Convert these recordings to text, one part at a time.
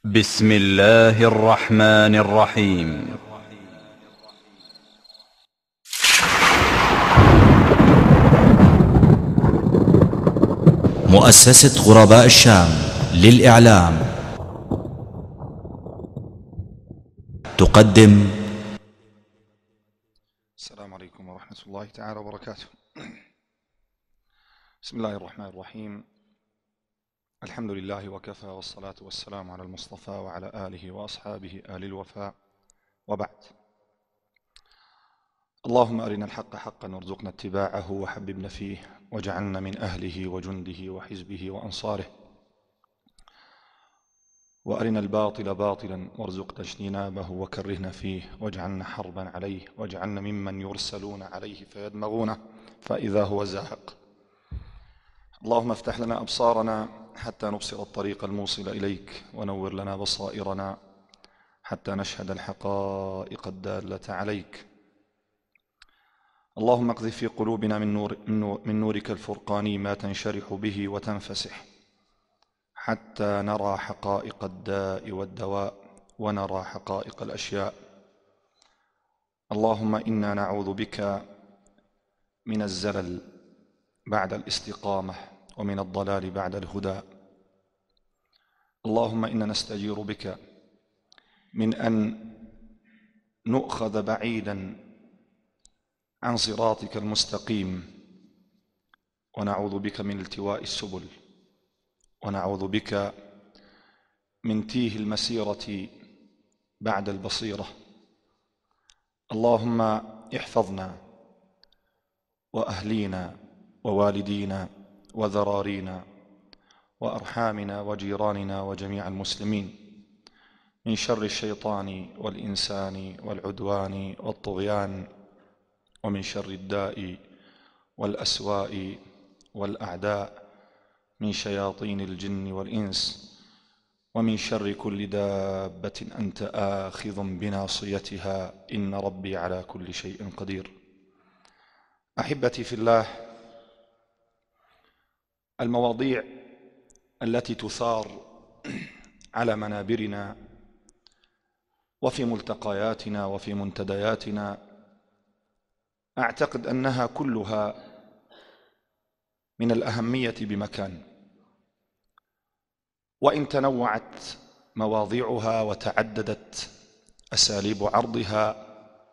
بسم الله الرحمن الرحيم. مؤسسة غرباء الشام للإعلام تقدم. السلام عليكم ورحمة الله تعالى وبركاته. بسم الله الرحمن الرحيم. الحمد لله وكفى، والصلاة والسلام على المصطفى وعلى آله وأصحابه آل الوفاء، وبعد. اللهم أرنا الحق حقا وارزقنا اتباعه وحببنا فيه واجعلنا من أهله وجنده وحزبه وأنصاره، وأرنا الباطل باطلا وارزقنا اجتنابه وكرهنا فيه واجعلنا حربا عليه واجعلنا ممن يرسلون عليه فيدمغونه فإذا هو زاهق. اللهم افتح لنا أبصارنا حتى نبصر الطريق الموصل إليك، ونور لنا بصائرنا حتى نشهد الحقائق الدالة عليك. اللهم اقذف في قلوبنا من نورك الفرقاني ما تنشرح به وتنفسح، حتى نرى حقائق الداء والدواء ونرى حقائق الأشياء. اللهم إنا نعوذ بك من الزلل بعد الاستقامة ومن الضلال بعد الهدى. اللهم إنا نستجير بك من أن نؤخذ بعيدا عن صراطك المستقيم، ونعوذ بك من التواء السبل، ونعوذ بك من تيه المسيرة بعد البصيرة. اللهم احفظنا وأهلينا ووالدينا وذرارينا وأرحامنا وجيراننا وجميع المسلمين من شر الشيطان والإنسان والعدوان والطغيان، ومن شر الداء والأسواء والأعداء، من شياطين الجن والإنس، ومن شر كل دابة أنت آخذ بناصيتها، إن ربي على كل شيء قدير. أحبتي في الله، المواضيع التي تثار على منابرنا وفي ملتقياتنا وفي منتدياتنا أعتقد أنها كلها من الأهمية بمكان، وإن تنوعت مواضيعها وتعددت أساليب عرضها،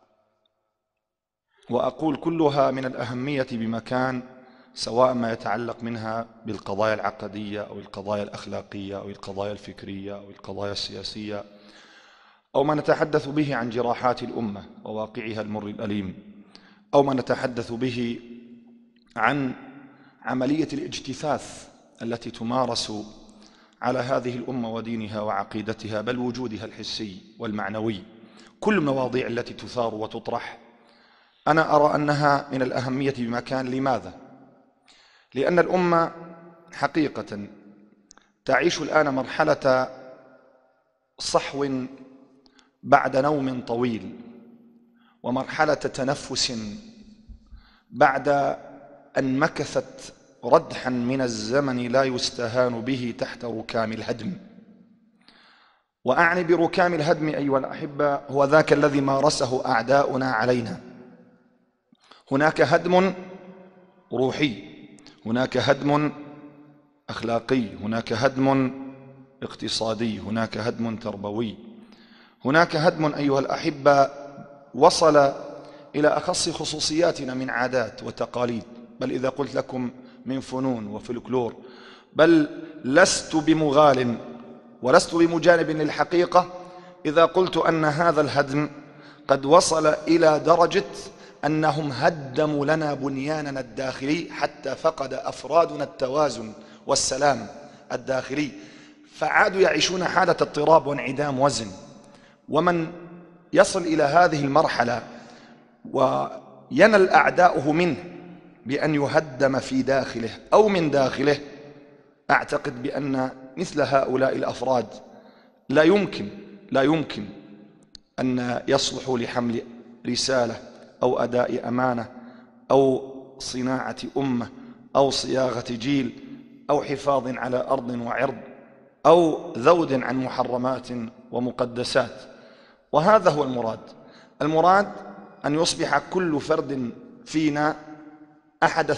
وأقول كلها من الأهمية بمكان، سواء ما يتعلق منها بالقضايا العقدية أو القضايا الأخلاقية أو القضايا الفكرية أو القضايا السياسية، أو ما نتحدث به عن جراحات الأمة وواقعها المر الأليم، أو ما نتحدث به عن عملية الاجتثاث التي تمارس على هذه الأمة ودينها وعقيدتها، بل وجودها الحسي والمعنوي. كل المواضيع التي تثار وتطرح أنا أرى أنها من الأهمية بمكان. لماذا؟ لأن الأمة حقيقة تعيش الآن مرحلة صحو بعد نوم طويل، ومرحلة تنفس بعد أن مكثت ردحا من الزمن لا يستهان به تحت ركام الهدم. وأعني بركام الهدم أيها الأحبة هو ذاك الذي مارسه أعداؤنا علينا. هناك هدم روحي، هناك هدم أخلاقي، هناك هدم اقتصادي، هناك هدم تربوي، هناك هدم أيها الأحبة وصل إلى أخص خصوصياتنا من عادات وتقاليد، بل إذا قلت لكم من فنون وفلكلور. بل لست بمغال ولست بمجانب للحقيقة إذا قلت أن هذا الهدم قد وصل إلى درجة أنهم هدموا لنا بنياننا الداخلي، حتى فقد أفرادنا التوازن والسلام الداخلي، فعادوا يعيشون حالة اضطراب وانعدام وزن. ومن يصل إلى هذه المرحلة وينل أعداؤه منه بأن يهدم في داخله أو من داخله، أعتقد بأن مثل هؤلاء الأفراد لا يمكن أن يصلحوا لحمل رسالة أو أداء أمانة أو صناعة أمة أو صياغة جيل أو حفاظ على أرض وعرض. أو ذود عن محرمات ومقدسات. وهذا هو المراد. المراد أن يصبح كل فرد فينا أحد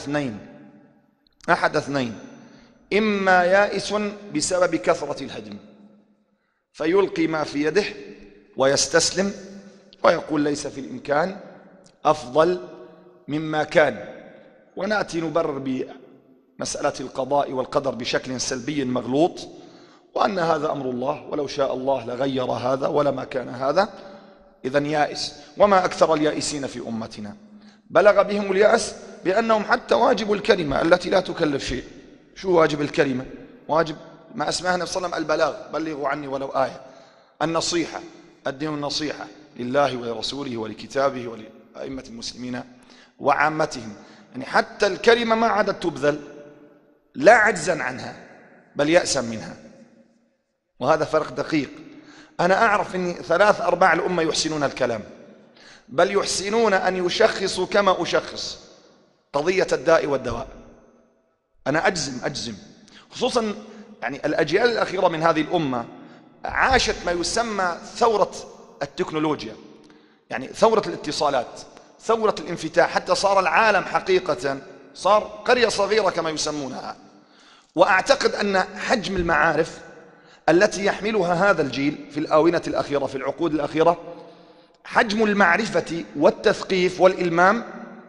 اثنين: إما يائس بسبب كثرة الهدم فيلقي ما في يده ويستسلم ويقول ليس في الإمكان أفضل مما كان، ونأتي نبرر بمسألة القضاء والقدر بشكل سلبي مغلوط، وأن هذا أمر الله ولو شاء الله لغير هذا ولما كان هذا. إذن يائس. وما أكثر اليائسين في أمتنا، بلغ بهم اليأس بأنهم حتى واجب الكلمة التي لا تكلف شيء. شو واجب الكلمة؟ واجب ما أسماه النبي صلى الله عليه وسلم البلاغ، بلغوا عني ولو آية. النصيحة، الدين النصيحة لله ولرسوله ولكتابه ولأئمة المسلمين وعامتهم. يعني حتى الكلمة ما عادت تبذل، لا عجزا عنها بل يأسا منها، وهذا فرق دقيق. أنا أعرف أن 3/4 الأمة يحسنون الكلام، بل يحسنون أن يشخصوا كما أشخص قضية الداء والدواء. أنا أجزم خصوصا يعني الأجيال الأخيرة من هذه الأمة عاشت ما يسمى ثورة التكنولوجيا، يعني ثورة الاتصالات، ثورة الانفتاح، حتى صار العالم حقيقة صار قرية صغيرة كما يسمونها. وأعتقد أن حجم المعارف التي يحملها هذا الجيل في الآونة الأخيرة، في العقود الأخيرة، حجم المعرفة والتثقيف والإلمام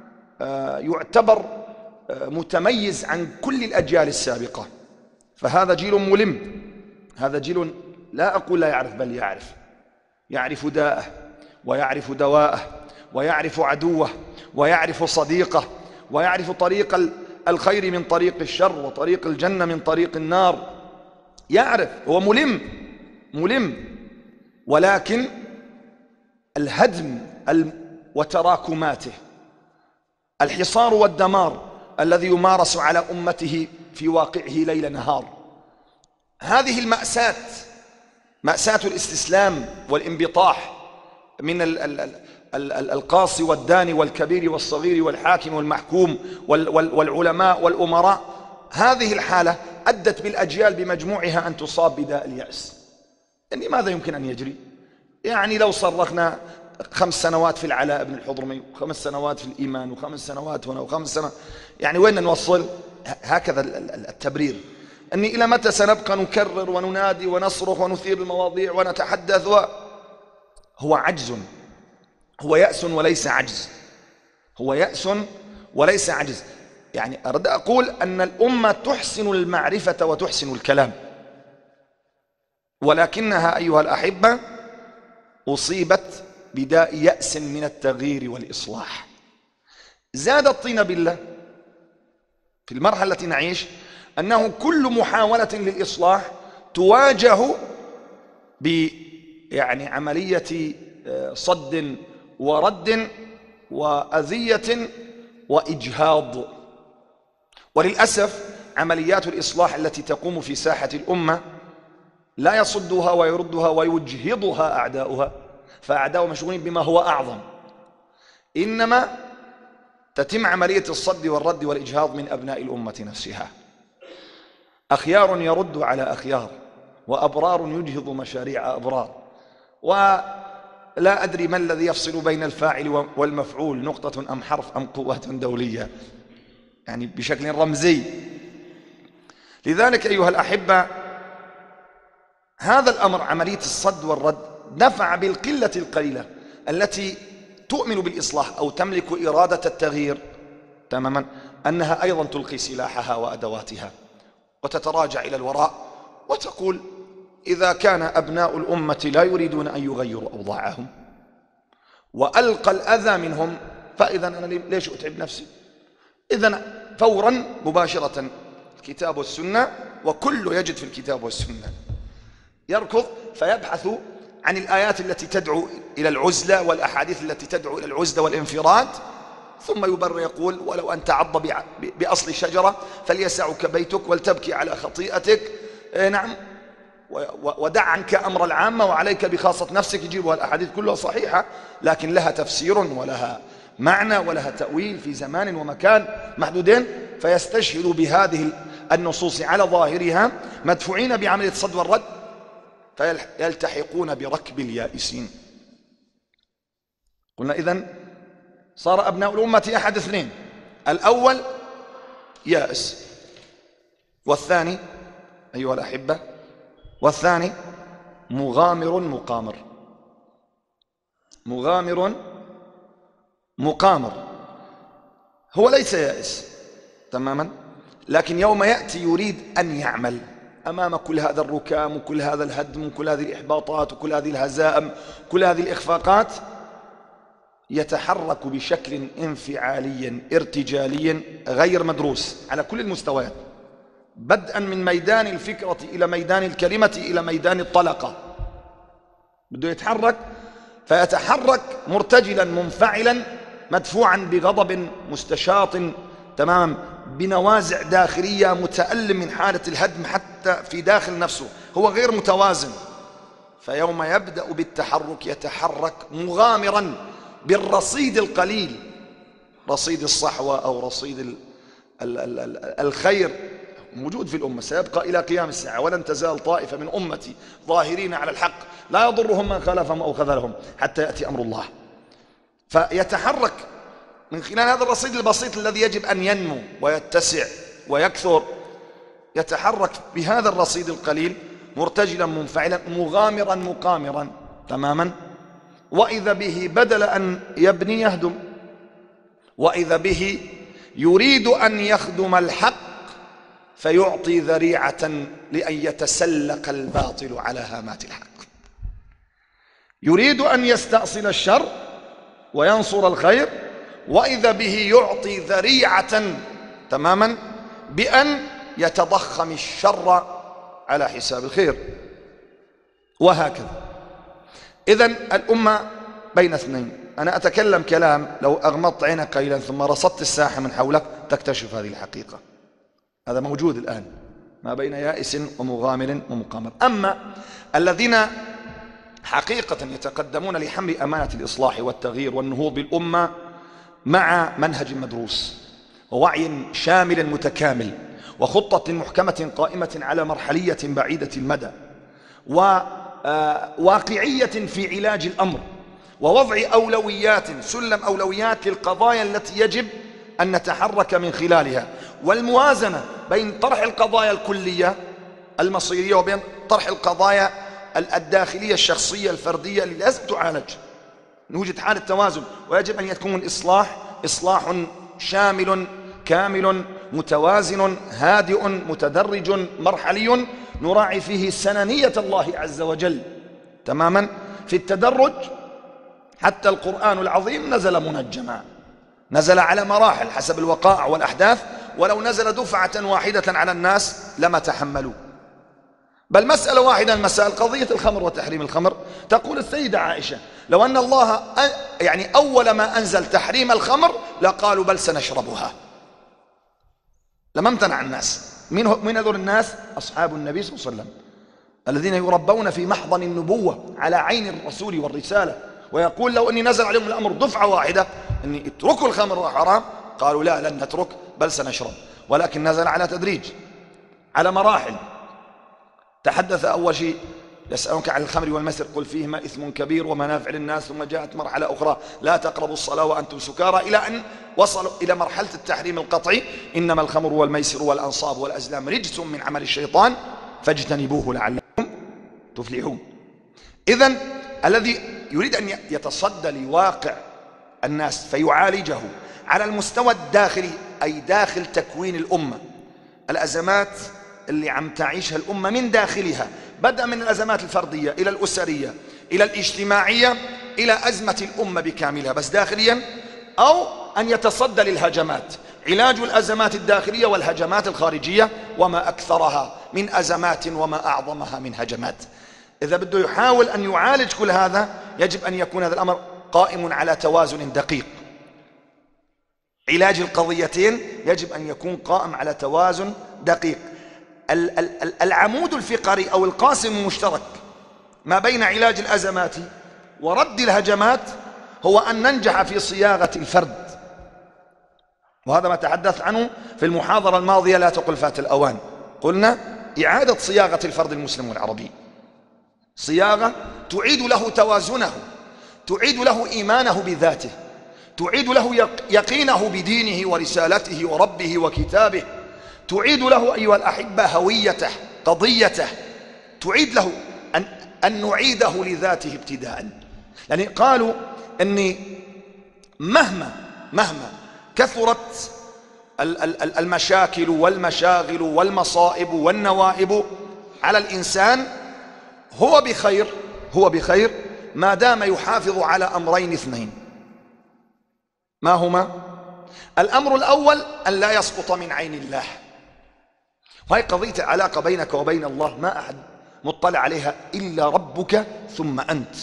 يعتبر متميز عن كل الأجيال السابقة. فهذا جيل ملم، هذا جيل لا أقول لا يعرف بل يعرف داءه ويعرف دواءه ويعرف عدوه ويعرف صديقه ويعرف طريق الخير من طريق الشر وطريق الجنة من طريق النار. يعرف، هو ملم، ولكن الهدم وتراكماته، الحصار والدمار الذي يمارس على أمته في واقعه ليل نهار، هذه المأساة، مأساة الاستسلام والانبطاح من القاصي والداني والكبير والصغير والحاكم والمحكوم والعلماء والأمراء. هذه الحالة أدت بالأجيال بمجموعها أن تصاب بداء اليأس. يعني ماذا يمكن أن يجري؟ يعني لو صرخنا 5 سنوات في العلاء بن الحضرمي و5 سنوات في الإيمان و5 سنوات هنا و5 سنوات، يعني وين نوصل؟ هكذا التبرير. أني إلى متى سنبقى نكرر وننادي ونصرخ ونثير المواضيع ونتحدث هو عجز، هو يأس وليس عجز، هو يأس وليس عجز. يعني أريد أقول أن الأمة تحسن المعرفة وتحسن الكلام، ولكنها أيها الأحبة أصيبت بداء يأس من التغيير والإصلاح. زاد الطين بالله في المرحلة التي نعيش أنه كل محاولة للإصلاح تواجه يعني عملية صد ورد وأذية وإجهاض. وللأسف عمليات الإصلاح التي تقوم في ساحة الأمة لا يصدها ويردها ويجهضها أعداؤها، فأعداؤها مشغولين بما هو أعظم، إنما تتم عملية الصد والرد والإجهاض من أبناء الأمة نفسها. أخيار يرد على أخيار، وأبرار يجهض مشاريع أبرار، ولا أدري ما الذي يفصل بين الفاعل والمفعول، نقطة أم حرف أم قوة دولية، يعني بشكل رمزي. لذلك أيها الأحبة هذا الأمر، عملية الصد والرد، دفع بالقلة القليلة التي تؤمن بالإصلاح أو تملك إرادة التغيير تماما أنها أيضا تلقي سلاحها وأدواتها وتتراجع إلى الوراء وتقول إذا كان أبناء الأمة لا يريدون أن يغيروا أوضاعهم وألقى الأذى منهم، فإذا أنا ليش أتعب نفسي؟ إذن فورا مباشرة الكتاب والسنة، وكل يجد في الكتاب والسنة، يركض فيبحث عن الآيات التي تدعو إلى العزلة والأحاديث التي تدعو إلى العزلة والانفراد، ثم يبرر يقول ولو أن تعض بأصل الشجرة فليسعك بيتك ولتبكي على خطيئتك، نعم، ودع عنك أمر العامة وعليك بخاصة نفسك. يجيبها الأحاديث كلها صحيحة، لكن لها تفسير ولها معنى ولها تأويل في زمان ومكان محدودين، فيستشهد بهذه النصوص على ظاهرها مدفوعين بعملية الصد والرد، فيلتحقون بركب اليائسين. قلنا إذن صار أبناء الأمة أحد اثنين: الأول يائس، والثاني أيها الأحبة، والثاني مغامر مقامر. مغامر مقامر هو ليس يائس تماما، لكن يوم يأتي يريد أن يعمل أمام كل هذا الركام وكل هذا الهدم وكل هذه الإحباطات وكل هذه الهزائم كل هذه الإخفاقات، يتحرك بشكل انفعالي ارتجالي غير مدروس على كل المستويات، بدءا من ميدان الفكرة إلى ميدان الكلمة إلى ميدان الطلقة. بده يتحرك، فيتحرك مرتجلا منفعلا مدفوعا بغضب مستشاط تماما، بنوازع داخلية، متألم من حالة الهدم حتى في داخل نفسه، هو غير متوازن. فيوم يبدأ بالتحرك يتحرك مغامرا بالرصيد القليل، رصيد الصحوة أو رصيد الخير موجود في الأمة، سيبقى إلى قيام الساعة، ولن تزال طائفة من أمتي ظاهرين على الحق لا يضرهم من خالفهم أو خذلهم حتى يأتي أمر الله. فيتحرك من خلال هذا الرصيد البسيط الذي يجب أن ينمو ويتسع ويكثر، يتحرك بهذا الرصيد القليل مرتجلا منفعلا مغامرا مقامرا تماما. وإذا به بدل أن يبني يهدم، وإذا به يريد أن يخدم الحق فيعطي ذريعة لأن يتسلق الباطل على هامات الحق. يريد أن يستأصل الشر وينصر الخير، وإذا به يعطي ذريعة تماما بأن يتضخم الشر على حساب الخير، وهكذا. إذن الأمة بين اثنين. أنا أتكلم كلام لو أغمضت عينك قليلا ثم رصدت الساحة من حولك تكتشف هذه الحقيقة. هذا موجود الآن ما بين يائس ومغامر ومقامر. أما الذين حقيقة يتقدمون لحمل أمانة الإصلاح والتغيير والنهوض بالأمة مع منهج مدروس ووعي شامل متكامل وخطة محكمة قائمة على مرحلية بعيدة المدى وواقعية في علاج الأمر ووضع أولويات، سلم أولويات للقضايا التي يجب أن نتحرك من خلالها، والموازنة بين طرح القضايا الكلية المصيرية وبين طرح القضايا الداخلية الشخصية الفردية اللي لازم تعالج. نوجد حالة توازن، ويجب أن يكون الإصلاح إصلاح شامل كامل متوازن هادئ متدرج مرحلي نراعي فيه سننية الله عز وجل تماما في التدرج. حتى القرآن العظيم نزل منجما، نزل على مراحل حسب الوقائع والأحداث، ولو نزل دفعة واحدة على الناس لما تحملوا. بل مسألة واحدة، المسائل قضية الخمر وتحريم الخمر، تقول السيدة عائشة لو أن الله يعني أول ما أنزل تحريم الخمر لقالوا بل سنشربها، لما امتنع الناس. من هذول الناس؟ أصحاب النبي صلى الله عليه وسلم الذين يربون في محضن النبوة على عين الرسول والرسالة، ويقول لو أني نزل عليهم الأمر دفعة واحدة أني اتركوا الخمر وحرام، قالوا لا لن نترك بل سنشرب، ولكن نزل على تدريج على مراحل. تحدث أول شيء يسألونك عن الخمر والميسر قل فيهما إثم كبير ومنافع للناس، ثم جاءت مرحلة أخرى لا تقربوا الصلاة وأنتم سكارى، إلى أن وصلوا إلى مرحلة التحريم القطعي إنما الخمر والميسر والأنصاب والأزلام رجس من عمل الشيطان فاجتنبوه لعلكم تفلحون. إذن الذي يريد أن يتصدى لواقع الناس فيعالجه على المستوى الداخلي أي داخل تكوين الأمة، الأزمات اللي عم تعيشها الأمة من داخلها، بدأ من الأزمات الفردية إلى الأسرية إلى الاجتماعية إلى أزمة الأمة بكاملها بس داخليا، أو أن يتصدى للهجمات، علاج الأزمات الداخلية والهجمات الخارجية، وما أكثرها من أزمات وما أعظمها من هجمات. إذا بده يحاول أن يعالج كل هذا يجب أن يكون هذا الأمر قائم على توازن دقيق. علاج القضيتين يجب أن يكون قائم على توازن دقيق. العمود الفقري أو القاسم المشترك ما بين علاج الأزمات ورد الهجمات هو أن ننجح في صياغة الفرد وهذا ما تحدث عنه في المحاضرة الماضية، لا تقل فات الأوان. قلنا إعادة صياغة الفرد المسلم العربي، صياغة تعيد له توازنه، تعيد له إيمانه بذاته، تعيد له يقينه بدينه ورسالته وربه وكتابه، تعيد له أيها الأحبة هويته، قضيته، تعيد له أن نعيده لذاته ابتداء. يعني قالوا أني مهما كثرت المشاكل والمشاغل والمصائب والنوائب على الإنسان، هو بخير ما دام يحافظ على أمرين اثنين. ما هما؟ الأمر الأول أن لا يسقط من عين الله، وهي قضية علاقة بينك وبين الله ما أحد مطلع عليها إلا ربك ثم أنت.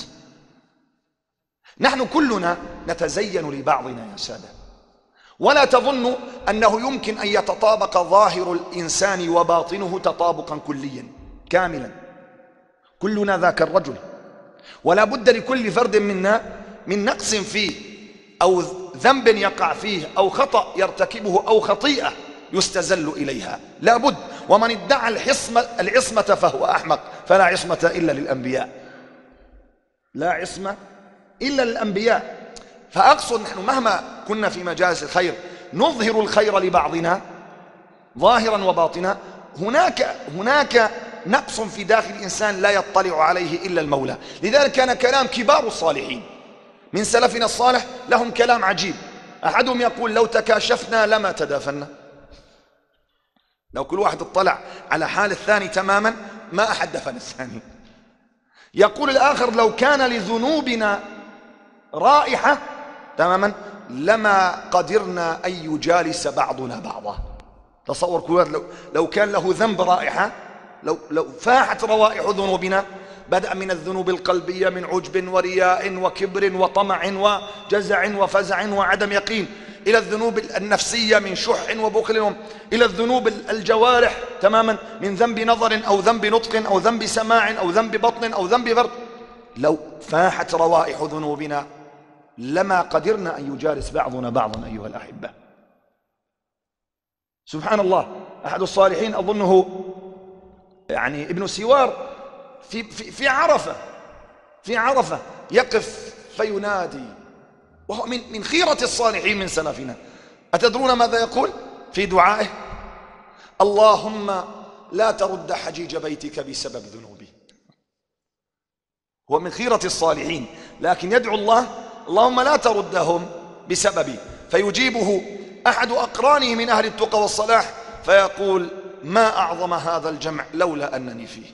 نحن كلنا نتزين لبعضنا يا سادة، ولا تظن أنه يمكن أن يتطابق ظاهر الإنسان وباطنه تطابقا كليا كاملا. كلنا ذاك الرجل، ولا بد لكل فرد منا من نقص فيه، أو ذنب يقع فيه، أو خطأ يرتكبه، أو خطيئة يستزل إليها، لا بد. ومن ادعى العصمة فهو أحمق، فلا عصمة إلا للأنبياء، لا عصمة إلا للأنبياء. فأقصد نحن مهما كنا في مجالس الخير نظهر الخير لبعضنا ظاهرا وباطنا، هناك نقص في داخل الإنسان لا يطلع عليه إلا المولى. لذلك كان كلام كبار الصالحين من سلفنا الصالح لهم كلام عجيب. أحدهم يقول: لو تكاشفنا لما تدافنا. لو كل واحد اطلع على حال الثاني تماما ما أحد دفن الثاني. يقول الآخر: لو كان لذنوبنا رائحة تماما لما قدرنا أن يجالس بعضنا بعضا. تصور كل واحد لو كان له ذنب رائحة، لو فاحت روائح ذنوبنا، بدأ من الذنوب القلبية من عجب ورياء وكبر وطمع وجزع وفزع وعدم يقين، إلى الذنوب النفسية من شح وبخل، إلى الذنوب الجوارح تماما من ذنب نظر أو ذنب نطق أو ذنب سماع أو ذنب بطن أو ذنب فرد. لو فاحت روائح ذنوبنا لما قدرنا أن يجالس بعضنا بعضا أيها الأحبة. سبحان الله. أحد الصالحين أظنه يعني ابن سوار في عرفة يقف فينادي، وهو من خيرة الصالحين من سلفنا. أتدرون ماذا يقول في دعائه؟ اللهم لا ترد حجيج بيتك بسبب ذنوبي. هو من خيرة الصالحين، لكن يدعو الله: اللهم لا تردهم بسببي. فيجيبه أحد أقرانه من أهل التقى والصلاح فيقول: ما أعظم هذا الجمع لولا أنني فيه،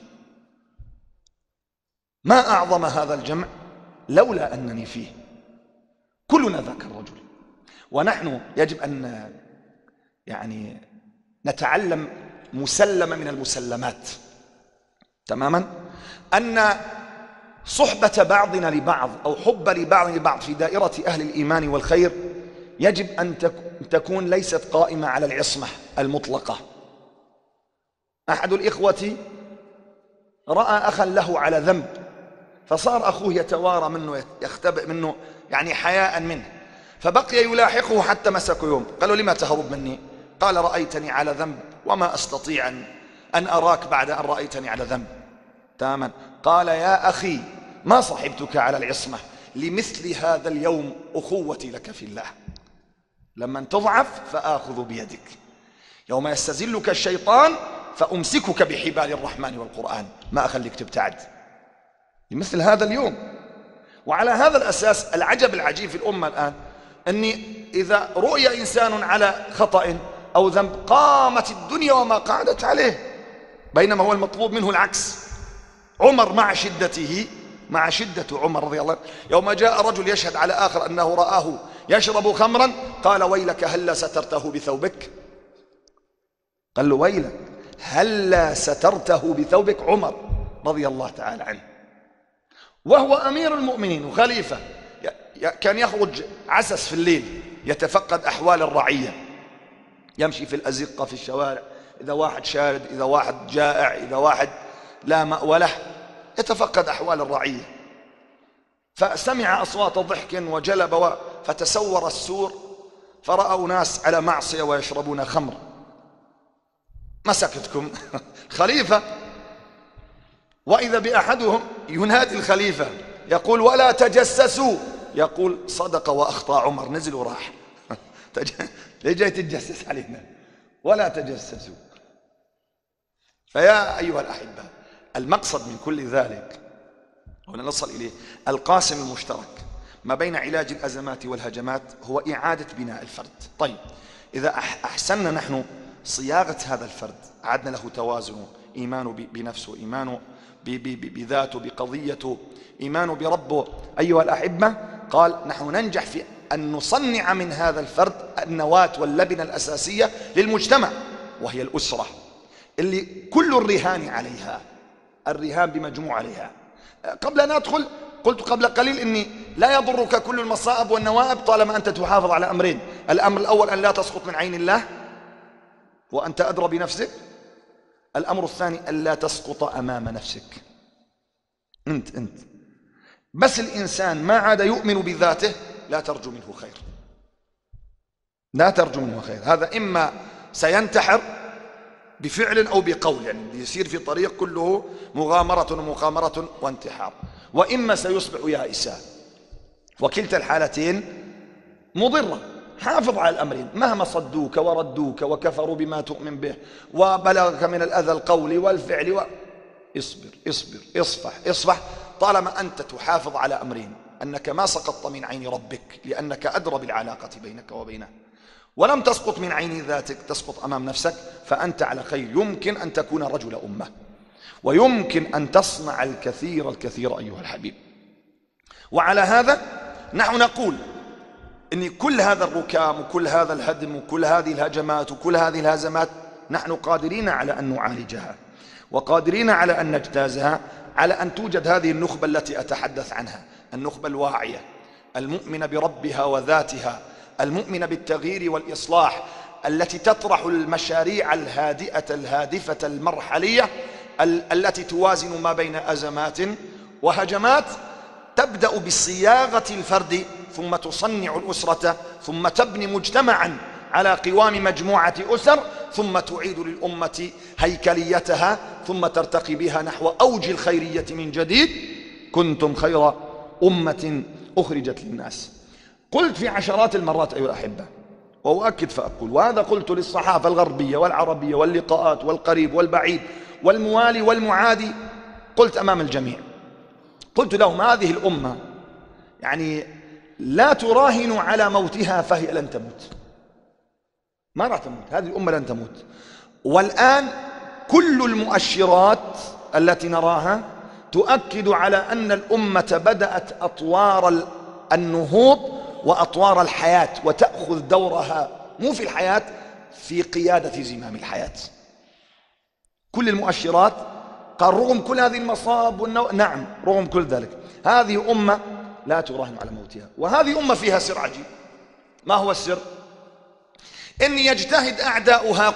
ما أعظم هذا الجمع لولا أنني فيه. كلنا ذاك الرجل. ونحن يجب أن يعني نتعلم مسلمة من المسلمات تماما، أن صحبة بعضنا لبعض أو حب لبعض لبعض في دائرة أهل الإيمان والخير يجب أن تكون ليست قائمة على العصمة المطلقة. أحد الإخوة رأى أخا له على ذنب، فصار أخوه يتوارى منه، يختبئ منه يعني حياء منه، فبقي يلاحقه حتى مسك يوم. قالوا: لما تهرب مني؟ قال: رأيتني على ذنب وما أستطيع أن أراك بعد أن رأيتني على ذنب تماما. قال: يا أخي ما صحبتك على العصمة لمثل هذا اليوم، أخوتي لك في الله. لما تضعف فآخذ بيدك، يوم يستزلك الشيطان فأمسكك بحبال الرحمن والقرآن، ما أخليك تبتعد لمثل هذا اليوم. وعلى هذا الأساس العجب العجيب في الأمة الآن أني إذا رؤي إنسان على خطأ أو ذنب قامت الدنيا وما قعدت عليه، بينما هو المطلوب منه العكس. عمر مع شدة عمر رضي الله عنه، يوم جاء رجل يشهد على آخر أنه رآه يشرب خمرا قال: ويلك هلا سترته بثوبك؟ قال له: ويلك هلا سترته بثوبك؟ عمر رضي الله تعالى عنه، وهو أمير المؤمنين وخليفة، كان يخرج عسس في الليل يتفقد أحوال الرعية، يمشي في الأزقة في الشوارع، إذا واحد شارد، إذا واحد جائع، إذا واحد لا مأوى له، يتفقد أحوال الرعية. فسمع أصوات ضحك وجلب فتسور السور، فرأوا ناس على معصية ويشربون خمر، مسكتكم خليفة، وإذا بأحدهم ينادي الخليفة يقول ولا تجسسوا، يقول صدق وأخطأ عمر، نزل وراح ليه جاي تتجسس علينا؟ ولا تجسسوا. فيا أيها الأحبة، المقصد من كل ذلك هنا نصل إليه القاسم المشترك ما بين علاج الأزمات والهجمات هو إعادة بناء الفرد. طيب، إذا أحسننا نحن صياغة هذا الفرد، عدنا له توازنه، إيمانه بنفسه، إيمانه بذاته، بقضيته، إيمانه بربه، أيها الأحبة، قال نحن ننجح في أن نصنع من هذا الفرد النواة واللبنة الأساسية للمجتمع، وهي الأسرة اللي كل الرهان عليها، الرهان بمجموع عليها. قبل أن أدخل قلت قبل قليل إني لا يضرك كل المصائب والنوائب طالما أنت تحافظ على أمرين: الأمر الأول أن لا تسقط من عين الله وأنت أدرى بنفسك، الأمر الثاني أن لا تسقط أمام نفسك. أنت بس الإنسان ما عاد يؤمن بذاته لا ترجو منه خير، لا ترجو منه خير. هذا إما سينتحر بفعل أو بقول، يعني يسير في طريق كله مغامرة ومقامرة وانتحار، وإما سيصبح يائسا، وكلتا الحالتين مضرة. حافظ على الأمرين مهما صدوك وردوك وكفروا بما تؤمن به وبلغك من الأذى القولي والفعل اصبر اصبر اصفح طالما أنت تحافظ على أمرين: أنك ما سقطت من عين ربك لأنك أدرى بالعلاقة بينك وبينه، ولم تسقط من عين ذاتك تسقط أمام نفسك، فأنت على خير. يمكن أن تكون رجل أمة، ويمكن أن تصنع الكثير الكثير أيها الحبيب. وعلى هذا نحن نقول إن كل هذا الركام وكل هذا الهدم وكل هذه الهجمات وكل هذه الهزمات نحن قادرين على أن نعالجها، وقادرين على أن نجتازها، على أن توجد هذه النخبة التي أتحدث عنها، النخبة الواعية المؤمنة بربها وذاتها، المؤمنة بالتغيير والإصلاح، التي تطرح المشاريع الهادئة الهادفة المرحلية التي توازن ما بين أزمات وهجمات، تبدأ بصياغة الفرد، ثم تصنع الأسرة، ثم تبني مجتمعا على قوام مجموعة أسر، ثم تعيد للأمة هيكليتها، ثم ترتقي بها نحو أوج الخيرية من جديد. كنتم خير أمة أخرجت للناس. قلت في عشرات المرات أيها الأحبة وأؤكد فأقول، وهذا قلت للصحافة الغربية والعربية واللقاءات والقريب والبعيد والموالي والمعادي، قلت أمام الجميع، قلت لهم هذه الأمة يعني لا تراهنوا على موتها فهي لن تموت، ما راح تموت، هذه الأمة لن تموت. والآن كل المؤشرات التي نراها تؤكد على أن الأمة بدأت أطوار النهوض وأطوار الحياة، وتأخذ دورها مو في الحياة، في قيادة زمام الحياة. كل المؤشرات قال رغم كل هذه المصاب نعم، رغم كل ذلك هذه أمة لا تراهن على موتها. وهذه أمة فيها سر عجيب. ما هو السر؟ إن يجتهد أعداؤها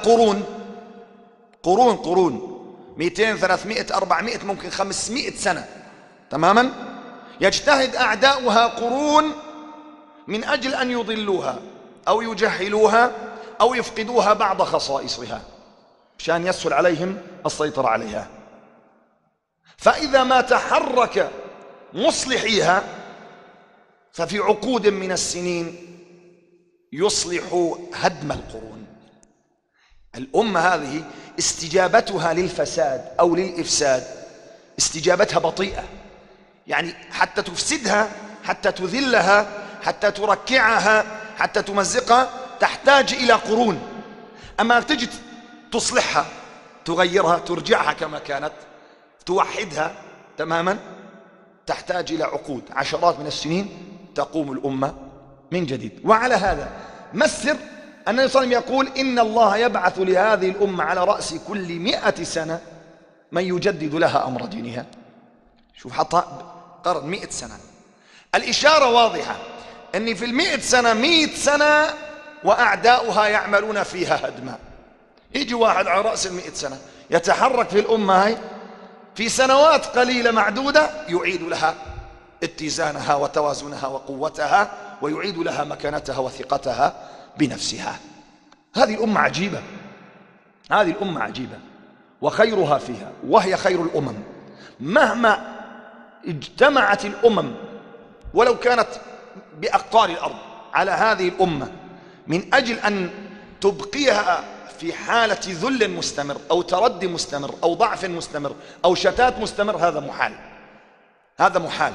قرون 200 300 400 ممكن 500 سنة تماما، يجتهد أعداؤها قرون من أجل أن يضلوها أو يجهلوها أو يفقدوها بعض خصائصها مشان يسهل عليهم السيطرة عليها. فإذا ما تحرك مصلحيها ففي عقود من السنين يصلح هدم القرون. الأمة هذه استجابتها للفساد أو للإفساد استجابتها بطيئة، يعني حتى تفسدها، حتى تذلها، حتى تركعها، حتى تمزقها تحتاج إلى قرون. أما تجد تصلحها، تغيرها، ترجعها كما كانت، توحدها تماما، تحتاج إلى عقود، عشرات من السنين تقوم الأمة من جديد. وعلى هذا ما السر؟ النبي صلى الله عليه وسلم يقول إن الله يبعث لهذه الأمة على رأس كل 100 سنة من يجدد لها أمر دينها. شوف حطها قرن 100 سنة. الإشارة واضحة أن في 100 سنة 100 سنة وأعداؤها يعملون فيها هدما. يجي واحد على رأس 100 سنة يتحرك في الأمة هاي في سنوات قليلة معدودة، يعيد لها اتزانها وتوازنها وقوتها، ويعيد لها مكانتها وثقتها بنفسها. هذه الأمة عجيبة، هذه الأمة عجيبة، وخيرها فيها، وهي خير الأمم. مهما اجتمعت الأمم ولو كانت بأقطار الأرض على هذه الأمة من أجل أن تبقيها في حالة ذل مستمر أو تردي مستمر أو ضعف مستمر أو شتات مستمر، هذا محال، هذا محال.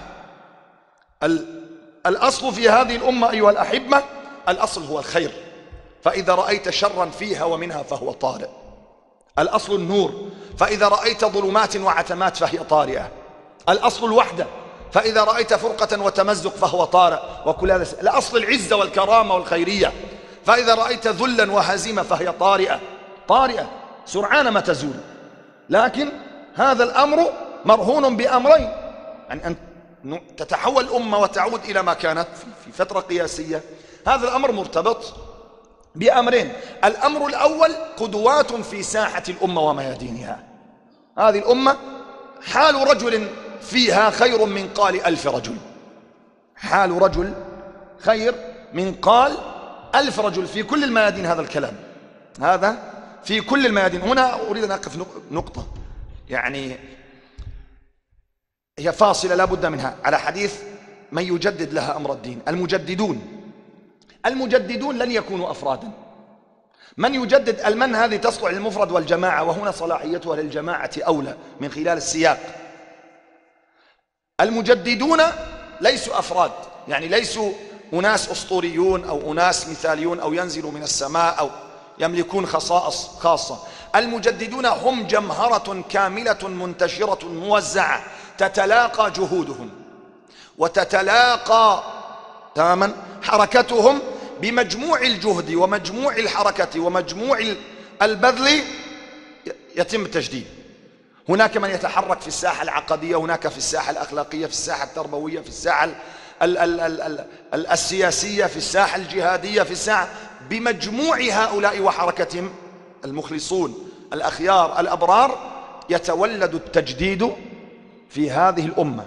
الأصل في هذه الأمة أيها الأحبة، الأصل هو الخير، فإذا رأيت شرا فيها ومنها فهو طارئ. الأصل النور، فإذا رأيت ظلمات وعتمات فهي طارئة. الأصل الوحدة، فإذا رأيت فرقة وتمزق فهو طارئ. وكل هذا الأصل العزة والكرامة والخيرية، فإذا رأيت ذلا وهزيمة فهي طارئة، طارئة سرعان ما تزول. لكن هذا الأمر مرهون بأمرين، يعني أن تتحول الأمة وتعود إلى ما كانت في فترة قياسية. هذا الأمر مرتبط بأمرين. الأمر الأول قدوات في ساحة الأمة وميادينها. هذه الأمة حال رجل فيها خير من قال 1000 رجل، حال رجل خير من قال 1000 رجل في كل الميادين. هذا الكلام هذا في كل الميادين. هنا أريد أن أقف نقطة، يعني هي فاصلة لا بد منها، على حديث من يجدد لها أمر الدين. المجددون لن يكونوا أفرادا. من يجدد المن هذه تصلح للمفرد والجماعة، وهنا صلاحيتها للجماعة أولى من خلال السياق. المجددون ليسوا أفراد، يعني ليسوا أناس أسطوريون أو أناس مثاليون أو ينزلوا من السماء أو يملكون خصائص خاصة. المجددون هم جمهرة كاملة منتشرة موزعة، تتلاقى جهودهم وتتلاقى تماما حركتهم بمجموع الجهد ومجموع الحركة ومجموع البذل يتم التجديد. هناك من يتحرك في الساحة العقدية، هناك في الساحة الأخلاقية، في الساحة التربوية، في الساحة السياسية، في الساحة الجهادية، في الساحة بمجموع هؤلاء وحركتهم المخلصون الأخيار الأبرار يتولد التجديد في هذه الأمة.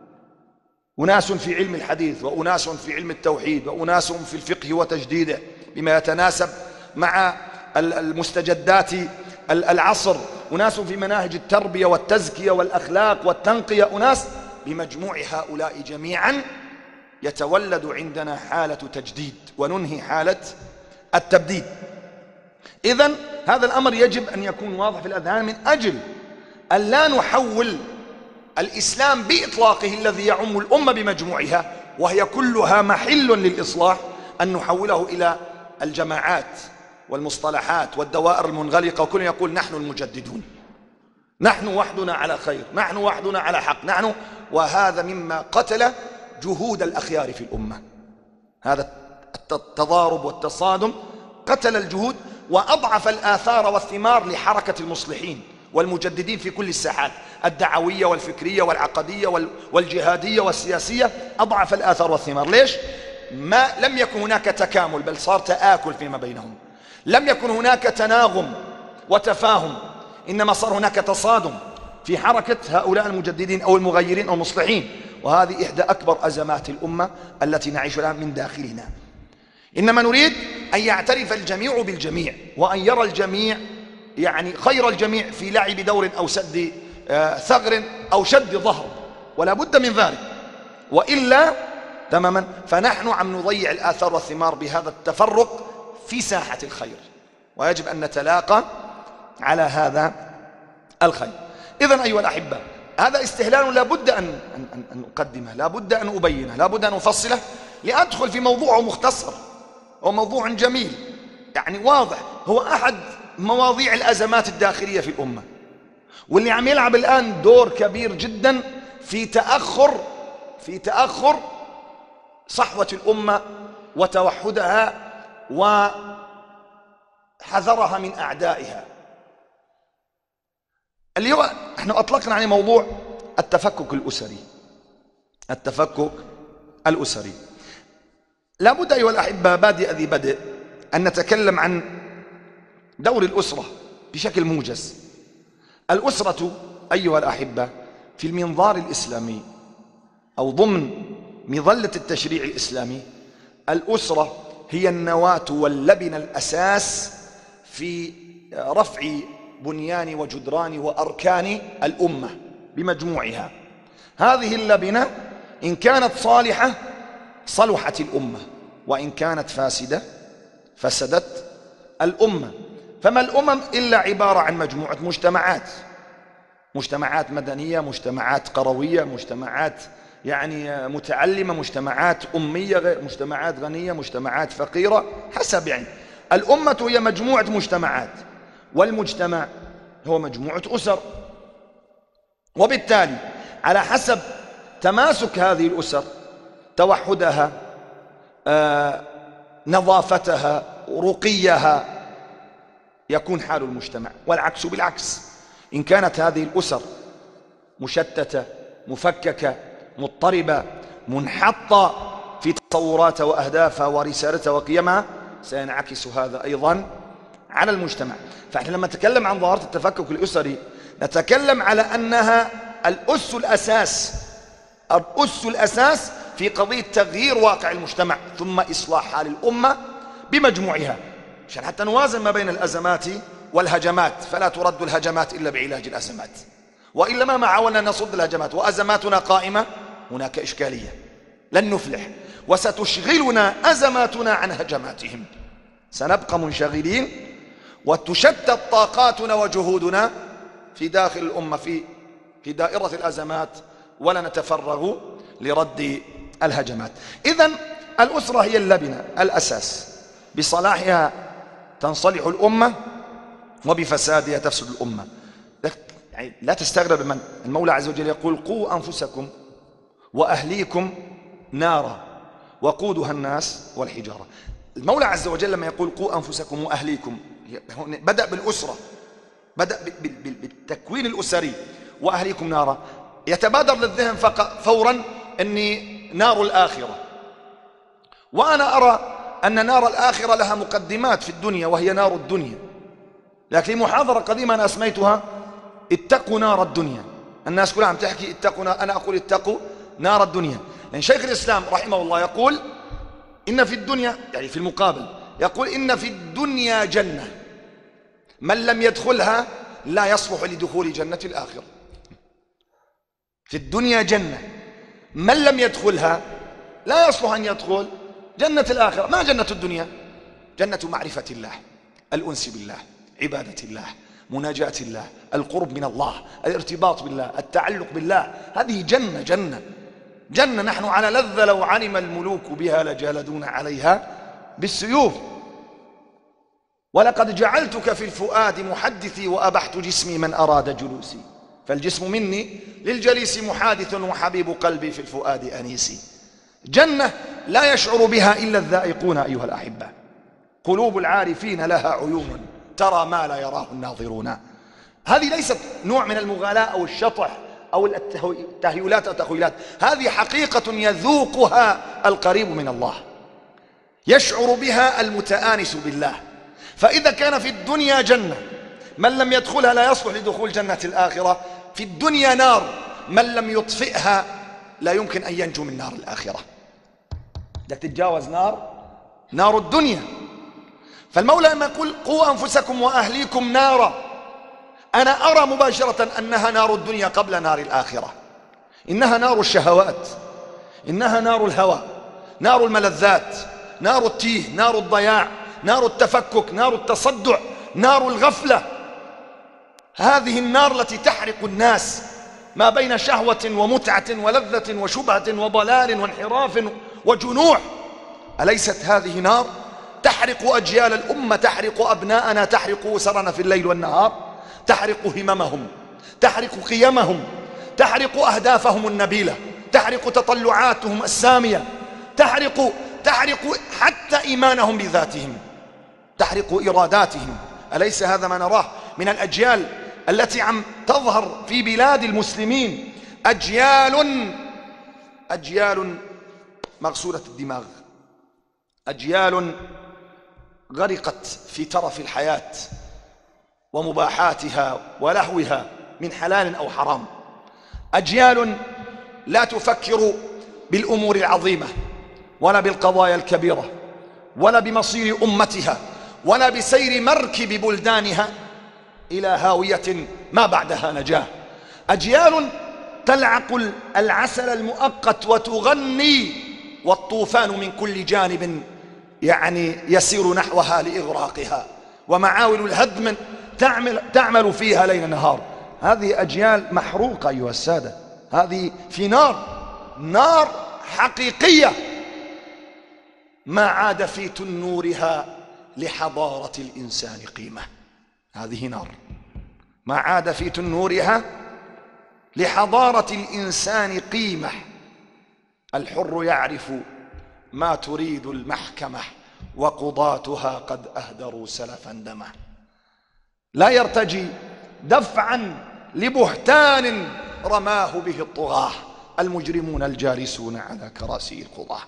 أناس في علم الحديث، وأناس في علم التوحيد، وأناس في الفقه وتجديده بما يتناسب مع المستجدات العصر، أناس في مناهج التربية والتزكية والأخلاق والتنقية، أناس بمجموع هؤلاء جميعا يتولد عندنا حالة تجديد وننهي حالة التبديد. إذن هذا الأمر يجب أن يكون واضح في الأذهان من أجل أن لا نحول الإسلام بإطلاقه الذي يعم الأمة بمجموعها وهي كلها محل للإصلاح، أن نحوله إلى الجماعات والمصطلحات والدوائر المنغلقة، وكل يقول نحن المجددون، نحن وحدنا على خير، نحن وحدنا على حق، نحن. وهذا مما قتل جهود الأخيار في الأمة. هذا التضارب والتصادم قتل الجهود وأضعف الآثار والثمار لحركة المصلحين والمجددين في كل الساحات الدعوية والفكرية والعقدية والجهادية والسياسية. أضعف الآثار والثمار. ليش؟ ما لم يكن هناك تكامل، بل صار تآكل فيما بينهم. لم يكن هناك تناغم وتفاهم، إنما صار هناك تصادم في حركة هؤلاء المجددين أو المغيرين أو المصلحين. وهذه إحدى أكبر أزمات الأمة التي نعيش الآن من داخلنا. إنما نريد أن يعترف الجميع بالجميع، وأن يرى الجميع يعني خير الجميع في لعب دور أو سد ثغر أو شد ظهر، ولا بد من ذلك، وإلا تماما فنحن عم نضيع الآثار والثمار بهذا التفرق في ساحة الخير، ويجب أن نتلاقى على هذا الخير. إذن أيها الأحبة، هذا استهلال لا بد أن أقدمه، لا بد أن أبينه، لا بد أن أفصله، لأدخل في موضوع مختصر وموضوع جميل يعني واضح، هو أحد مواضيع الأزمات الداخلية في الأمة، واللي عم يلعب الآن دور كبير جدا في تأخر صحوة الأمة وتوحدها وحذرها من أعدائها. اليوم نحن أطلقنا على موضوع التفكك الأسري. التفكك الأسري لا بد أيها الأحبة بادئ ذي بدء أن نتكلم عن دور الأسرة بشكل موجز. الأسرة أيها الأحبة في المنظار الإسلامي أو ضمن مظلة التشريع الإسلامي، الأسرة هي النواة واللبن الأساس في رفع بنيان وجدران وأركان الأمة بمجموعها. هذه اللبنة إن كانت صالحة صلحت الأمة، وإن كانت فاسدة فسدت الأمة. فما الأمم إلا عبارة عن مجموعة مجتمعات مدنية، مجتمعات قروية، مجتمعات يعني متعلمة، مجتمعات أمية، مجتمعات غنية، مجتمعات فقيرة، حسب يعني. الأمة هي مجموعة مجتمعات، والمجتمع هو مجموعة أسر، وبالتالي على حسب تماسك هذه الأسر، توحدها، نظافتها، رقيها، يكون حال المجتمع. والعكس بالعكس، إن كانت هذه الأسر مشتتة مفككة مضطربة منحطة في تصوراتها وأهدافها ورسالتها وقيمها، سينعكس هذا أيضا على المجتمع. فإحنا لما نتكلم عن ظاهرة التفكك الأسري نتكلم على أنها الأس الأساس في قضية تغيير واقع المجتمع ثم إصلاح حال الأمة بمجموعها، عشان حتى نوازن ما بين الأزمات والهجمات. فلا ترد الهجمات إلا بعلاج الأزمات، وإلا ما حاولنا نصد الهجمات وأزماتنا قائمة هناك إشكالية، لن نفلح، وستشغلنا أزماتنا عن هجماتهم، سنبقى منشغلين وتشتت طاقاتنا وجهودنا في داخل الأمة في دائرة الأزمات، ولا نتفرغ لرد الهجمات. إذن الأسرة هي اللبنة الأساس، بصلاحها تنصلح الأمة وبفسادها تفسد الأمة. يعني لا تستغرب من المولى عز وجل يقول قوا أنفسكم وأهليكم نارا وقودها الناس والحجارة. المولى عز وجل لما يقول قوا أنفسكم وأهليكم بدأ بالأسرة، بدأ بالتكوين الأسري. وأهليكم نارا يتبادر للذهن فورا أني نار الآخرة، وأنا أرى أن نار الآخرة لها مقدمات في الدنيا وهي نار الدنيا. لكن محاضرة قديمة أنا أسميتها اتقوا نار الدنيا. الناس كلها عم تحكي اتقوا نار، أنا أقول اتقوا نار الدنيا. لأن شيخ الإسلام رحمه الله يقول إن في الدنيا، يعني في المقابل يقول إن في الدنيا جنة من لم يدخلها لا يصلح لدخول جنة الآخرة. في الدنيا جنة من لم يدخلها لا يصلح أن يدخل جنة الآخرة. ما جنة الدنيا؟ جنة معرفة الله، الأنس بالله، عبادة الله، مناجاة الله، القرب من الله، الارتباط بالله، التعلق بالله. هذه جنة نحن على لذة لو علم الملوك بها لجالدون عليها بالسيوف. ولقد جعلتك في الفؤاد محدثي وأبحت جسمي من أراد جلوسي، فالجسم مني للجليس محادث وحبيب قلبي في الفؤاد أنيسي. جنة لا يشعر بها إلا الذائقون أيها الأحبة، قلوب العارفين لها عيون ترى ما لا يراه الناظرون. هذه ليست نوع من المغالاة أو الشطح أو التهيلات أو التخيلات، هذه حقيقة يذوقها القريب من الله، يشعر بها المتآنس بالله. فإذا كان في الدنيا جنة من لم يدخلها لا يصلح لدخول جنة الآخرة، في الدنيا نار من لم يطفئها لا يمكن أن ينجو من نار الآخرة. بدك تتجاوز نار الدنيا. فالمولى لما يقول قوا أنفسكم وأهليكم نارا، أنا أرى مباشرة أنها نار الدنيا قبل نار الآخرة. إنها نار الشهوات، إنها نار الهوى، نار الملذات، نار التيه، نار الضياع، نار التفكك، نار التصدع، نار الغفلة. هذه النار التي تحرق الناس ما بين شهوة ومتعة ولذة وشبهة وضلال وانحراف وجنوح. أليست هذه نار تحرق أجيال الأمة، تحرق أبناءنا، تحرق أسرنا في الليل والنهار، تحرق هممهم، تحرق قيمهم، تحرق أهدافهم النبيلة، تحرق تطلعاتهم السامية، تحرق حتى إيمانهم بذاتهم، تحرق إراداتهم. أليس هذا ما نراه من الأجيال التي عم تظهر في بلاد المسلمين؟ أجيال مغسولة الدماغ، أجيال غرقت في ترف الحياة ومباحاتها ولهوها من حلال أو حرام، أجيال لا تفكر بالأمور العظيمة ولا بالقضايا الكبيرة ولا بمصير أمتها ولا بسير مركب بلدانها إلى هاوية ما بعدها نجاة. أجيال تلعق العسل المؤقت وتغني والطوفان من كل جانب يعني يسير نحوها لإغراقها، ومعاول الهدم تعمل فيها ليل نهار. هذه أجيال محروقة أيها السادة، هذه في نار حقيقية ما عاد في تنورها لحضارة الإنسان قيمة. هذه نار ما عاد في تنورها لحضارة الإنسان قيمة. الحر يعرف ما تريد المحكمة وقضاتها قد أهدروا سلفا دمه. لا يرتجي دفعا لبهتان رماه به الطغاة المجرمون الجالسون على كراسي القضاة.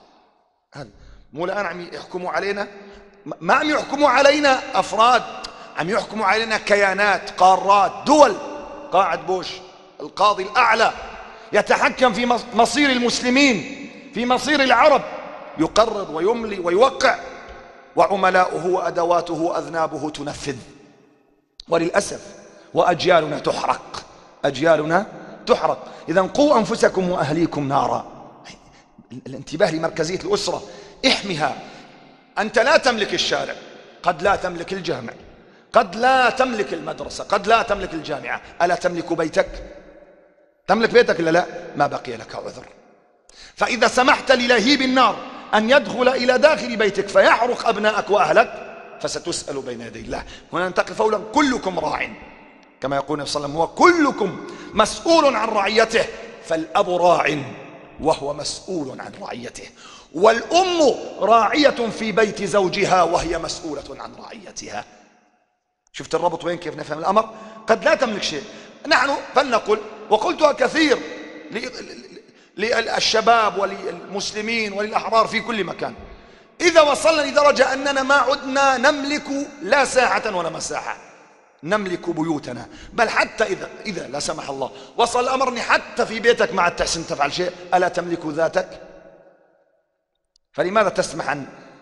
مو الآن عم يحكموا علينا، ما عم يحكموا علينا أفراد، عم يحكموا علينا كيانات، قارات، دول. قاعد بوش القاضي الأعلى يتحكم في مصير المسلمين، في مصير العرب، يقرر ويملي ويوقع، وعملاؤه وأدواته وأذنابه تنفذ. وللأسف وأجيالنا تحرق، أجيالنا تحرق. إذن قوا أنفسكم وأهليكم نارا. الانتباه لمركزية الأسرة، احمها. أنت لا تملك الشارع، قد لا تملك الجامع، قد لا تملك المدرسة، قد لا تملك الجامعة. ألا تملك بيتك؟ تملك بيتك إلا لا؟ ما بقي لك عذر. فإذا سمحت للهيب النار أن يدخل إلى داخل بيتك فيحرق أبنائك وأهلك فستسأل بين يدي الله. هنا ننتقل فولا: كلكم راع، كما يقول النبي صلى الله عليه وسلم: وكلكم مسؤول عن رعيته. فالأب راع وهو مسؤول عن رعيته، والأم راعية في بيت زوجها وهي مسؤولة عن رعيتها. شفت الربط وين؟ كيف نفهم الأمر؟ قد لا تملك شيء. نحن فلنقل، وقلتها كثير للشباب وللمسلمين وللأحرار في كل مكان، إذا وصلنا لدرجة أننا ما عدنا نملك لا ساعة ولا مساحة، نملك بيوتنا، بل حتى إذا لا سمح الله وصل الأمر حتى في بيتك ما عاد تحسن تفعل شيء، ألا تملك ذاتك؟ فلماذا تسمح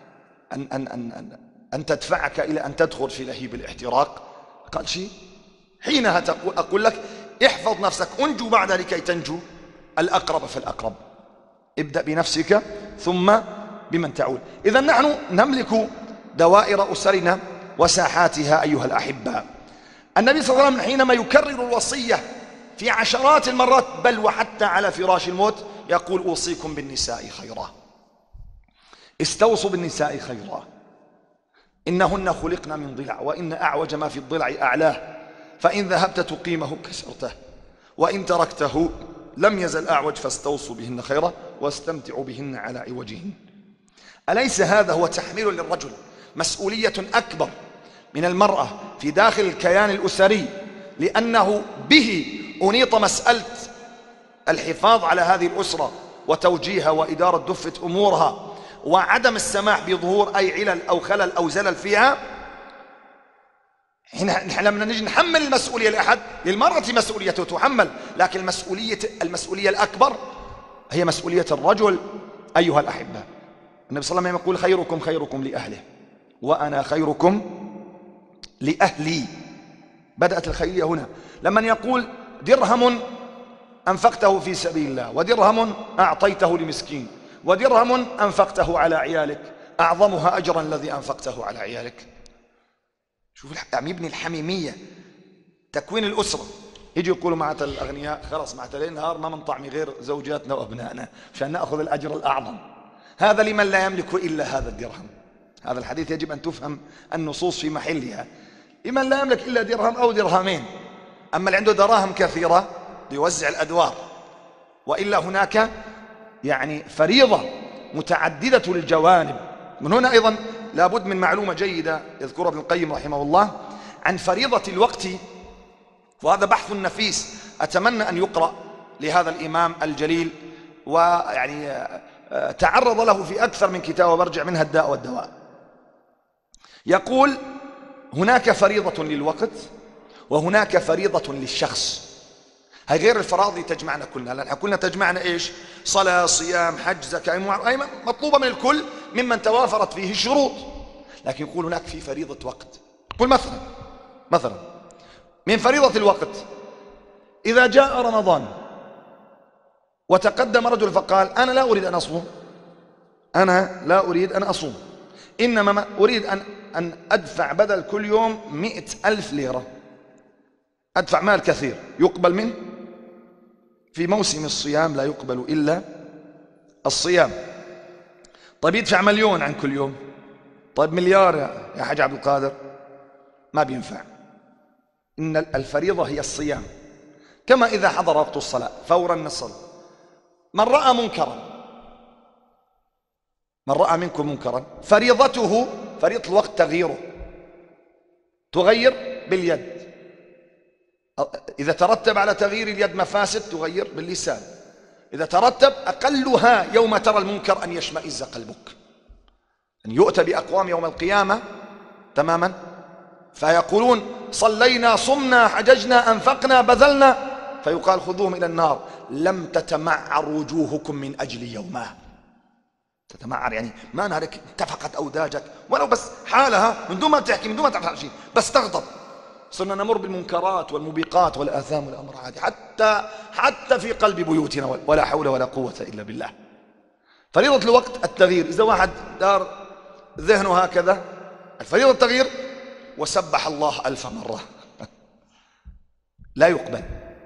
أن تدفعك إلى أن تدخل في لهيب الاحتراق؟ قال شيء حينها أقول لك: احفظ نفسك، أنجو بعد لكي تنجو. الأقرب فالأقرب، ابدأ بنفسك ثم بمن تعول. إذن نحن نملك دوائر أسرنا وساحاتها أيها الأحباء. النبي صلى الله عليه وسلم حينما يكرر الوصية في عشرات المرات، بل وحتى على فراش الموت، يقول: أوصيكم بالنساء خيرا، استوصوا بالنساء خيرا، إنهن خلقن من ضلع، وإن أعوج ما في الضلع أعلاه، فإن ذهبت تقيمه كسرته، وإن تركته لم يزل أعوج، فاستوصوا بهن خيرا واستمتعوا بهن على عوجهن. أليس هذا هو تحميل للرجل مسؤولية أكبر من المرأة في داخل الكيان الأسري، لأنه به أنيط مسألة الحفاظ على هذه الأسرة وتوجيهها وإدارة دفة أمورها، وعدم السماح بظهور أي علل أو خلل أو زلل فيها. نحن لما نجي نحمل المسؤولية لأحد، للمرأة مسؤوليته تحمل، لكن المسؤولية الأكبر هي مسؤولية الرجل أيها الأحبة. النبي صلى الله عليه وسلم يقول: خيركم خيركم لأهله وأنا خيركم لأهلي. بدأت الخيرية هنا، لمن يقول: درهم أنفقته في سبيل الله، ودرهم أعطيته لمسكين، ودرهم أنفقته على عيالك، أعظمها أجرا الذي أنفقته على عيالك. شوف عم يبني الحميمية، تكوين الأسرة. يجي يقولوا معت الأغنياء: خلاص معت ليل نهار ما من طعمي غير زوجاتنا وأبنائنا عشان نأخذ الأجر الأعظم. هذا لمن لا يملك إلا هذا الدرهم. هذا الحديث يجب أن تفهم النصوص في محلها. لمن لا يملك إلا درهم أو درهمين، أما اللي عنده دراهم كثيرة يوزع الأدوار. وإلا هناك يعني فريضة متعددة الجوانب. من هنا أيضا لابد من معلومة جيدة يذكرها ابن القيم رحمه الله عن فريضة الوقت، وهذا بحث نفيس أتمنى أن يقرأ لهذا الإمام الجليل، ويعني تعرض له في أكثر من كتاب، وبرجع منها الداء والدواء. يقول: هناك فريضة للوقت وهناك فريضة للشخص. هي غير الفرائض تجمعنا كلنا، لأن كلنا تجمعنا إيش؟ صلاة، صيام، حج، زكاة، أي مطلوبة من الكل، ممن توافرت فيه الشروط. لكن يقول هناك في فريضة وقت. يقول مثلا من فريضة الوقت إذا جاء رمضان وتقدم رجل فقال أنا لا أريد أن أصوم، إنما أريد أن أدفع بدل كل يوم 100,000 ليرة، أدفع مال كثير يقبل منه. في موسم الصيام لا يقبل إلا الصيام. طيب يدفع 1,000,000 عن كل يوم، طيب مليار يا حاج عبد القادر، ما بينفع. إن الفريضة هي الصيام. كما إذا حضر وقت الصلاة فورا نصل. من رأى منكم منكرا فريضته، فريضة الوقت تغييره، تغير باليد. إذا ترتب على تغيير اليد مفاسد تغير باللسان. إذا ترتب أقلها يوم ترى المنكر أن يشمئز قلبك، أن يؤتى بأقوام يوم القيامة تماما فيقولون صلينا صمنا حججنا أنفقنا بذلنا، فيقال خذوهم إلى النار لم تتمعر وجوهكم من أجل يومه. تتمعر يعني ما نهرك، انتفقت أوداجك ولو بس حالها من دون ما تحكي، من دون ما تعرف شيء، بس تغضب. صرنا نمر بالمنكرات والموبقات والآثام والأمر عادي حتى في قلب بيوتنا، ولا حول ولا قوة إلا بالله. فريضة الوقت التغيير. إذا واحد دار ذهنه هكذا الفريضة التغيير وسبح الله 1000 مرة لا يقبل.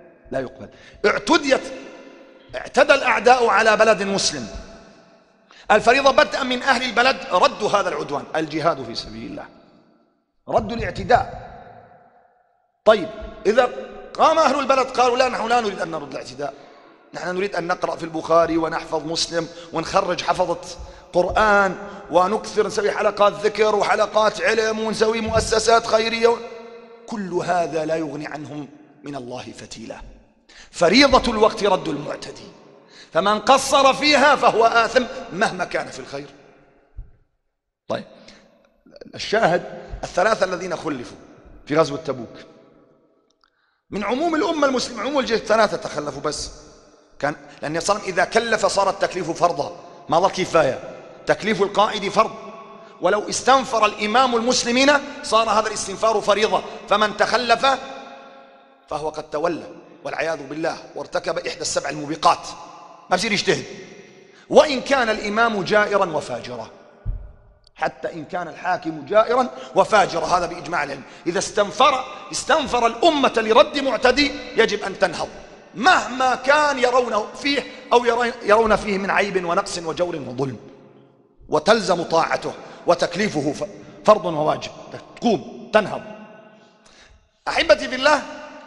اعتدى الأعداء على بلد مسلم، الفريضة بدءا من أهل البلد ردوا هذا العدوان، الجهاد في سبيل الله، ردوا الاعتداء. طيب إذا قام أهل البلد قالوا لا، نحن لا نريد أن نرد الاعتداء، نحن نريد أن نقرأ في البخاري ونحفظ مسلم ونخرج حفظة قرآن ونكثر، نسوي حلقات ذكر وحلقات علم ونسوي مؤسسات خيرية، كل هذا لا يغني عنهم من الله فتيلة. فريضة الوقت رد المعتدي، فمن قصر فيها فهو آثم مهما كان في الخير. طيب الشاهد 3 الذين خلفوا في غزوة تبوك من عموم الأمة المسلمة، عموم الجيش 3 تخلفوا بس، كان لأن صلى إذا كلف صار التكليف فرضا، ما ظل كفاية، تكليف القائد فرض، ولو استنفر الإمام المسلمين صار هذا الاستنفار فريضة، فمن تخلف فهو قد تولى والعياذ بالله وارتكب إحدى ال7 الموبقات، ما بصير يجتهد، وإن كان الإمام جائرا وفاجرا، حتى إن كان الحاكم جائرا وفاجرا، هذا بإجماع العلم. إذا استنفر الأمة لرد معتدي يجب أن تنهض مهما كان يرونه فيه أو يرون فيه من عيب ونقص وجور وظلم، وتلزم طاعته وتكليفه فرض وواجب، تقوم تنهض. أحبتي في الله،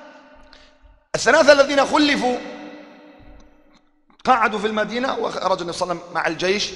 3 الذين خلفوا قعدوا في المدينة، وخرج النبي صلى الله عليه وسلم مع الجيش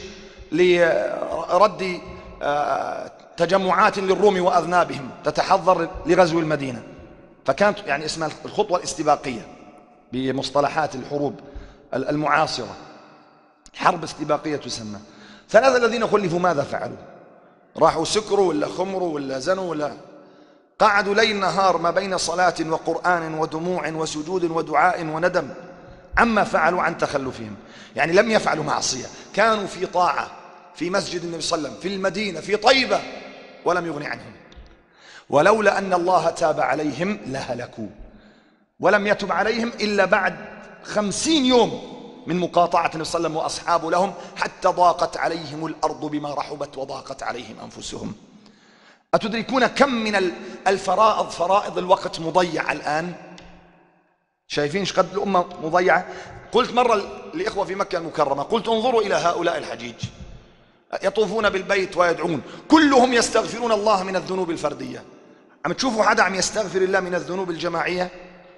لرد تجمعات للروم وأذنابهم تتحضر لغزو المدينة، فكانت يعني اسمها الخطوة الاستباقية بمصطلحات الحروب المعاصرة، حرب استباقية تسمى. 3 الذين خلفوا ماذا فعلوا؟ راحوا سكروا ولا خمروا ولا زنوا ولا قعدوا ليل نهار ما بين صلاة وقرآن ودموع وسجود ودعاء وندم عما فعلوا عن تخلفهم. يعني لم يفعلوا معصية، كانوا في طاعة في مسجد النبي صلى الله عليه وسلم في المدينة في طيبة، ولم يغن عنهم. ولولا أن الله تاب عليهم لهلكوا، ولم يتب عليهم إلا بعد 50 يوم من مقاطعة النبي صلى الله عليه وسلم وأصحابه لهم، حتى ضاقت عليهم الأرض بما رحبت وضاقت عليهم أنفسهم. أتدركون كم من الفرائض، فرائض الوقت مضيعة الآن؟ شايفين ايش قد الأمة مضيعة؟ قلت مرة لإخوة في مكة المكرمة، قلت انظروا إلى هؤلاء الحجيج يطوفون بالبيت ويدعون، كلهم يستغفرون الله من الذنوب الفردية، عم تشوفوا حدا عم يستغفر الله من الذنوب الجماعية؟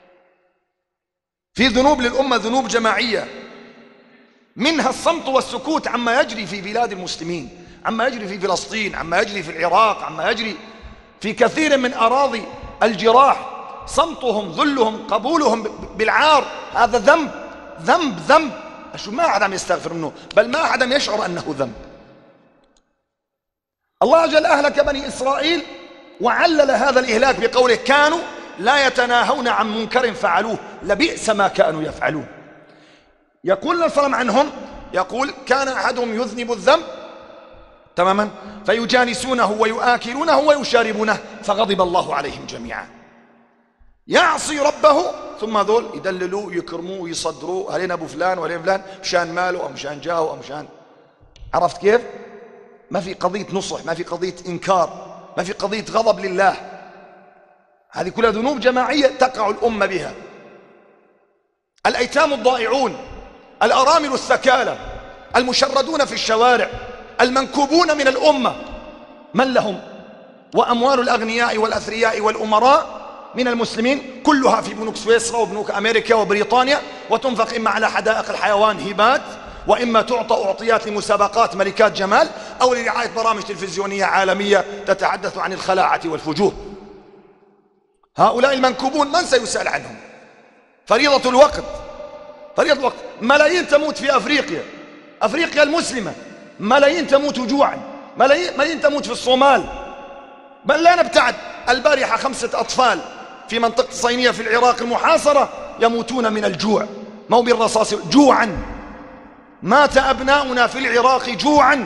في ذنوب للأمة، ذنوب جماعية، منها الصمت والسكوت عما يجري في بلاد المسلمين، عما يجري في فلسطين، عما يجري في العراق، عما يجري في كثير من أراضي الجراح. صمتهم، ذلهم، قبولهم بالعار، هذا ذنب ذنب ذنب. شو ما أحد عم يستغفر منه، بل ما أحد عم يشعر أنه ذنب. الله جل أهلك بني إسرائيل وعلل هذا الإهلاك بقوله كانوا لا يتناهون عن منكر فعلوه لبئس ما كانوا يفعلون. يقول النبي صلى الله عليه وسلم عنهم، يقول كان أحدهم يذنب الذنب تماما، فيجانسونه ويؤكلونه ويشاربونه، فغضب الله عليهم جميعا. يعصي ربه ثم ذول يدللوه يكرموه ويصدروه، هلين ابو فلان وهلين فلان، مشان ماله او مشان جاهه او مشان، عرفت كيف؟ ما في قضية نصح، ما في قضية إنكار، ما في قضية غضب لله. هذه كلها ذنوب جماعية تقع الأمة بها. الأيتام الضائعون، الأرامل الثكالى، المشردون في الشوارع، المنكوبون من الأمة، من لهم؟ وأموال الأغنياء والأثرياء والأمراء من المسلمين كلها في بنوك سويسرا وبنوك أمريكا وبريطانيا، وتنفق إما على حدائق الحيوان هبات، وإما تعطى أعطيات لمسابقات ملكات جمال، أو لرعاية برامج تلفزيونية عالمية تتحدث عن الخلاعة والفجور. هؤلاء المنكوبون من سيسأل عنهم؟ فريضة الوقت، فريضة الوقت. ملايين تموت في أفريقيا المسلمة، ملايين تموت جوعا، ملايين تموت في الصومال، بل لا نبتعد. البارحة 5 أطفال في منطقة الصينية في العراق المحاصرة يموتون من الجوع، مو بالرصاص، جوعا. مات أبناؤنا في العراق جوعا،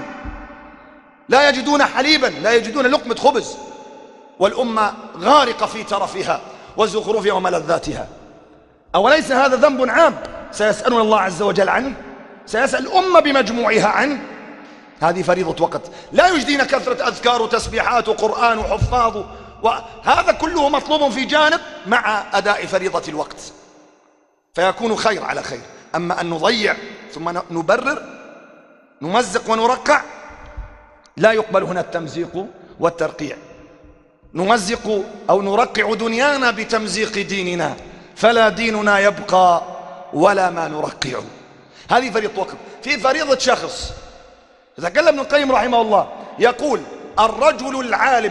لا يجدون حليبا، لا يجدون لقمة خبز، والأمة غارقة في ترفها وزخرفها وملذاتها. أوليس هذا ذنب عام سيسألنا الله عز وجل عنه؟ سيسأل الأمة بمجموعها عنه. هذه فريضة وقت. لا يجدين كثرة أذكار وتسبيحات وقرآن وحفاظ، وهذا كله مطلوب في جانب مع أداء فريضة الوقت، فيكون خير على خير. أما أن نضيع ثم نبرر، نمزق ونرقع، لا يقبل هنا التمزيق والترقيع. نمزق أو نرقع دنيانا بتمزيق ديننا، فلا ديننا يبقى ولا ما نرقعه. هذه فريضة وقت. في فريضة شخص، تكلم ابن القيم رحمه الله يقول: الرجل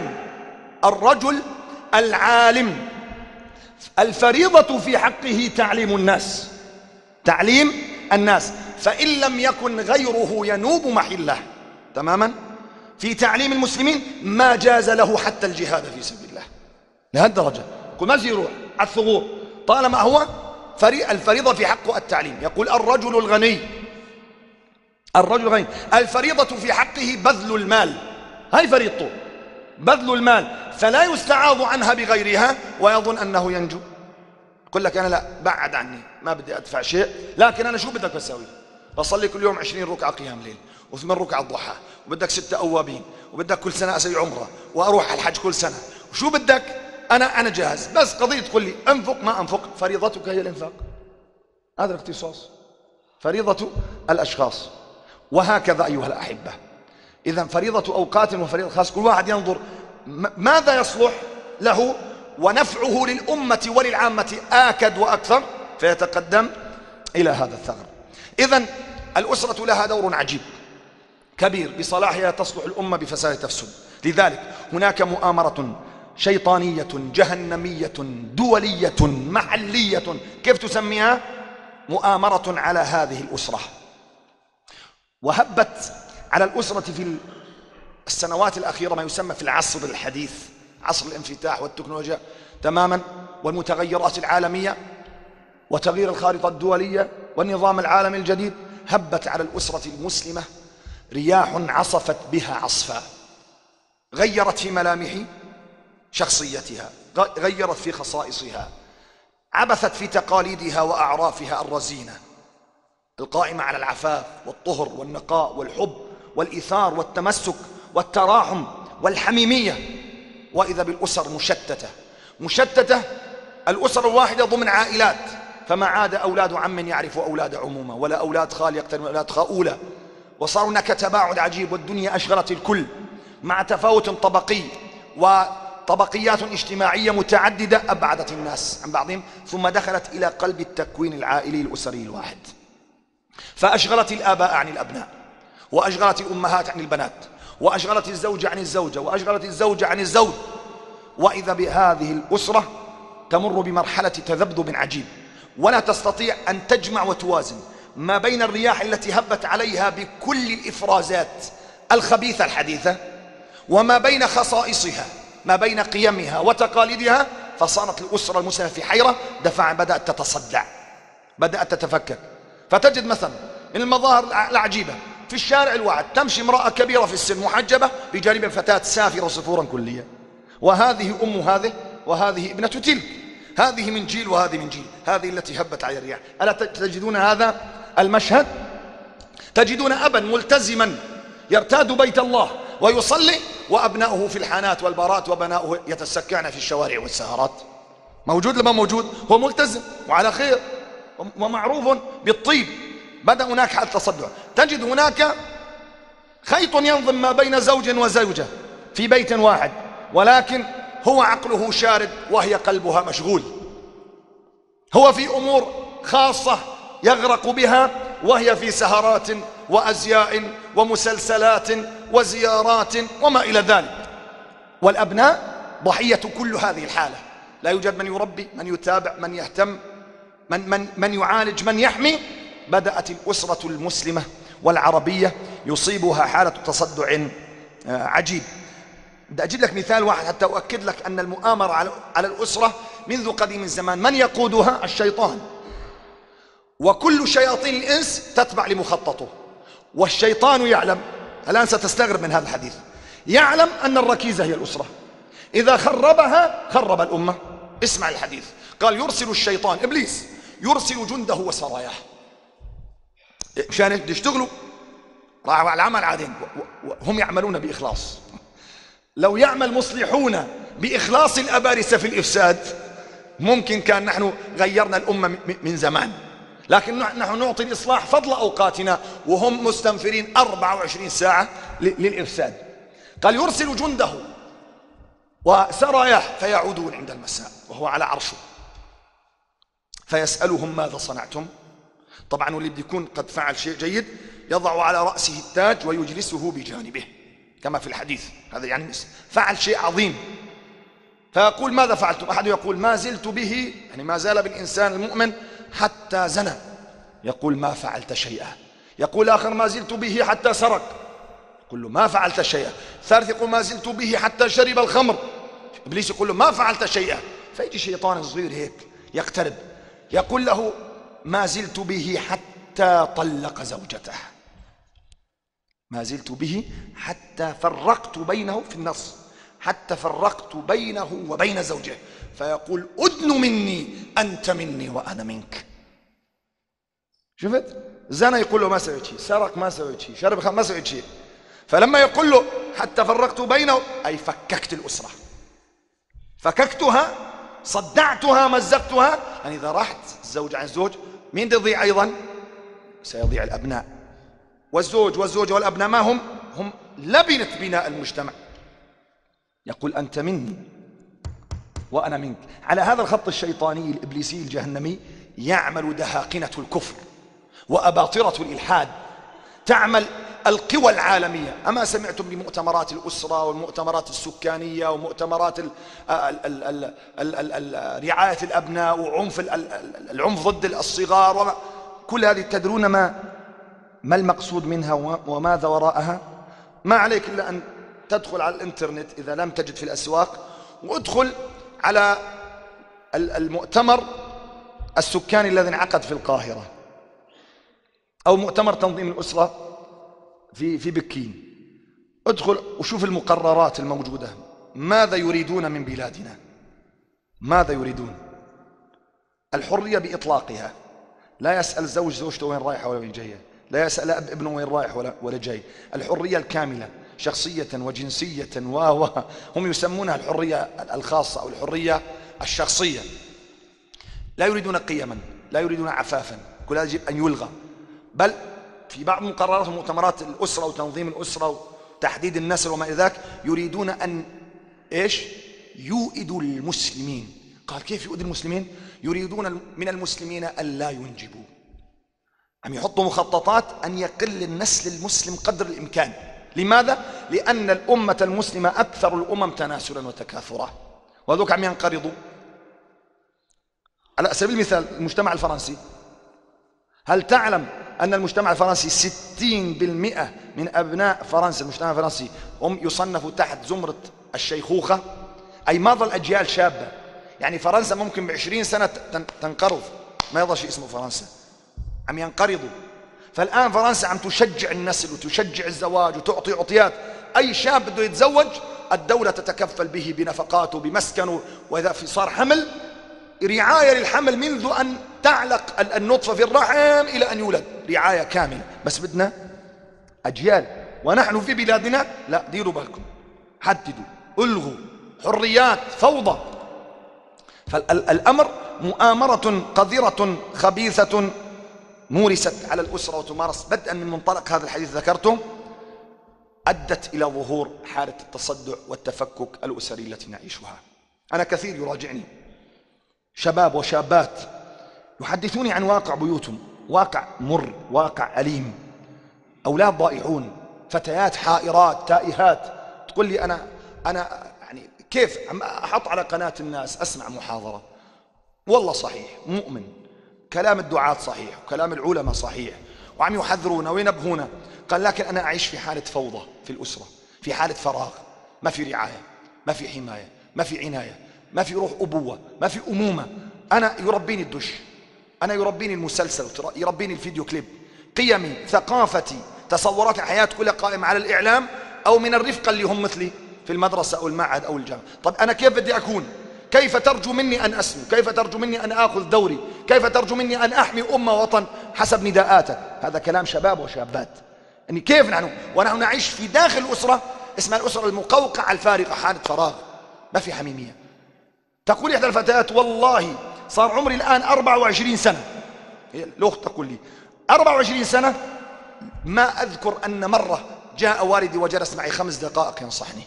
العالم الفريضة في حقه تعليم الناس، فإن لم يكن غيره ينوب محله. تماما. في تعليم المسلمين ما جاز له حتى الجهاد في سبيل الله لهذه الدرجة. يقول ما يروح على الثغور طالما هو الفريضة في حقه التعليم. يقول: الرجل الغني الفريضة في حقه بذل المال، هاي فريضته بذل المال، فلا يستعاض عنها بغيرها ويظن أنه ينجو. يقول لك: أنا لا، بعد عني، ما بدي أدفع شيء، لكن أنا شو بدك أسوي؟ بصلي كل يوم 20 ركعة قيام ليل و8 ركعة ضحى، وبدك 6 أوابين، وبدك كل سنة أسوي عمرة وأروح على الحج كل سنة، وشو بدك؟ أنا جاهز، بس قضية تقول لي أنفق ما أنفق. فريضتك هي الإنفاق، هذا الاختصاص، فريضة الأشخاص. وهكذا أيها الأحبة. إذن فريضة أوقات وفريضة خاص، كل واحد ينظر ماذا يصلح له ونفعه للأمة وللعامة آكد وأكثر، فيتقدم إلى هذا الثغر. إذن الأسرة لها دور عجيب كبير، بصلاحها تصلح الأمة، بفساد تفسد. لذلك هناك مؤامرة شيطانية جهنمية دولية محلية، كيف تسميها؟ مؤامرة على هذه الأسرة، وهبت على الأسرة في السنوات الأخيرة ما يسمى في العصر الحديث، عصر الانفتاح والتكنولوجيا تماما، والمتغيرات العالمية وتغيير الخارطة الدولية والنظام العالمي الجديد. هبت على الأسرة المسلمة رياح عصفت بها عصفا، غيرت في ملامح شخصيتها، غيرت في خصائصها، عبثت في تقاليدها وأعرافها الرزينة القائمة على العفاف والطهر والنقاء والحب والإيثار والتمسك والتراحم والحميمية. وإذا بالأسر مشتتة، الأسر الواحدة ضمن عائلات، فما عاد أولاد عم يعرف أولاد عمومة، ولا أولاد خال يقترن أولاد خاؤولة، وصار هناك تباعد عجيب، والدنيا أشغلت الكل مع تفاوت طبقي وطبقيات اجتماعية متعددة أبعدت الناس عن بعضهم، ثم دخلت إلى قلب التكوين العائلي الأسري الواحد، فأشغلت الآباء عن الأبناء، وأشغلت الأمهات عن البنات، وأشغلت الزوجة عن الزوجة، وأشغلت الزوجة عن الزوج. وإذا بهذه الأسرة تمر بمرحلة تذبذب عجيب، ولا تستطيع أن تجمع وتوازن ما بين الرياح التي هبت عليها بكل الإفرازات الخبيثة الحديثة، وما بين خصائصها، ما بين قيمها وتقاليدها. فصارت الأسرة المسلمة في حيرة، بدأت تتصدع، بدأت تتفكك. فتجد مثلا من المظاهر العجيبة في الشارع الواحد تمشي امرأة كبيرة في السن محجبة بجانب فتاة سافرة صفورا كليا، وهذه أم هذه وهذه ابنة تلك، هذه من جيل وهذه من جيل، هذه التي هبت على الرياح. ألا تجدون هذا المشهد؟ تجدون أبا ملتزما يرتاد بيت الله ويصلي، وأبناؤه في الحانات والبارات، وبناؤه يتسكعن في الشوارع والسهرات. موجود لما موجود؟ هو ملتزم وعلى خير ومعروف بالطيب. بدأ هناك حالة تصدع. تجد هناك خيط ينظم ما بين زوج وزوجة في بيت واحد، ولكن هو عقله شارد وهي قلبها مشغول. هو في أمور خاصة يغرق بها، وهي في سهرات وأزياء ومسلسلات وزيارات وما إلى ذلك. والأبناء ضحية كل هذه الحالة. لا يوجد من يربي، من يتابع، من يهتم، من يعالج، من يحمي. بدأت الأسرة المسلمة والعربية يصيبها حالة تصدع عجيب. بدي أجيب لك مثال واحد حتى أؤكد لك أن المؤامرة على الأسرة منذ قديم الزمان. من يقودها؟ الشيطان. وكل شياطين الإنس تتبع لمخططه. والشيطان يعلم، الآن ستستغرب من هذا الحديث، يعلم أن الركيزة هي الأسرة. إذا خربها خرب الأمة. اسمع الحديث. قال يرسل الشيطان، إبليس يرسل جنده وسراياه مشان يشتغلوا. راحوا على العمل عادين، وهم يعملون بإخلاص. لو يعمل مصلحون بإخلاص الأبارسة في الإفساد ممكن كان نحن غيرنا الأمة من زمان، لكن نحن نعطي الإصلاح فضل أوقاتنا وهم مستنفرين 24 ساعة للإفساد. قال يرسل جنده وسراياه فيعودون عند المساء وهو على عرشه فيسألهم ماذا صنعتم. طبعا واللي بيكون قد فعل شيء جيد يضع على رأسه التاج ويجلسه بجانبه كما في الحديث. هذا يعني فعل شيء عظيم. فيقول ماذا فعلتم؟ أحد يقول ما زلت به، يعني ما زال بالإنسان المؤمن حتى زنى. يقول ما فعلت شيئا. يقول آخر ما زلت به حتى سرق. يقول له ما فعلت شيئا. ثالث يقول ما زلت به حتى شرب الخمر. إبليس يقول له ما فعلت شيئا. فيجي شيطان صغير هيك يقترب يقول له ما زلت به حتى طلق زوجته. ما زلت به حتى فرقت بينه، في النص حتى فرقت بينه وبين زوجه. فيقول أدن مني أنت مني وأنا منك. شفت؟ زنا يقول له ما سويت شيء، سرق ما سويت شيء، شرب خمر ما سويت شيء. فلما يقول له حتى فرقت بينه أي فككت الأسرة، فككتها، صدعتها، مزقتها. يعني إذا راحت الزوج عن الزوج مين يضيع أيضا؟ سيضيع الأبناء. والزوج والزوجة والأبناء ما هم لبنة بناء المجتمع. يقول أنت مني وأنا منك. على هذا الخط الشيطاني الإبليسي الجهنمي يعمل دهاقنة الكفر وأباطرة الإلحاد، تعمل القوى العالمية. أما سمعتم بمؤتمرات الأسرة والمؤتمرات السكانية ومؤتمرات رعاية الأبناء وعنف العنف ضد الصغار كل هذه تدرون ما المقصود منها وماذا وراءها؟ ما عليك إلا أن تدخل على الإنترنت إذا لم تجد في الأسواق، وادخل على المؤتمر السكاني الذي انعقد في القاهرة أو مؤتمر تنظيم الأسرة في بكين. ادخل وشوف المقررات الموجودة. ماذا يريدون من بلادنا؟ ماذا يريدون؟ الحرية بإطلاقها. لا يسأل زوج زوجته وين رايحة ولا وين جاية، لا يسأل أب ابنه وين رايح ولا جاي. الحرية الكاملة شخصية وجنسية هم يسمونها الحرية الخاصة أو الحرية الشخصية. لا يريدون قيما، لا يريدون عفافا، كل هذا يجب أن يلغى. بل في بعض مقررات ومؤتمرات الأسرة وتنظيم الأسرة وتحديد النسل وما إلى ذاك يريدون أن يؤيدوا المسلمين. قال كيف يؤيد المسلمين؟ يريدون من المسلمين أن لا ينجبوا. عم يحطوا مخططات أن يقل النسل المسلم قدر الإمكان. لماذا؟ لأن الأمة المسلمة أكثر الأمم تناسلا وتكاثرا، وهذوك عم ينقرضوا. على سبيل المثال المجتمع الفرنسي، هل تعلم أن المجتمع الفرنسي 60% من أبناء فرنسا المجتمع الفرنسي هم يصنفوا تحت زمرة الشيخوخة، أي ما ظل أجيال شابة. يعني فرنسا ممكن ب20 سنة تنقرض، ما يظل شيء اسمه فرنسا، عم ينقرضوا. فالآن فرنسا عم تشجع النسل وتشجع الزواج وتعطي عطيات. أي شاب بده يتزوج الدولة تتكفل به بنفقاته بمسكنه، وإذا صار حمل رعاية للحمل منذ أن تعلق النطفة في الرحم إلى أن يولد، رعاية كاملة. بس بدنا أجيال، ونحن في بلادنا لا، ديروا بالكم، حددوا، ألغوا، حريات، فوضى. فالأمر مؤامرة قذرة خبيثة مورست على الأسرة وتمارس بدءا من منطلق هذا الحديث ذكرته، أدت إلى ظهور حالة التصدع والتفكك الأسري التي نعيشها. أنا كثير يراجعني شباب وشابات يحدثوني عن واقع بيوتهم، واقع مر، واقع أليم، أولاد ضائعون، فتيات حائرات تائهات. تقول لي أنا يعني كيف أحط على قناة الناس أسمع محاضرة، والله صحيح مؤمن، كلام الدعاة صحيح وكلام العلماء صحيح وعم يحذرونا وينبهونا، قال لكن أنا أعيش في حالة فوضى في الأسرة، في حالة فراغ، ما في رعاية، ما في حماية، ما في عناية، ما في روح أبوة، ما في أمومة. أنا يربيني الدش، أنا يربيني المسلسل، يربيني الفيديو كليب، قيمي، ثقافتي، تصورات الحياة كلها قائمة على الإعلام أو من الرفقة اللي هم مثلي في المدرسة أو المعهد أو الجامعة. طب أنا كيف بدي أكون؟ كيف ترجو مني أن أسمو؟ كيف ترجو مني أن آخذ دوري؟ كيف ترجو مني أن أحمي أمة وطن حسب نداءاتك؟ هذا كلام شباب وشابات. يعني كيف ونحن نعيش في داخل الأسرة اسمها الأسرة المقوقعة الفارقة، حالة فراغ، ما في حميمية. تقول إحدى الفتيات والله صار عمري الآن 24 سنة، هي الأخت تقول لي 24 سنة ما أذكر أن مرة جاء والدي وجلس معي 5 دقائق ينصحني،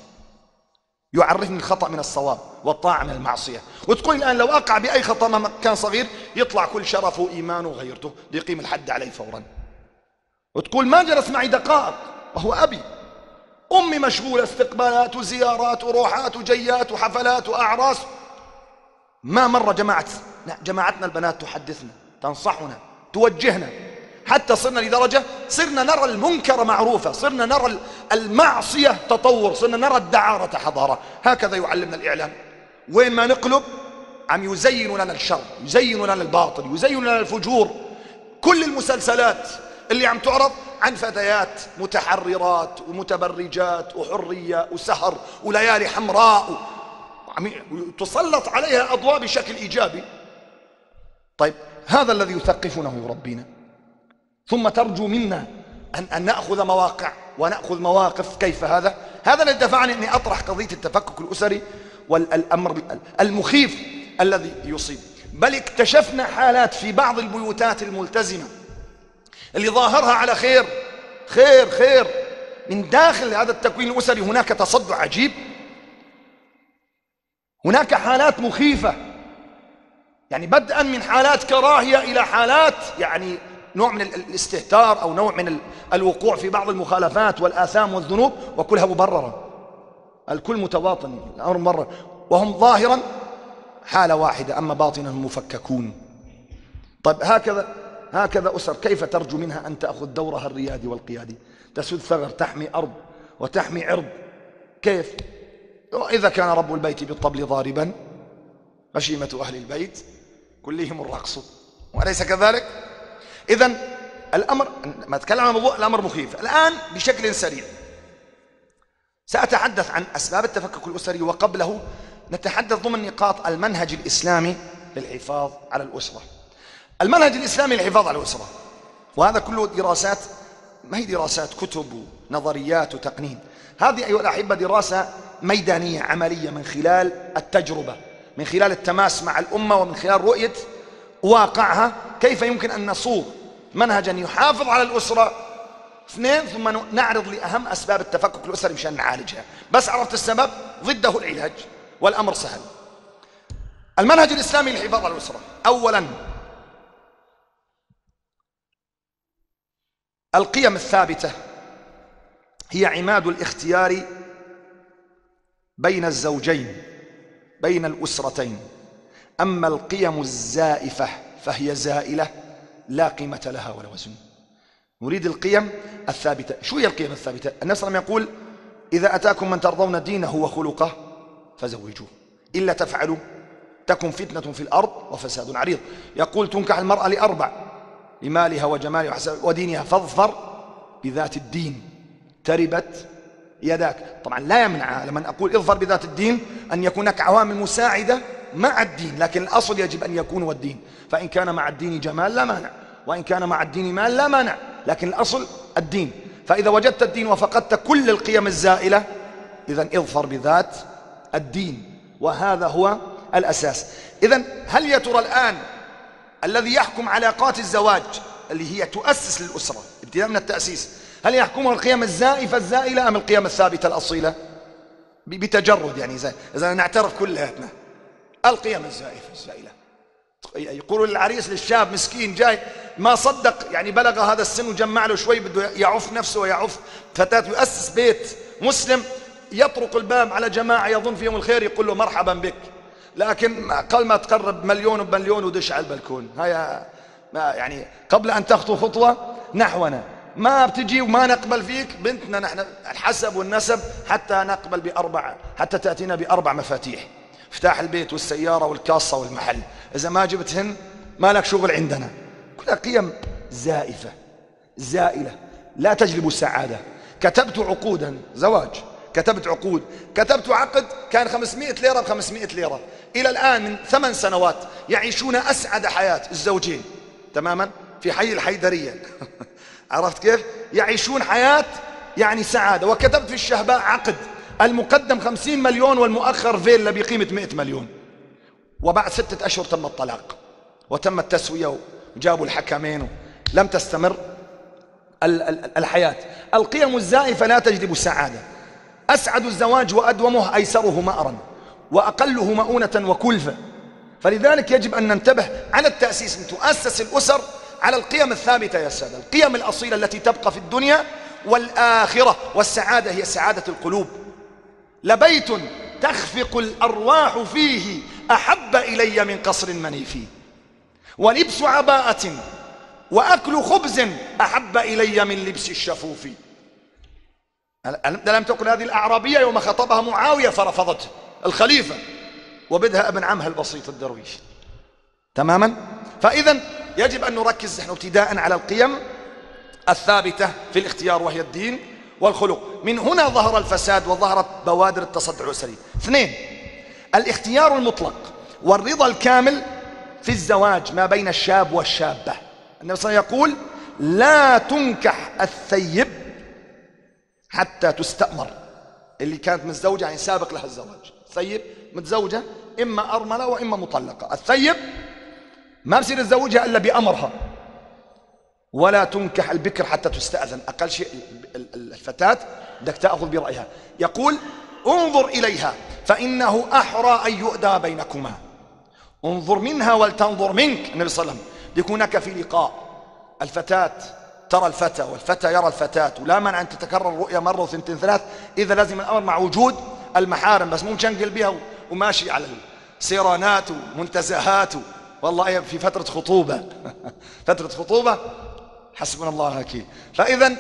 يعرفني الخطأ من الصواب والطاعة من المعصية. وتقول الآن لو أقع بأي خطأ مهما كان صغير يطلع كل شرفه وإيمانه وغيرته ليقيم الحد عليه فورا. وتقول ما جلس معي دقائق وهو أبي، أمي مشغولة، استقبالات وزيارات وروحات وجيات وحفلات وأعراس، ما مرة جماعتنا البنات تحدثنا، تنصحنا، توجهنا، حتى صرنا لدرجة صرنا نرى المنكر معروفة، صرنا نرى المعصية تطور، صرنا نرى الدعارة حضارة. هكذا يعلمنا الإعلام، وين ما نقلب عم يزينوا لنا الشر، يزينوا لنا الباطل، يزينوا لنا الفجور. كل المسلسلات اللي عم تعرض عن فتيات متحررات ومتبرجات وحرية وسهر وليالي حمراء تسلط عليها أضواء بشكل إيجابي. طيب هذا الذي يثقفنا ويربينا، ثم ترجو منا أن نأخذ مواقع ونأخذ مواقف. كيف هذا؟ هذا اللي دفعني أني أطرح قضية التفكك الأسري والأمر المخيف الذي يصيب. بل اكتشفنا حالات في بعض البيوتات الملتزمة اللي ظاهرها على خير خير خير، من داخل هذا التكوين الأسري هناك تصدع عجيب، هناك حالات مخيفة، يعني بدءا من حالات كراهية إلى حالات يعني نوع من الاستهتار أو نوع من الوقوع في بعض المخالفات والآثام والذنوب، وكلها مبررة، الكل متواطن، الأمر مبرر، وهم ظاهرا حالة واحدة أما باطنا هم مفككون. طيب هكذا أسر كيف ترجو منها أن تأخذ دورها الريادي والقيادي، تسد ثغر، تحمي أرض وتحمي عرض؟ كيف؟ إذا كان رب البيت بالطبل ضاربا غشيمة أهل البيت كلهم الرقص، وليس كذلك؟ إذن الأمر، ما أتكلم عن موضوع الأمر مخيف. الآن بشكل سريع سأتحدث عن أسباب التفكك الأسري، وقبله نتحدث ضمن نقاط المنهج الإسلامي للحفاظ على الأسرة. المنهج الإسلامي للحفاظ على الأسرة، وهذا كله دراسات، ما هي دراسات كتب ونظريات وتقنين، هذه أيها الأحبة دراسة ميدانية عملية من خلال التجربة، من خلال التماس مع الأمة، ومن خلال رؤية واقعها كيف يمكن أن نصوغ منهجا يحافظ على الأسرة. 2 ثم نعرض لأهم أسباب التفكك الأسري مشان نعالجها. بس عرفت السبب ضده العلاج والأمر سهل. المنهج الإسلامي للحفاظ على الأسرة، أولا القيم الثابتة هي عماد الاختيار بين الزوجين، بين الأسرتين. أما القيم الزائفة فهي زائلة لا قيمة لها ولا وزن. نريد القيم الثابتة. شو هي القيم الثابتة؟ النبي صلى الله عليه وسلم يقول إذا أتاكم من ترضون دينه وخلقه فزوجوه، إلا تفعلوا تكن فتنة في الأرض وفساد عريض. يقول تنكح المرأة ل4: لمالها وجمالها ودينها فاظفر بذات الدين تربت يداك. طبعا لا يمنع لما أقول اظفر بذات الدين أن يكون هناك عوامل مساعدة مع الدين، لكن الأصل يجب أن يكون هو الدين. فإن كان مع الدين جمال لا مانع، وإن كان مع الدين مال لا مانع، لكن الأصل الدين. فإذا وجدت الدين وفقدت كل القيم الزائلة، إذن اظفر بذات الدين، وهذا هو الأساس. إذن هل يا ترى الآن الذي يحكم علاقات الزواج اللي هي تؤسس للأسرة ابتداء من التأسيس، هل يحكمها القيم الزائفة الزائلة أم القيم الثابتة الأصيلة؟ بتجرد يعني إذا نعترف كلياتنا القيم الزائفة الزائلة. يقولوا للعريس للشاب مسكين جاي ما صدق يعني بلغ هذا السن وجمع له شوي بده يعف نفسه ويعف فتاة، يؤسس بيت مسلم، يطرق الباب على جماعة يظن فيهم الخير يقول له مرحبا بك، لكن قبل ما تقرب مليون وبمليون ودش على البلكون. هيا يعني قبل أن تخطو خطوة نحونا ما بتجي وما نقبل فيك بنتنا نحن الحسب والنسب حتى نقبل بأربعة، حتى تأتينا بأربع مفاتيح، مفتاح البيت والسيارة والكاسة والمحل، إذا ما جبتهن ما لك شغل عندنا. كلها قيم زائفة زائلة لا تجلب السعادة. كتبت عقودا زواج، كتبت عقود، كتبت عقد كان 500 ليرة ب500 ليرة، إلى الآن من 8 سنوات يعيشون أسعد حياة الزوجين تماما في حي الحيدرية عرفت كيف؟ يعيشون حياة يعني سعادة. وكتبت في الشهباء عقد المقدم 50 مليون والمؤخر فيلا بقيمة 100 مليون، وبعد 6 أشهر تم الطلاق وتم التسوية وجابوا الحكمين، لم تستمر الحياة. القيم الزائفة لا تجلب السعادة. أسعد الزواج وأدومه أيسره مأرا وأقله مؤونة وكلفة. فلذلك يجب أن ننتبه على التأسيس، أن تؤسس الأسر على القيم الثابتة يا سادة، القيم الأصيلة التي تبقى في الدنيا والآخرة. والسعادة هي سعادة القلوب. لبيت تخفق الأرواح فيه أحب إلي من قصر منيف، ولبس عباءة وأكل خبز أحب إلي من لبس الشفوف. لم تكن هذه الأعرابية يوم خطبها معاوية فرفضته الخليفة وبدها ابن عمها البسيط الدرويش تماما. فإذا يجب أن نركز نحن ابتداء على القيم الثابتة في الاختيار وهي الدين والخلق. من هنا ظهر الفساد وظهرت بوادر التصدع الأسري. 2 الاختيار المطلق والرضا الكامل في الزواج ما بين الشاب والشابة. النبي صلى الله عليه وسلم يقول لا تنكح الثيب حتى تستأمر. اللي كانت متزوجة يعني سابق لها الزواج، ثيب متزوجة إما أرملة وإما مطلقة. الثيب ما بصير يتزوجها إلا بأمرها. ولا تنكح البكر حتى تستأذن، أقل شيء الفتاة بدك تأخذ برأيها. يقول انظر إليها فإنه أحرى أن يؤدى بينكما. انظر منها ولتنظر منك. النبي صلى الله عليه وسلم يكون هناك في لقاء، الفتاة ترى الفتى والفتى يرى الفتاة، ولا مانع أن تتكرر الرؤية مرة وثنتين ثلاث إذا لازم الأمر مع وجود المحارم، بس مو مشنقل بها وماشي على السيرانات ومنتزهات والله في فترة خطوبة فترة خطوبة حسبنا الله الوكيل. فإذا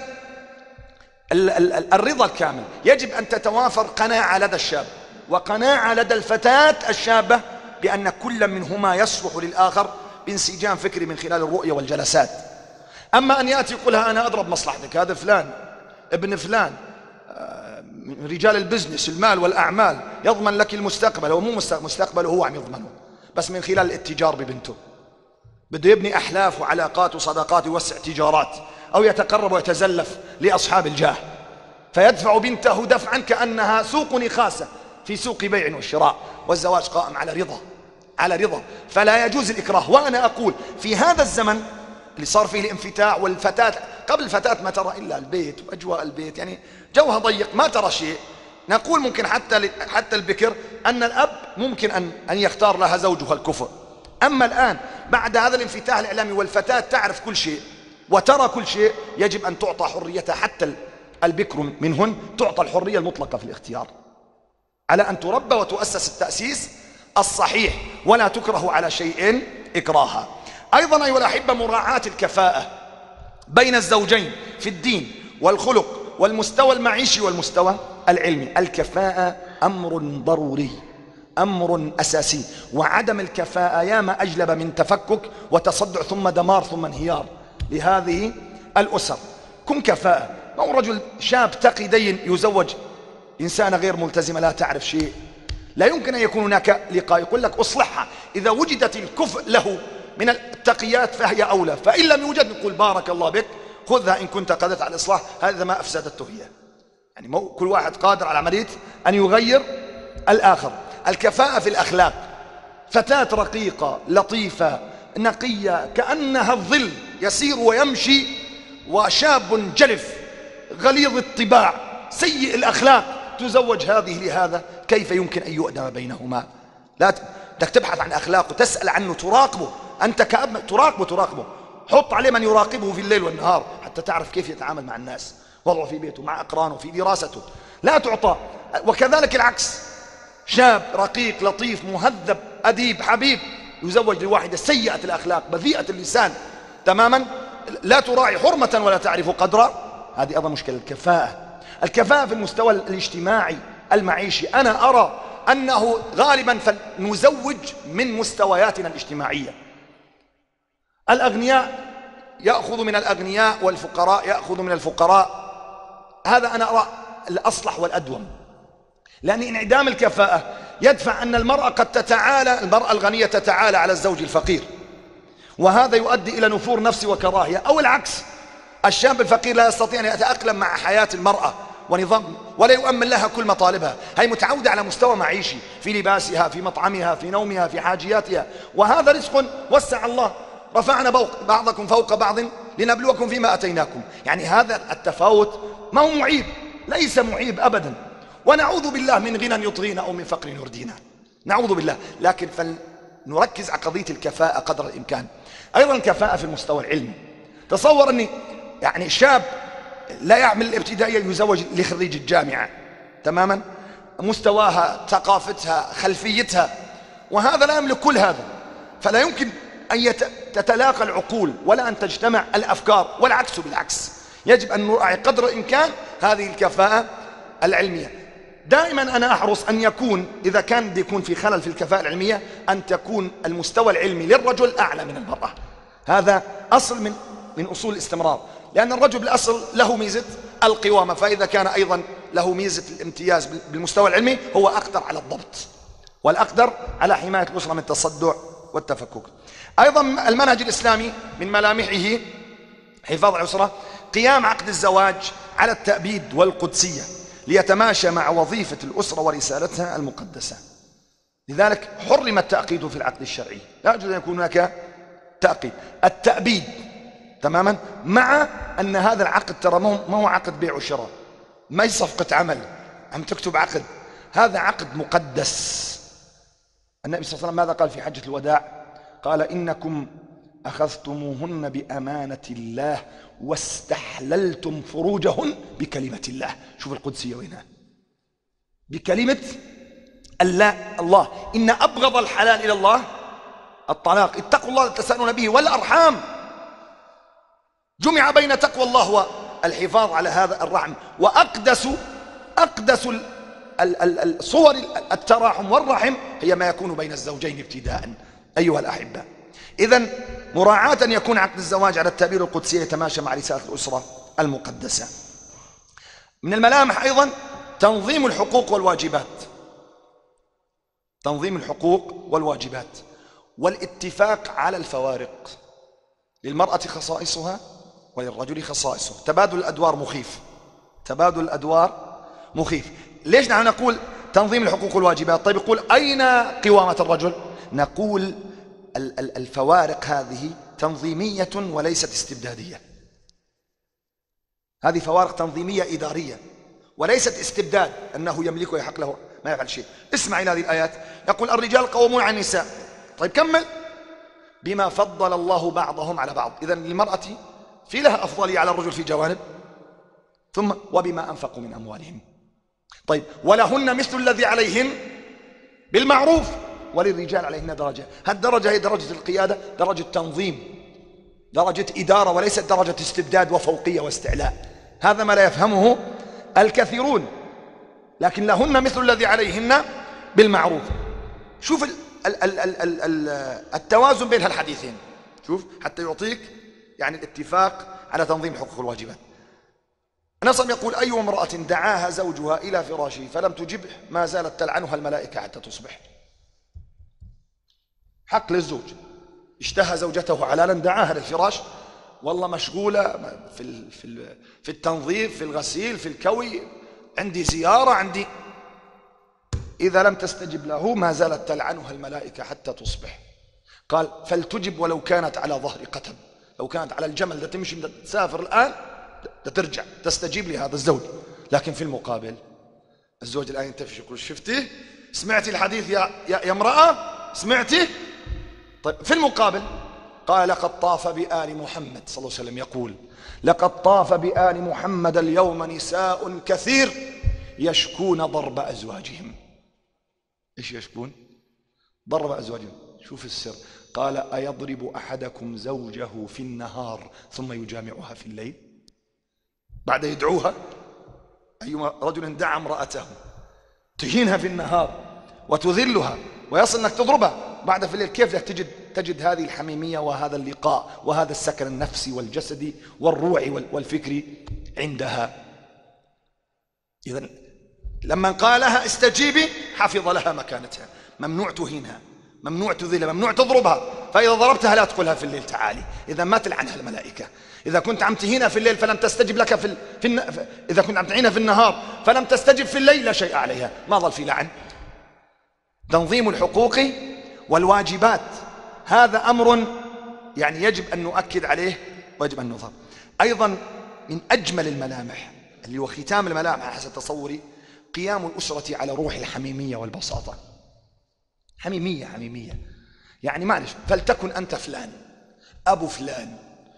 الرضا الكامل يجب أن تتوافر قناعة لدى الشاب وقناعة لدى الفتاة الشابة بأن كل منهما يصلح للآخر بانسجام فكري من خلال الرؤية والجلسات. أما أن يأتي يقولها أنا أضرب مصلحتك، هذا فلان ابن فلان من رجال البزنس المال والأعمال يضمن لك المستقبل، هو مو مستقبله هو عم يضمنه، بس من خلال الاتجار ببنته بده يبني أحلاف وعلاقات وصداقات ويوسع تجارات، أو يتقرب ويتزلف لأصحاب الجاه فيدفع بنته دفعا كأنها سوق نخاسة في سوق بيع وشراء، والزواج قائم على رضا فلا يجوز الإكراه. وأنا أقول في هذا الزمن اللي صار فيه الانفتاح، والفتاة قبل الفتاة ما ترى إلا البيت وأجواء البيت، يعني جوها ضيق ما ترى شيء. نقول ممكن حتى البكر أن الأب ممكن أن يختار لها زوجها الكفء. أما الآن بعد هذا الانفتاح الإعلامي والفتاة تعرف كل شيء وترى كل شيء، يجب أن تعطى حريتها، حتى البكر منهن تعطى الحرية المطلقة في الاختيار، على أن تربى وتؤسس التأسيس الصحيح ولا تكره على شيء إكراها. أيضا أيها الأحبة مراعاة الكفاءة بين الزوجين في الدين والخلق والمستوى المعيشي والمستوى العلمي. الكفاءة أمر ضروري، أمر أساسي، وعدم الكفاءة ياما أجلب من تفكك وتصدع ثم دمار ثم انهيار. لهذه الأسر. كن كفاءة، ما هو رجل شاب تقي دين يزوج إنسانة غير ملتزمة لا تعرف شيء، لا يمكن أن يكون هناك لقاء. يقول لك أصلحها، إذا وجدت الكفء له من التقيات فهي أولى، فإن لم يوجد نقول بارك الله بك خذها إن كنت قادرت على الإصلاح، هذا ما أفسدته هي. يعني كل واحد قادر على عملية أن يغير الآخر. الكفاءة في الأخلاق، فتاة رقيقة لطيفة نقية كأنها الظل يسير ويمشي، وشاب جلف غليظ الطباع سيء الأخلاق تزوج هذه لهذا، كيف يمكن أن يؤدم بينهما؟ لا بدك تبحث عن أخلاقه، تسأل عنه، تراقبه. أنت كأب تراقبه، حط عليه من يراقبه في الليل والنهار حتى تعرف كيف يتعامل مع الناس، وضعه في بيته مع أقرانه في دراسته، لا تعطى. وكذلك العكس، شاب رقيق لطيف مهذب أديب حبيب يزوج لواحدة سيئة الأخلاق بذيئة اللسان تماما، لا تراعي حرمة ولا تعرف قدرها، هذه أيضا مشكلة. الكفاءة في المستوى الاجتماعي المعيشي، أنا أرى أنه غالبا فنزوج من مستوياتنا الاجتماعية. الأغنياء يأخذ من الأغنياء والفقراء يأخذ من الفقراء، هذا أنا أرى الأصلح والأدوم، لأن انعدام الكفاءة يدفع أن المرأة قد تتعالى، المرأة الغنية تتعالى على الزوج الفقير، وهذا يؤدي إلى نفور نفسي وكراهية. أو العكس، الشاب الفقير لا يستطيع أن يتأقلم مع حياة المرأة ونظام، ولا يؤمن لها كل مطالبها، هي متعودة على مستوى معيشي في لباسها في مطعمها في نومها في حاجياتها، وهذا رزق وسع الله، رفعنا بعضكم فوق بعض لنبلوكم فيما أتيناكم. يعني هذا التفاوت ما هو معيب، ليس معيب أبدا، ونعوذ بالله من غنى يطغينا أو من فقر يردينا، نعوذ بالله. لكن فلنركز على قضية الكفاءة قدر الإمكان. أيضا الكفاءة في المستوى العلمي، تصور أني يعني شاب لا يعمل الابتدائية يزوج لخريج الجامعة تماما، مستواها ثقافتها خلفيتها، وهذا لا يملك كل هذا، فلا يمكن أن تتلاقى العقول ولا أن تجتمع الأفكار، والعكس بالعكس. يجب أن نراعي قدر الإمكان هذه الكفاءة العلمية. دائما أنا أحرص أن يكون، إذا كان يكون في خلل في الكفاءة العلمية، أن تكون المستوى العلمي للرجل أعلى من المرأة، هذا أصل من أصول الاستمرار، لأن الرجل بالأصل له ميزة القوامة، فإذا كان أيضا له ميزة الامتياز بالمستوى العلمي هو أقدر على الضبط والأقدر على حماية الأسرة من التصدع والتفكك. أيضا المنهج الإسلامي من ملامحه حفاظ الأسرة قيام عقد الزواج على التأبيد والقدسية ليتماشى مع وظيفة الأسرة ورسالتها المقدسة، لذلك حرم التأقيد في العقد الشرعي، لا يجوز أن يكون هناك تأقيد. التأبيد تماما، مع أن هذا العقد ترى ما هو عقد بيع وشراء، ما هي صفقة عمل عم تكتب عقد، هذا عقد مقدس. النبي صلى الله عليه وسلم ماذا قال في حجة الوداع؟ قال إنكم أخذتموهن بأمانة الله واستحللتم فروجهن بكلمة الله. شوف القدسية وينها، بكلمة الله. إن أبغض الحلال إلى الله الطلاق، اتقوا الله تسألون به والأرحام، جمع بين تقوى الله والحفاظ على هذا الرحم. وأقدس صور التراحم والرحم هي ما يكون بين الزوجين ابتداء أيها الأحبة. إذن مراعاة أن يكون عقد الزواج على التعبير القدسي يتماشى مع رسالة الأسرة المقدسة. من الملامح أيضا تنظيم الحقوق والواجبات، تنظيم الحقوق والواجبات والاتفاق على الفوارق، للمرأة خصائصها وللرجل خصائصه. تبادل الأدوار مخيف، تبادل الأدوار مخيف. ليش نحن نقول تنظيم الحقوق والواجبات؟ طيب يقول أين قوامة الرجل؟ نقول الفوارق هذه تنظيمية وليست استبدادية، هذه فوارق تنظيمية إدارية وليست استبداد أنه يملك ويحق له ما يفعل شيء. اسمع إلى هذه الآيات، يقول الرجال قوامون على النساء، طيب كمل، بما فضل الله بعضهم على بعض. إذن للمرأة في لها أفضلية على الرجل في جوانب، ثم وبما أنفقوا من أموالهم. طيب ولهن مثل الذي عليهن بالمعروف وللرجال عليهن درجة. هالدرجة هي درجة القيادة، درجة تنظيم، درجة إدارة، وليست درجة استبداد وفوقية واستعلاء. هذا ما لا يفهمه الكثيرون. لكن لهن مثل الذي عليهن بالمعروف. شوف التوازن بين هالحديثين، شوف حتى يعطيك يعني الاتفاق على تنظيم حقوق الواجبات. نصم يقول: أي امرأة دعاها زوجها إلى فراشه فلم تجبه ما زالت تلعنها الملائكة حتى تصبح. حق للزوج، اشتهى زوجته حلالا دعاها للفراش، والله مشغولة في التنظيف، في الغسيل، في الكوي، عندي زيارة، عندي. إذا لم تستجب له ما زالت تلعنها الملائكة حتى تصبح. قال: فلتجب ولو كانت على ظهر قتب، لو كانت على الجمل ده تمشي تسافر الآن ده ترجع تستجيب لهذا الزوج. لكن في المقابل الزوج الآن ينتفش يقول: شفتي؟ سمعتي الحديث يا امرأة؟ سمعتي؟ طيب في المقابل قال: لقد طاف بآل محمد صلى الله عليه وسلم يقول: لقد طاف بآل محمد اليوم نساء كثير يشكون ضرب أزواجهم. إيش يشكون؟ ضرب أزواجهم. شوف السر. قال: أيضرب أحدكم زوجه في النهار ثم يجامعها في الليل؟ بعد يدعوها، أيما رجل دعا امرأته تهينها في النهار وتذلها ويصل أنك تضربها، بعد في الليل كيف تجد هذه الحميمية وهذا اللقاء وهذا السكن النفسي والجسدي والروعي والفكري عندها. إذن لما قالها استجيبي حفظ لها مكانتها. ممنوع تهينها، ممنوع تذلها، ممنوع تضربها. فإذا ضربتها لا تقولها في الليل تعالي، إذا ما تلعنها الملائكة. إذا كنت عم تهينها في الليل فلم تستجب لك إذا كنت عم تعينها في النهار فلم تستجب في الليل لا شيء عليها، ما ظل في لعن. تنظيم الحقوق والواجبات هذا أمر يعني يجب أن نؤكد عليه ويجب أن نظهر. أيضا من أجمل الملامح اللي هو ختام الملامح حسب تصوري قيام الأسرة على روح الحميمية والبساطة. حميمية يعني معلش، فلتكن أنت فلان أبو فلان،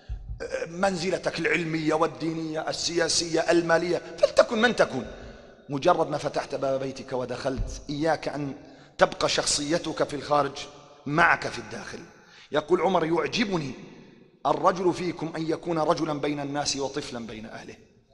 منزلتك العلمية والدينية السياسية المالية، فلتكن من تكون. مجرد ما فتحت باب بيتك ودخلت إياك أن تبقى شخصيتك في الخارج معك في الداخل. يقول عمر: يعجبني الرجل فيكم أن يكون رجلا بين الناس وطفلا بين أهله.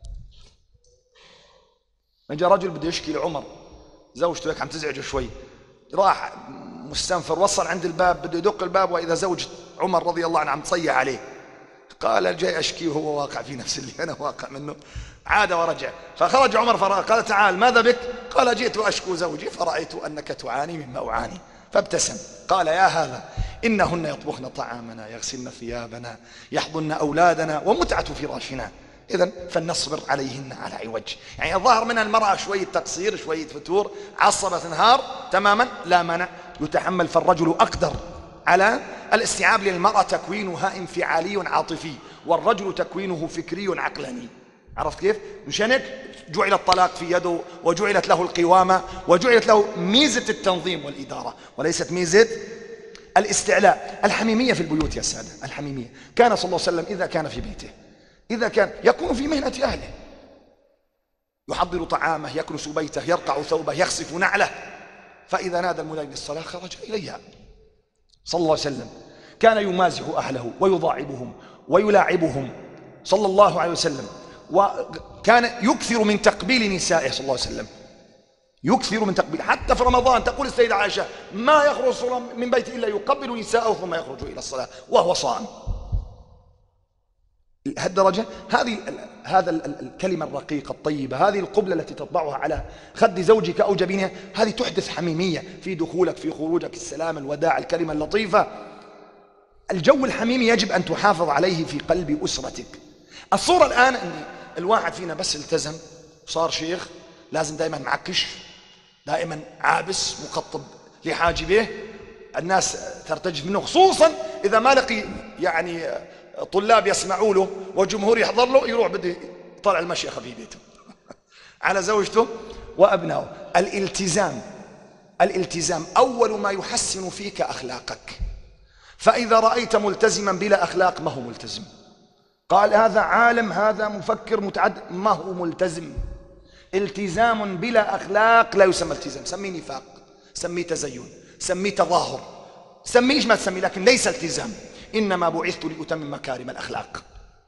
جاء رجل بده يشكي لعمر، زوجته هيك عم تزعجه شوي، راح مستنفر وصل عند الباب بده يدق الباب، وإذا زوجة عمر رضي الله عنه عم تصيح عليه. قال: جاي أشكي وهو واقع في نفس اللي أنا واقع منه. عاد ورجع، فخرج عمر فرأى، قال: تعال ماذا بك؟ قال: جئت أشكو زوجي فرأيت أنك تعاني مما أعاني. فابتسم قال: يا هذا إنهن يطبخن طعامنا، يغسلن ثيابنا، يحضن أولادنا، ومتعة فراشنا، إذن فلنصبر عليهن على عوج. يعني الظاهر منها المرأة شوية تقصير، شوية فتور، عصبة تنهار تماما، لا مانع يتحمل. فالرجل أقدر على الاستيعاب، للمرأة تكوينها انفعالي عاطفي والرجل تكوينه فكري عقلاني. عرفت كيف؟ مشان هيك جعل الطلاق في يده وجعلت له القوامة وجعلت له ميزة التنظيم والإدارة وليست ميزة الاستعلاء. الحميمية في البيوت يا سادة، الحميمية. كان صلى الله عليه وسلم إذا كان في بيته، إذا كان يكون في مهنة أهله، يحضر طعامه، يكنس بيته، يرقع ثوبه، يخصف نعله، فإذا نادى المنادي للصلاة خرج إليها. صلى الله عليه وسلم كان يمازح أهله ويضاعبهم ويلاعبهم صلى الله عليه وسلم، وكان يكثر من تقبيل نسائه صلى الله عليه وسلم، يكثر من تقبيل. حتى في رمضان تقول السيدة عائشة: ما يخرج من بيته إلا يقبل نساءه ثم يخرج إلى الصلاة وهو صائم. هالدرجة هذا الكلمة الرقيقة الطيبة، هذه القبلة التي تطبعها على خد زوجك أو جبينها، هذه تحدث حميمية في دخولك في خروجك، السلام، الوداع، الكلمة اللطيفة. الجو الحميمي يجب أن تحافظ عليه في قلب أسرتك. الصورة الآن أن الواحد فينا بس التزم وصار شيخ لازم دائما معكش، دائما عابس مقطب لحاجبه، الناس ترتجف منه، خصوصا إذا ما لقي يعني طلاب يسمعوا له وجمهور يحضر له، يروح بده يطلع المشيخة في بيته على زوجته وأبنائه. الالتزام أول ما يحسن فيك أخلاقك، فإذا رأيت ملتزما بلا أخلاق ما هو ملتزم. قال: هذا عالم، هذا مفكر متعدد، ما هو ملتزم. التزام بلا أخلاق لا يسمى التزام، سميه نفاق، سميه تزين، سميه تظاهر، سميه ما تسميه، لكن ليس التزام. إنما بعثت لأتمم مكارم الأخلاق.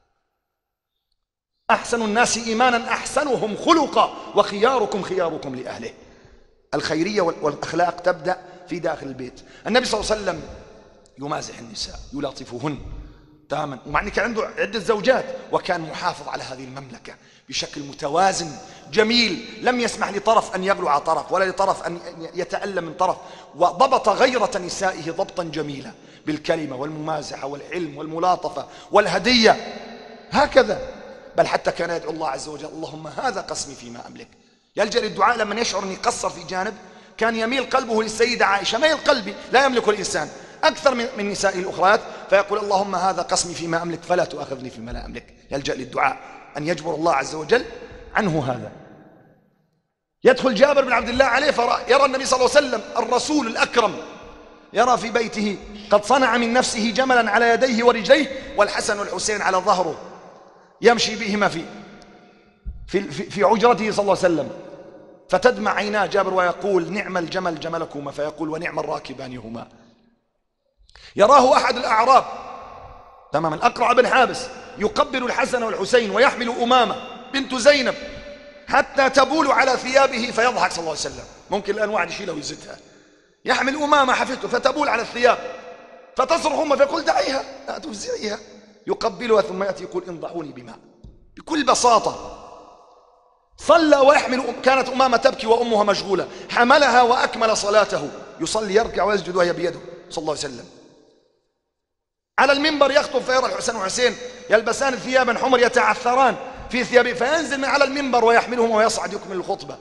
أحسن الناس إيمانا أحسنهم خلقا وخياركم خياركم لأهله. الخيرية والأخلاق تبدأ في داخل البيت. النبي صلى الله عليه وسلم يمازح النساء، يلاطفهن، تماما. ومع أن كان عنده عدة زوجات وكان محافظ على هذه المملكة بشكل متوازن جميل، لم يسمح لطرف أن يغلو على طرف ولا لطرف أن يتألم من طرف، وضبط غيرة نسائه ضبطا جميلا بالكلمة والممازحة والعلم والملاطفة والهدية هكذا. بل حتى كان يدعو الله عز وجل اللهم هذا قسمي فيما أملك. يلجأ للدعاء لما يشعر أن يقصر في جانب، كان يميل قلبه للسيدة عائشة ميل قلبي لا يملك الإنسان أكثر من نسائه الأخرات، فيقول اللهم هذا قسمي فيما أملك فلا تؤاخذني فيما لا أملك. يلجأ للدعاء أن يجبر الله عز وجل عنه هذا. يدخل جابر بن عبد الله عليه فيرى النبي صلى الله عليه وسلم الرسول الأكرم يرى في بيته قد صنع من نفسه جملا على يديه ورجليه والحسن والحسين على ظهره يمشي بهما في عجرته صلى الله عليه وسلم، فتدمع عيناه جابر ويقول نعم الجمل جملكما، فيقول ونعم الراكبان هما. يراه أحد الأعراب تماما الأقرع بن حابس يقبل الحسن والحسين ويحمل أمامة بنت زينب حتى تبول على ثيابه فيضحك صلى الله عليه وسلم. ممكن الآن واحد يشيلها ويزدها. يحمل أمامة حفظته فتبول على الثياب فتصرخ أمه فيقول دعيها لا تفزعيها، يقبلها ثم يأتي يقول انضحوني بماء بكل بساطة. صلى ويحمل كانت أمامة تبكي وأمها مشغولة، حملها وأكمل صلاته يصلي يركع ويسجد وهي بيده صلى الله عليه وسلم. على المنبر يخطب فيرى الحسن والحسين يلبسان ثيابا حمر يتعثران في ثيابه، فينزل من على المنبر ويحملهما ويصعد يكمل الخطبة.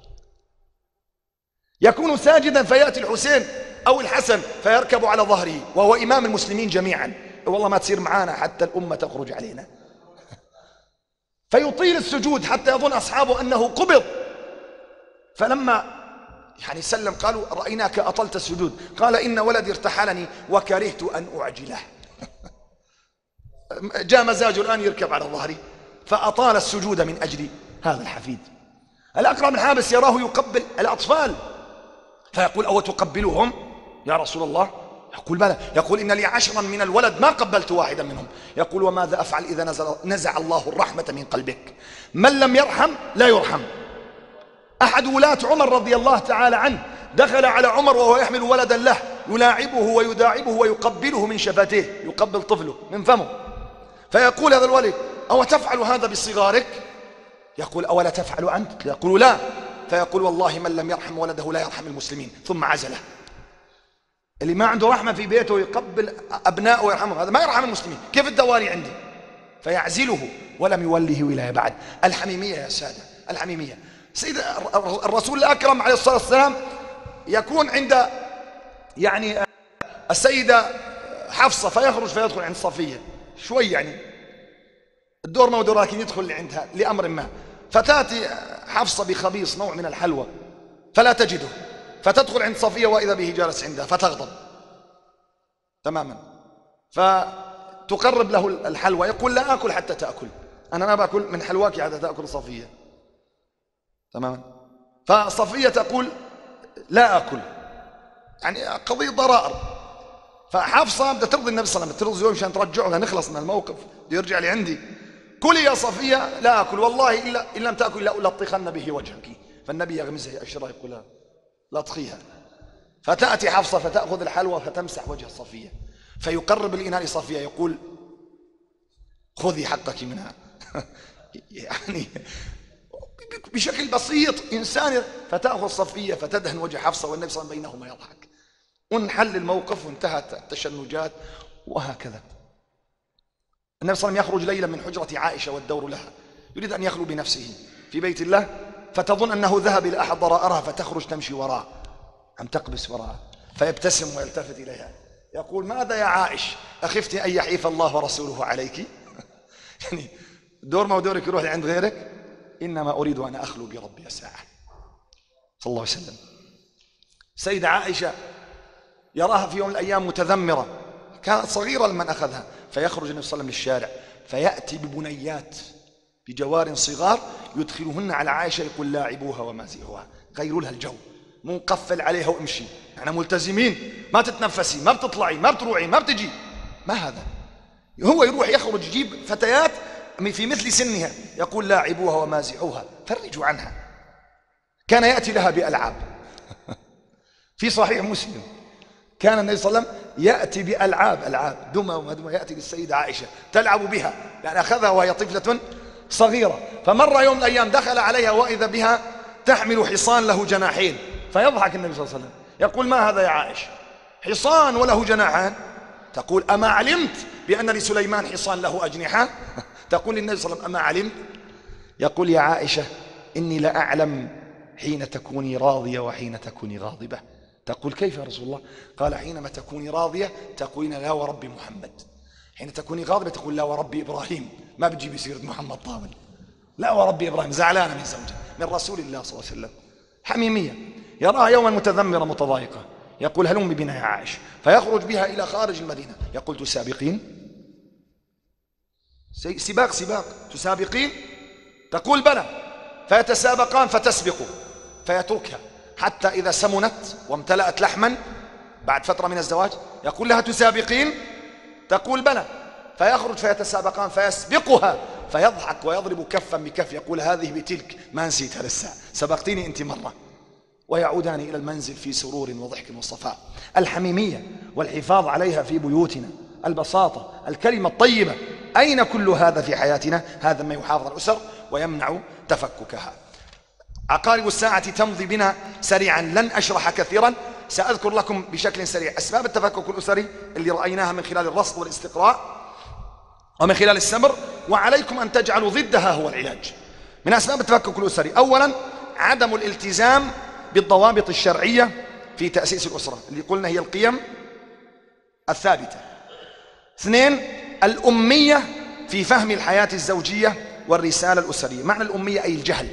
يكون ساجدا فيأتي الحسين أو الحسن فيركب على ظهره وهو إمام المسلمين جميعا، والله ما تصير معانا حتى الأمة تخرج علينا. فيطيل السجود حتى يظن أصحابه أنه قبض، فلما سلم قالوا رأيناك أطلت السجود، قال إن ولدي ارتحلني وكرهت أن أعجله. جاء مزاجه الآن يركب على ظهري فأطال السجود من أجل هذا الحفيد. الأقرع بن حابس يراه يقبل الأطفال فيقول أو تقبلهم يا رسول الله؟ يقول بلى. يقول إن لي 10 من الولد ما قبلت واحدا منهم. يقول وماذا أفعل إذا نزع الله الرحمة من قلبك؟ من لم يرحم لا يرحم. أحد ولاة عمر رضي الله تعالى عنه دخل على عمر وهو يحمل ولدا له يلاعبه ويداعبه ويقبله من شفتيه، يقبل طفله من فمه، فيقول هذا الولد أو تفعل هذا بصغارك؟ يقول أولا تفعل أنت؟ يقول لا. فيقول والله من لم يرحم ولده لا يرحم المسلمين، ثم عزله. اللي ما عنده رحمة في بيته يقبل أبنائه ويرحمهم، هذا ما يرحم المسلمين. كيف الدواري عندي؟ فيعزله ولم يوليه ولاية بعد. الحميمية يا سادة، الحميمية. سيد الرسول الأكرم عليه الصلاة والسلام يكون عند السيدة حفصة فيخرج فيدخل عند صفية شوي الدور ما ودور، لكن يدخل عندها لأمر ما، فتأتي حفصة بخبيص نوع من الحلوى فلا تجده، فتدخل عند صفية وإذا به جالس عندها فتغضب تماما، فتقرب له الحلوى يقول لا أكل حتى تأكل، أنا ما بأكل من حلواك حتى تأكل صفية تماما. فصفية تقول لا أكل، قضية ضرائر. فحفصة بدها ترضي النبي صلى الله عليه وسلم، ترضي زوجها مشان ترجعه نخلص من الموقف، بده يرجع لي عندي. كلي يا صفية. لا أكل والله إلا إن لم تأكل لا ألطخن به وجهك. فالنبي يغمزها يأشرها يقول لا تخيها. فتأتي حفصة فتأخذ الحلوى فتمسح وجه صفية، فيقرب الإناء لصفية يقول خذي حقك منها. بشكل بسيط إنساني. فتأخذ صفية فتدهن وجه حفصة والنبي صلى الله عليه وسلم بينهما يضحك، وانحل الموقف وانتهت التشنجات. وهكذا النبي صلى الله عليه وسلم يخرج ليلا من حجرة عائشة والدور لها، يريد أن يخلو بنفسه في بيت الله، فتظن أنه ذهب إلى أحد ضرائرها فتخرج تمشي وراء أم تقبس وراء، فيبتسم ويلتفت إليها يقول ماذا يا عائش أخفت أن يحيف الله ورسوله عليك؟ دور ما ودورك يروح لعند غيرك، إنما أريد أن أخلو بربي ساعة. صلى الله عليه وسلم. سيدة عائشة يراها في يوم من الأيام متذمرة، كانت صغيرة لمن أخذها، فيخرج النبي صلى الله عليه وسلم للشارع فيأتي ببنيات بجوار صغار يدخلهن على عائشة يقول لاعبوها ومازحوها، غيروا لها الجو، مو نقفل عليها وامشي، احنا ملتزمين، ما تتنفسي، ما بتطلعي، ما بتروعي، ما بتجي، ما هذا. هو يروح يخرج يجيب فتيات في مثل سنها يقول لاعبوها ومازحوها، فرجوا عنها. كان يأتي لها بألعاب. في صحيح مسلم كان النبي صلى الله عليه وسلم يأتي بألعاب دمى ومدمى، يأتي للسيدة عائشة تلعب بها، لأن أخذها وهي طفلة صغيرة. فمر يوم من الأيام دخل عليها وإذا بها تحمل حصان له جناحين، فيضحك النبي صلى الله عليه وسلم يقول: ما هذا يا عائشة؟ حصان وله جناحان؟ تقول: أما علمت بأن لسليمان حصان له أجنحة؟ تقول للنبي صلى الله عليه وسلم: أما علمت؟ يقول: يا عائشة إني لأعلم حين تكوني راضية وحين تكوني غاضبة. تقول: كيف يا رسول الله؟ قال: حينما تكوني راضية تقولين لا ورب محمد، حين تكوني غاضبة تقول لا ورب إبراهيم، ما بتجيبي سيرة محمد طاول، لا ورب إبراهيم، زعلانة من زوجها من رسول الله صلى الله عليه وسلم، حميمية. يراها يوما متذمرة متضايقة، يقول: هلم بنا يا عائشة، فيخرج بها إلى خارج المدينة. يقول: تسابقين؟ سباق تسابقين؟ تقول: بلى. فيتسابقان فتسبقه فيتركها، حتى إذا سمنت وامتلأت لحما بعد فترة من الزواج يقول لها: تسابقين؟ تقول: بلى. فيخرج فيتسابقان فيسبقها فيضحك ويضرب كفا بكف، يقول: هذه بتلك، ما نسيتها لسه، سبقتيني أنت مرة. ويعودان إلى المنزل في سرور وضحك وصفاء. الحميمية والحفاظ عليها في بيوتنا، البساطة، الكلمة الطيبة، أين كل هذا في حياتنا؟ هذا ما يحافظ على الأسر ويمنع تفككها. عقارب الساعة تمضي بنا سريعا، لن أشرح كثيرا، سأذكر لكم بشكل سريع أسباب التفكك الأسري اللي رأيناها من خلال الرصد والاستقراء ومن خلال السمر، وعليكم أن تجعلوا ضدها هو العلاج. من أسباب التفكك الأسري: أولا عدم الالتزام بالضوابط الشرعية في تأسيس الأسرة اللي قلنا هي القيم الثابتة. اثنين الأمية في فهم الحياة الزوجية والرسالة الأسرية. معنى الأمية أي الجهل.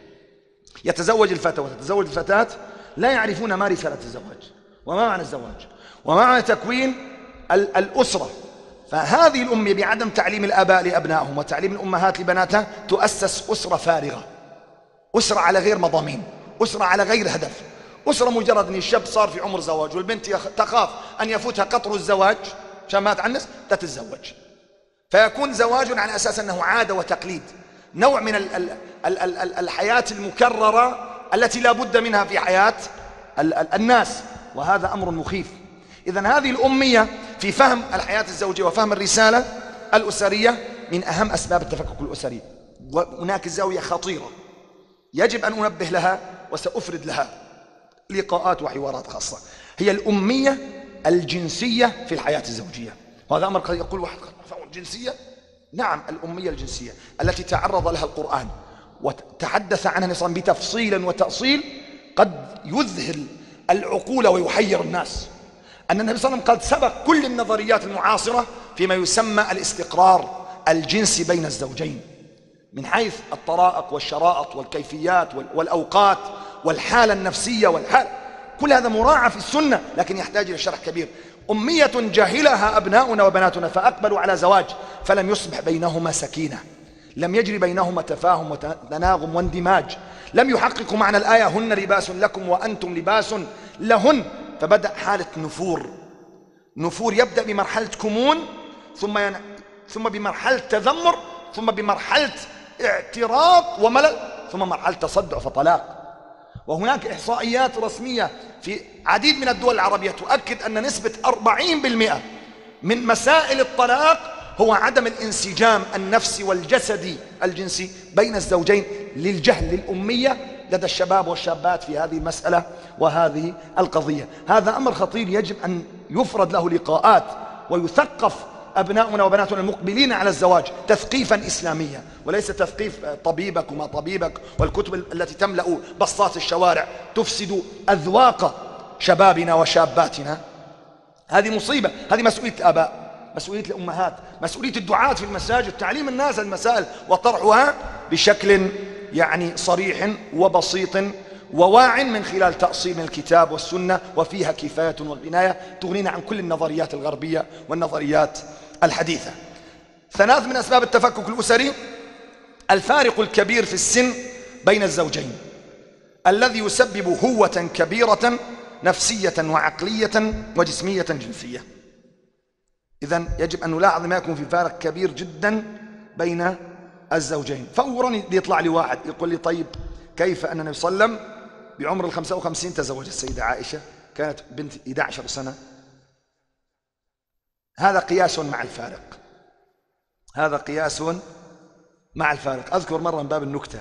يتزوج الفتى وتتزوج الفتاة لا يعرفون ما رسالة الزواج وما معنى الزواج وما معنى تكوين الأسرة. فهذه الأمية بعدم تعليم الآباء لأبنائهم وتعليم الأمهات لبناتها تؤسس أسرة فارغة، أسرة على غير مضامين، أسرة على غير هدف، أسرة مجرد أن الشاب صار في عمر زواج والبنت تخاف أن يفوتها قطر الزواج عشان ما تعنس تتزوج، فيكون زواج على أساس أنه عادة وتقليد، نوع من الحياة المكررة التي لا بد منها في حياة الناس، وهذا أمر مخيف. إذن هذه الأمية في فهم الحياة الزوجية وفهم الرسالة الأسرية من أهم أسباب التفكك الأسري. وهناك زاوية خطيرة يجب أن أنبه لها وسأفرد لها لقاءات وحوارات خاصة، هي الأمية الجنسية في الحياة الزوجية. وهذا أمر قد يقول واحد: الجنسية؟ نعم، الأمية الجنسية التي تعرض لها القرآن وتحدث عنها نصا بتفصيل وتأصيل قد يذهل العقول ويحير الناس. أن النبي صلى الله عليه وسلم قد سبق كل النظريات المعاصرة فيما يسمى الاستقرار الجنسي بين الزوجين، من حيث الطرائق والشرائط والكيفيات والأوقات والحالة النفسية كل هذا مراعى في السنة، لكن يحتاج إلى شرح كبير. أمية جاهلها أبناؤنا وبناتنا فأقبلوا على زواج فلم يصبح بينهما سكينة، لم يجري بينهما تفاهم وتناغم واندماج، لم يحققوا معنى الآية: هن لباس لكم وأنتم لباس لهن. فبدأ حالة نفور يبدأ بمرحلة كمون ثم بمرحلة تذمر ثم بمرحلة اعتراض وملل ثم مرحلة تصدع فطلاق. وهناك إحصائيات رسمية في عديد من الدول العربية تؤكد أن نسبة 40% من مسائل الطلاق هو عدم الانسجام النفسي والجسدي الجنسي بين الزوجين للجهل، للأمية لدى الشباب والشابات في هذه المسألة وهذه القضية. هذا أمر خطير يجب أن يفرد له لقاءات ويثقف أبناؤنا وبناتنا المقبلين على الزواج تثقيفا إسلاميا، وليس تثقيف طبيبك وما طبيبك والكتب التي تملأ بسطات الشوارع تفسد أذواق شبابنا وشاباتنا. هذه مصيبة، هذه مسؤولية الآباء، مسؤولية الأمهات، مسؤولية الدعاة في المساجد، تعليم الناس المسائل وطرحها بشكل صريح وبسيط وواع من خلال تأصيل الكتاب والسنة، وفيها كفاية وغناية تغنينا عن كل النظريات الغربية والنظريات الحديثة. ثلاث من أسباب التفكك الأسري: الفارق الكبير في السن بين الزوجين الذي يسبب هوة كبيرة نفسية وعقلية وجسمية جنسية. إذن يجب أن نلاحظ ما يكون في فارق كبير جدا بين الزوجين. فورا يطلع لي واحد يقول لي: طيب كيف أن النبي صلى الله عليه وسلم بعمر 55 تزوج السيدة عائشة، كانت بنت 11 سنة، هذا قياس مع الفارق، هذا قياس مع الفارق. أذكر مرة من باب النكتة،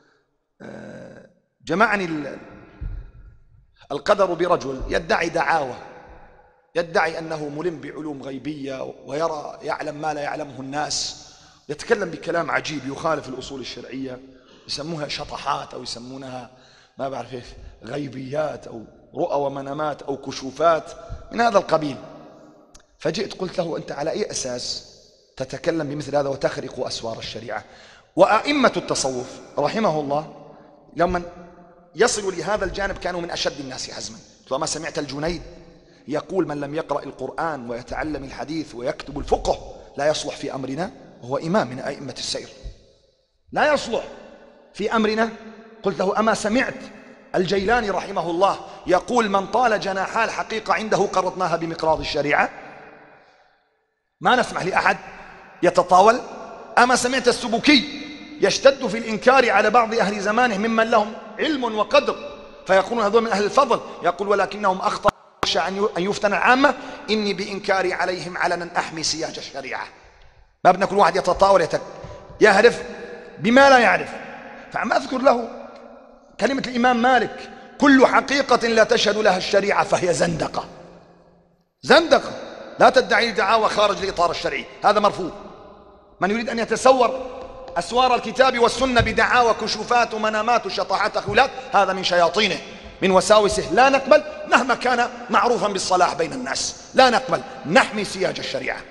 جمعني القدر برجل يدعي دعاوى، يدعي أنه ملم بعلوم غيبية ويرى يعلم ما لا يعلمه الناس، يتكلم بكلام عجيب يخالف الأصول الشرعية، يسموها شطحات أو يسمونها ما بعرف إيش، غيبيات أو رؤى ومنامات أو كشوفات من هذا القبيل. فجئت قلت له: أنت على أي أساس تتكلم بمثل هذا وتخرق أسوار الشريعة؟ وأئمة التصوف رحمه الله لما يصلوا لهذا الجانب كانوا من أشد الناس حزما. وما سمعت الجنيد يقول: من لم يقرأ القرآن ويتعلم الحديث ويكتب الفقه لا يصلح في أمرنا، وهو إمام من أئمة السير، لا يصلح في أمرنا. قلت له: أما سمعت الجيلاني رحمه الله يقول: من طال جناحا الحقيقة عنده قرضناها بمقراض الشريعة، ما نسمح لأحد يتطاول. أما سمعت السبكي يشتد في الإنكار على بعض أهل زمانه ممن لهم علم وقدر فيقولون هذول من أهل الفضل، يقول: ولكنهم أخطأ أن يفتن العامة، إني بإنكاري عليهم علنا أحمي سياج الشريعة. ما بدنا كل واحد يتطاول يهرف بما لا يعرف. فعم أذكر له كلمة الإمام مالك: كل حقيقة لا تشهد لها الشريعة فهي زندقة. زندقة، لا تدعي دعاوى خارج الإطار الشرعي، هذا مرفوض. من يريد أن يتسور أسوار الكتاب والسنة بدعاوى كشوفات ومنامات وشطحات تخيلات، هذا من شياطينه، من وساوسه. لا نقبل مهما كان معروفا بالصلاح بين الناس، لا نقبل، نحمي سياج الشريعة.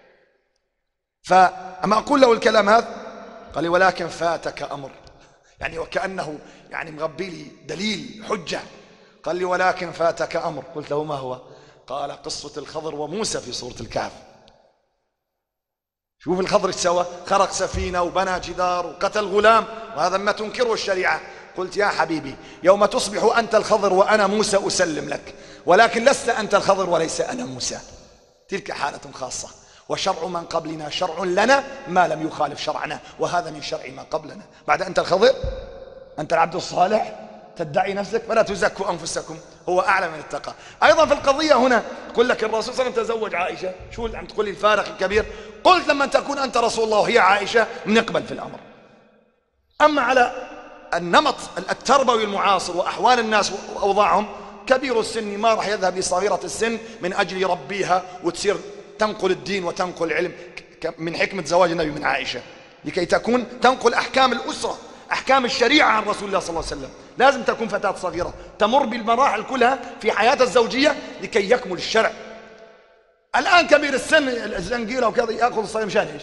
فأما أقول له الكلام هذا قال لي: ولكن فاتك أمر، يعني وكأنه يعني مغبي لي دليل حجة. قال لي: ولكن فاتك أمر. قلت له: ما هو؟ قال: قصة الخضر وموسى في سورة الكهف. شوف الخضر ايش سوى، خرق سفينة وبنى جدار وقتل غلام، وهذا ما تنكره الشريعة. قلت: يا حبيبي، يوم تصبح أنت الخضر وأنا موسى أسلم لك، ولكن لست أنت الخضر وليس أنا موسى، تلك حالة خاصة. وشرع من قبلنا شرع لنا ما لم يخالف شرعنا، وهذا من شرع ما قبلنا. بعد أنت الخضر، أنت العبد الصالح، تدعي نفسك، فلا تزكوا أنفسكم، هو أعلى من التقى. أيضا في القضية هنا يقول لك الرسول صلى الله عليه وسلم تزوج عائشة، شو اللي عم تقول لي الفارق الكبير؟ قلت: لما تكون أنت رسول الله وهي عائشة نقبل في الأمر. أما على النمط التربوي المعاصر وأحوال الناس وأوضاعهم، كبير السن ما راح يذهب لصغيرة السن من أجل يربيها وتصير تنقل الدين وتنقل العلم، من حكمة زواج النبي من عائشة لكي تكون تنقل أحكام الأسرة، أحكام الشريعة عن رسول الله صلى الله عليه وسلم. لازم تكون فتاة صغيرة تمر بالمراحل كلها في حياتها الزوجية لكي يكمل الشرع. الآن كبير السن الزنقيرة وكذا يأخذ الصغير مشان إيش؟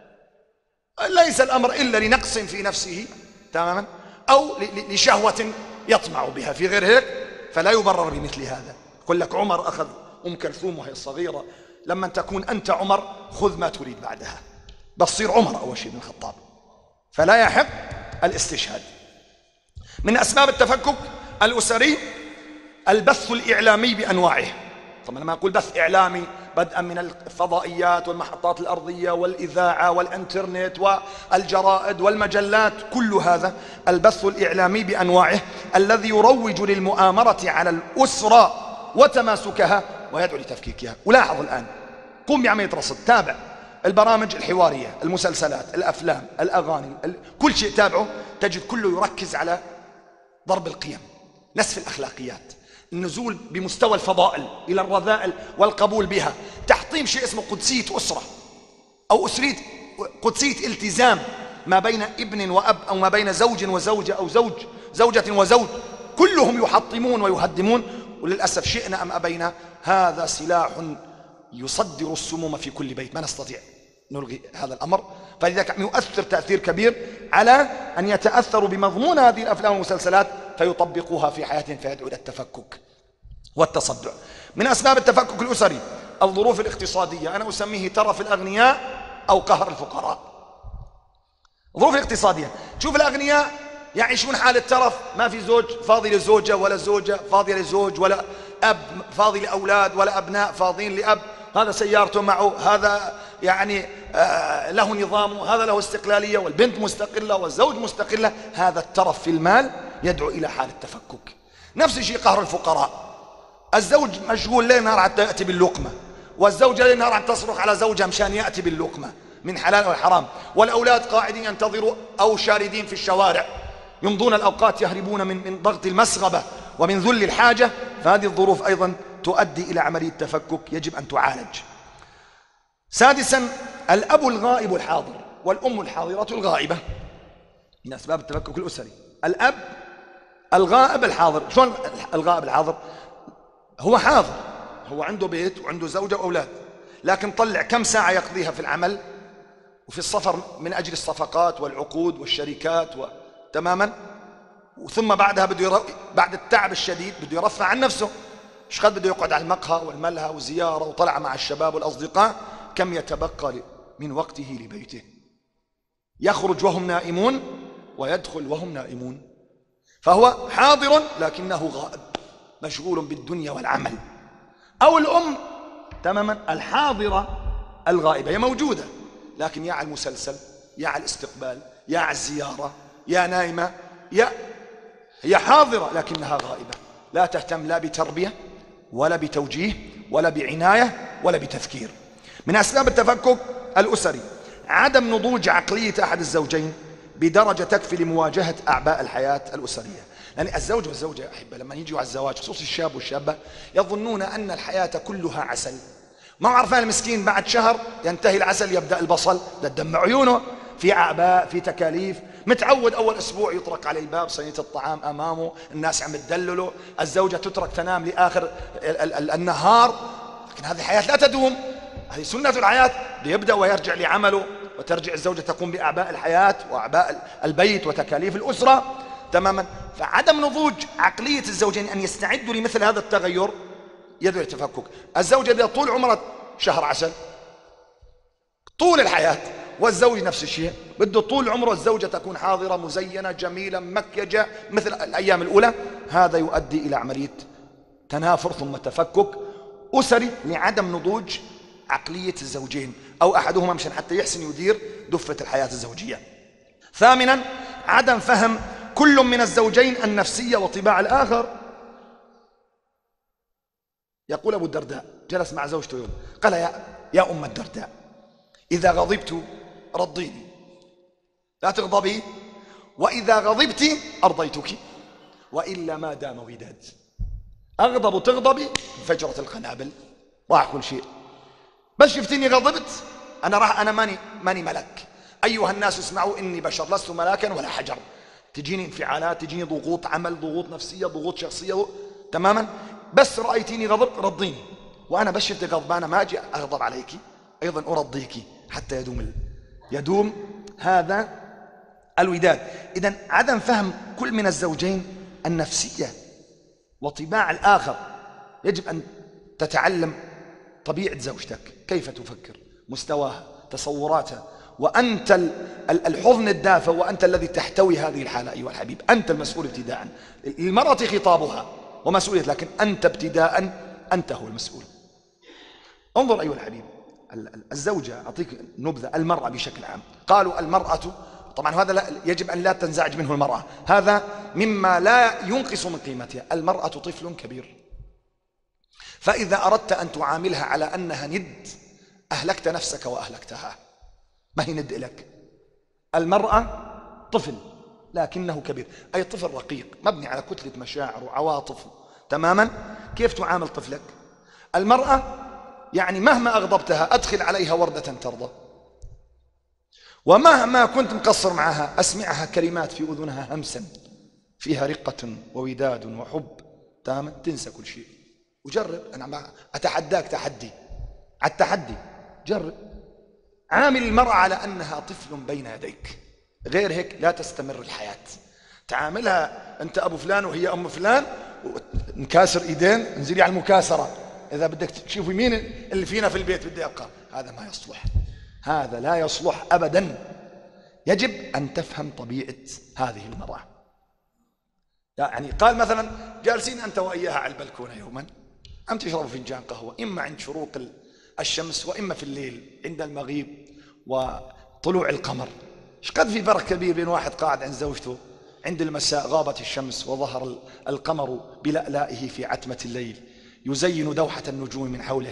ليس الأمر إلا لنقص في نفسه تماما، أو لشهوة يطمع بها، في غير هيك فلا يبرر بمثل هذا. يقول لك عمر أخذ أم كلثوم وهي صغيرة، لما تكون أنت عمر خذ ما تريد بعدها، بصير عمر أول شيء بن الخطاب، فلا يحق الاستشهاد. من أسباب التفكك الأسري البث الإعلامي بأنواعه. طبعا لما أقول بث إعلامي بدءا من الفضائيات والمحطات الأرضية والإذاعة والإنترنت والجرائد والمجلات، كل هذا البث الإعلامي بأنواعه الذي يروج للمؤامرة على الأسرة وتماسكها ويدعو لتفكيكها. ولاحظ الآن، قم بعملية رصد، تابع البرامج الحوارية، المسلسلات، الأفلام، الأغاني، كل شيء تابعه تجد كله يركز على ضرب القيم، نسف الأخلاقيات، النزول بمستوى الفضائل إلى الرذائل والقبول بها، تحطيم شيء اسمه قدسية أسرة أو قدسية التزام ما بين ابن وأب، أو ما بين زوج وزوجة، أو زوجة وزوج، كلهم يحطمون ويهدمون. وللأسف شئنا أم أبينا هذا سلاح يصدر السموم في كل بيت، ما نستطيع نلغي هذا الأمر. فلذلك يؤثر تأثير كبير على أن يتأثروا بمضمون هذه الأفلام والمسلسلات فيطبقوها في حياتهم، فيدعو إلى التفكك والتصدع. من أسباب التفكك الأسري الظروف الاقتصادية، أنا أسميه ترف الأغنياء أو قهر الفقراء. الظروف الاقتصادية، شوف الأغنياء يعيشون حالة ترف، ما في زوج فاضي لزوجة، ولا زوجة فاضية لزوج، ولا أب فاضي لأولاد، ولا أبناء فاضيين لأب، هذا سيارته معه، هذا يعني له نظامه، هذا له استقلالية، والبنت مستقلة والزوج مستقلة. هذا الترف في المال يدعو إلى حالة تفكك. نفس الشيء قهر الفقراء، الزوج مشغول ليل نهار حتى يأتي باللقمة، والزوجة ليل نهار عم تصرخ على زوجها مشان يأتي باللقمة من حلال أو حرام، والأولاد قاعدين ينتظروا أو شاردين في الشوارع يمضون الأوقات يهربون من ضغط المسغبة ومن ذل الحاجة. فهذه الظروف أيضا تؤدي إلى عملية تفكك يجب أن تعالج. سادسا الأب الغائب الحاضر والأم الحاضرة الغائبة من أسباب التفكك الأسري. الأب الغائب الحاضر. شلون الغائب الحاضر؟ هو حاضر، هو عنده بيت وعنده زوجة وأولاد، لكن طلع كم ساعة يقضيها في العمل وفي السفر من أجل الصفقات والعقود والشركات تماما، وثم بعدها بعد التعب الشديد بده يرفع عن نفسه، ايش قد بده يقعد على المقهى والملهى وزيارة وطلع مع الشباب والأصدقاء، كم يتبقى من وقته لبيته؟ يخرج وهم نائمون ويدخل وهم نائمون. فهو حاضر لكنه غائب مشغول بالدنيا والعمل. أو الأم تماما الحاضرة الغائبة، هي موجودة لكن يا على المسلسل، يا على الاستقبال، يا على الزيارة، يا نايمة، هي حاضرة لكنها غائبة، لا تهتم لا بتربية ولا بتوجيه ولا بعناية ولا بتذكير. من أسباب التفكك الأسري عدم نضوج عقلية أحد الزوجين بدرجة تكفي لمواجهة أعباء الحياة الأسرية. لأن الزوج والزوجة يا أحبة لما يجوا على الزواج خصوصا الشاب والشابة يظنون أن الحياة كلها عسل، ما عرفان المسكين بعد شهر ينتهي العسل يبدأ البصل، ده تدمع عيونه، في أعباء، في تكاليف، متعود أول أسبوع يطرق على الباب صينية الطعام أمامه، الناس عم تدلله، الزوجة تترك تنام لآخر النهار. لكن هذه الحياة لا تدوم، هذه سنة الحياة، ليبدأ ويرجع لعمله، وترجع الزوجة تقوم بأعباء الحياة وأعباء البيت وتكاليف الأسرة تماما. فعدم نضوج عقلية الزوجين أن يستعدوا لمثل هذا التغير يدعو للتفكك. الزوجة بدها طول عمرها شهر عسل طول الحياة، والزوج نفس الشيء بده طول عمره الزوجة تكون حاضرة مزينة جميلة مكيجة مثل الأيام الأولى. هذا يؤدي إلى عملية تنافر ثم تفكك أسري لعدم نضوج عقلية الزوجين أو أحدهما مشان حتى يحسن يدير دفة الحياة الزوجية. ثامنا عدم فهم كل من الزوجين النفسية وطباع الآخر. يقول أبو الدرداء جلس مع زوجته يوم قال يا أم الدرداء إذا غضبت رضيني لا تغضبي، وإذا غضبت أرضيتك، وإلا ما دام وداد. أغضب وتغضبي انفجرة القنابل راح كل شيء. بس شفتني غضبت أنا ماني ملك. أيها الناس اسمعوا إني بشر لست ملاكا ولا حجر، تجيني انفعالات، تجيني ضغوط عمل، ضغوط نفسية، ضغوط شخصية تماما. بس رأيتيني غضب رضيني، وأنا بس شفتك غضبانة ما أجي أغضب عليك، أيضا أرضيك حتى يدوم هذا الوداد. إذن عدم فهم كل من الزوجين النفسية وطباع الآخر. يجب أن تتعلم طبيعة زوجتك، كيف تفكر، مستواها، تصوراتها، وأنت الحضن الدافئ، وأنت الذي تحتوي هذه الحالة أيها الحبيب. أنت المسؤول ابتداء. المرأة خطابها ومسؤولية، لكن أنت ابتداء أنت هو المسؤول. انظر أيها الحبيب، الزوجة أعطيك نبذة، المرأة بشكل عام قالوا المرأة، طبعا هذا يجب أن لا تنزعج منه المرأة، هذا مما لا ينقص من قيمتها. المرأة طفل كبير، فإذا أردت أن تعاملها على أنها ند أهلكت نفسك وأهلكتها، ما هي ند لك. المرأة طفل لكنه كبير، أي طفل رقيق مبني على كتلة مشاعر وعواطف تماما. كيف تعامل طفلك؟ المرأة يعني مهما أغضبتها أدخل عليها وردة ترضى، ومهما كنت مقصر معها أسمعها كلمات في أذنها همسا فيها رقة ووداد وحب تماما، تنسى كل شيء. وجرب، أنا أتحداك تحدي على التحدي، جرب عامل المرأة على أنها طفل بين يديك، غير هيك لا تستمر الحياة. تعاملها أنت أبو فلان وهي أم فلان، ونكاسر إيدين، انزلي على المكاسرة. إذا بدك تشوفي مين اللي فينا في البيت بدي أبقى، هذا ما يصلح، هذا لا يصلح أبدا. يجب أن تفهم طبيعة هذه المرأة. يعني قال مثلا جالسين أنت وإياها على البلكونة يوما، أم تشربوا فنجان قهوة، إما عند شروق الشمس وإما في الليل عند المغيب وطلوع القمر. ايش قد في فرق كبير بين واحد قاعد عند زوجته عند المساء غابت الشمس وظهر القمر بلألائه في عتمة الليل يزين دوحة النجوم من حوله،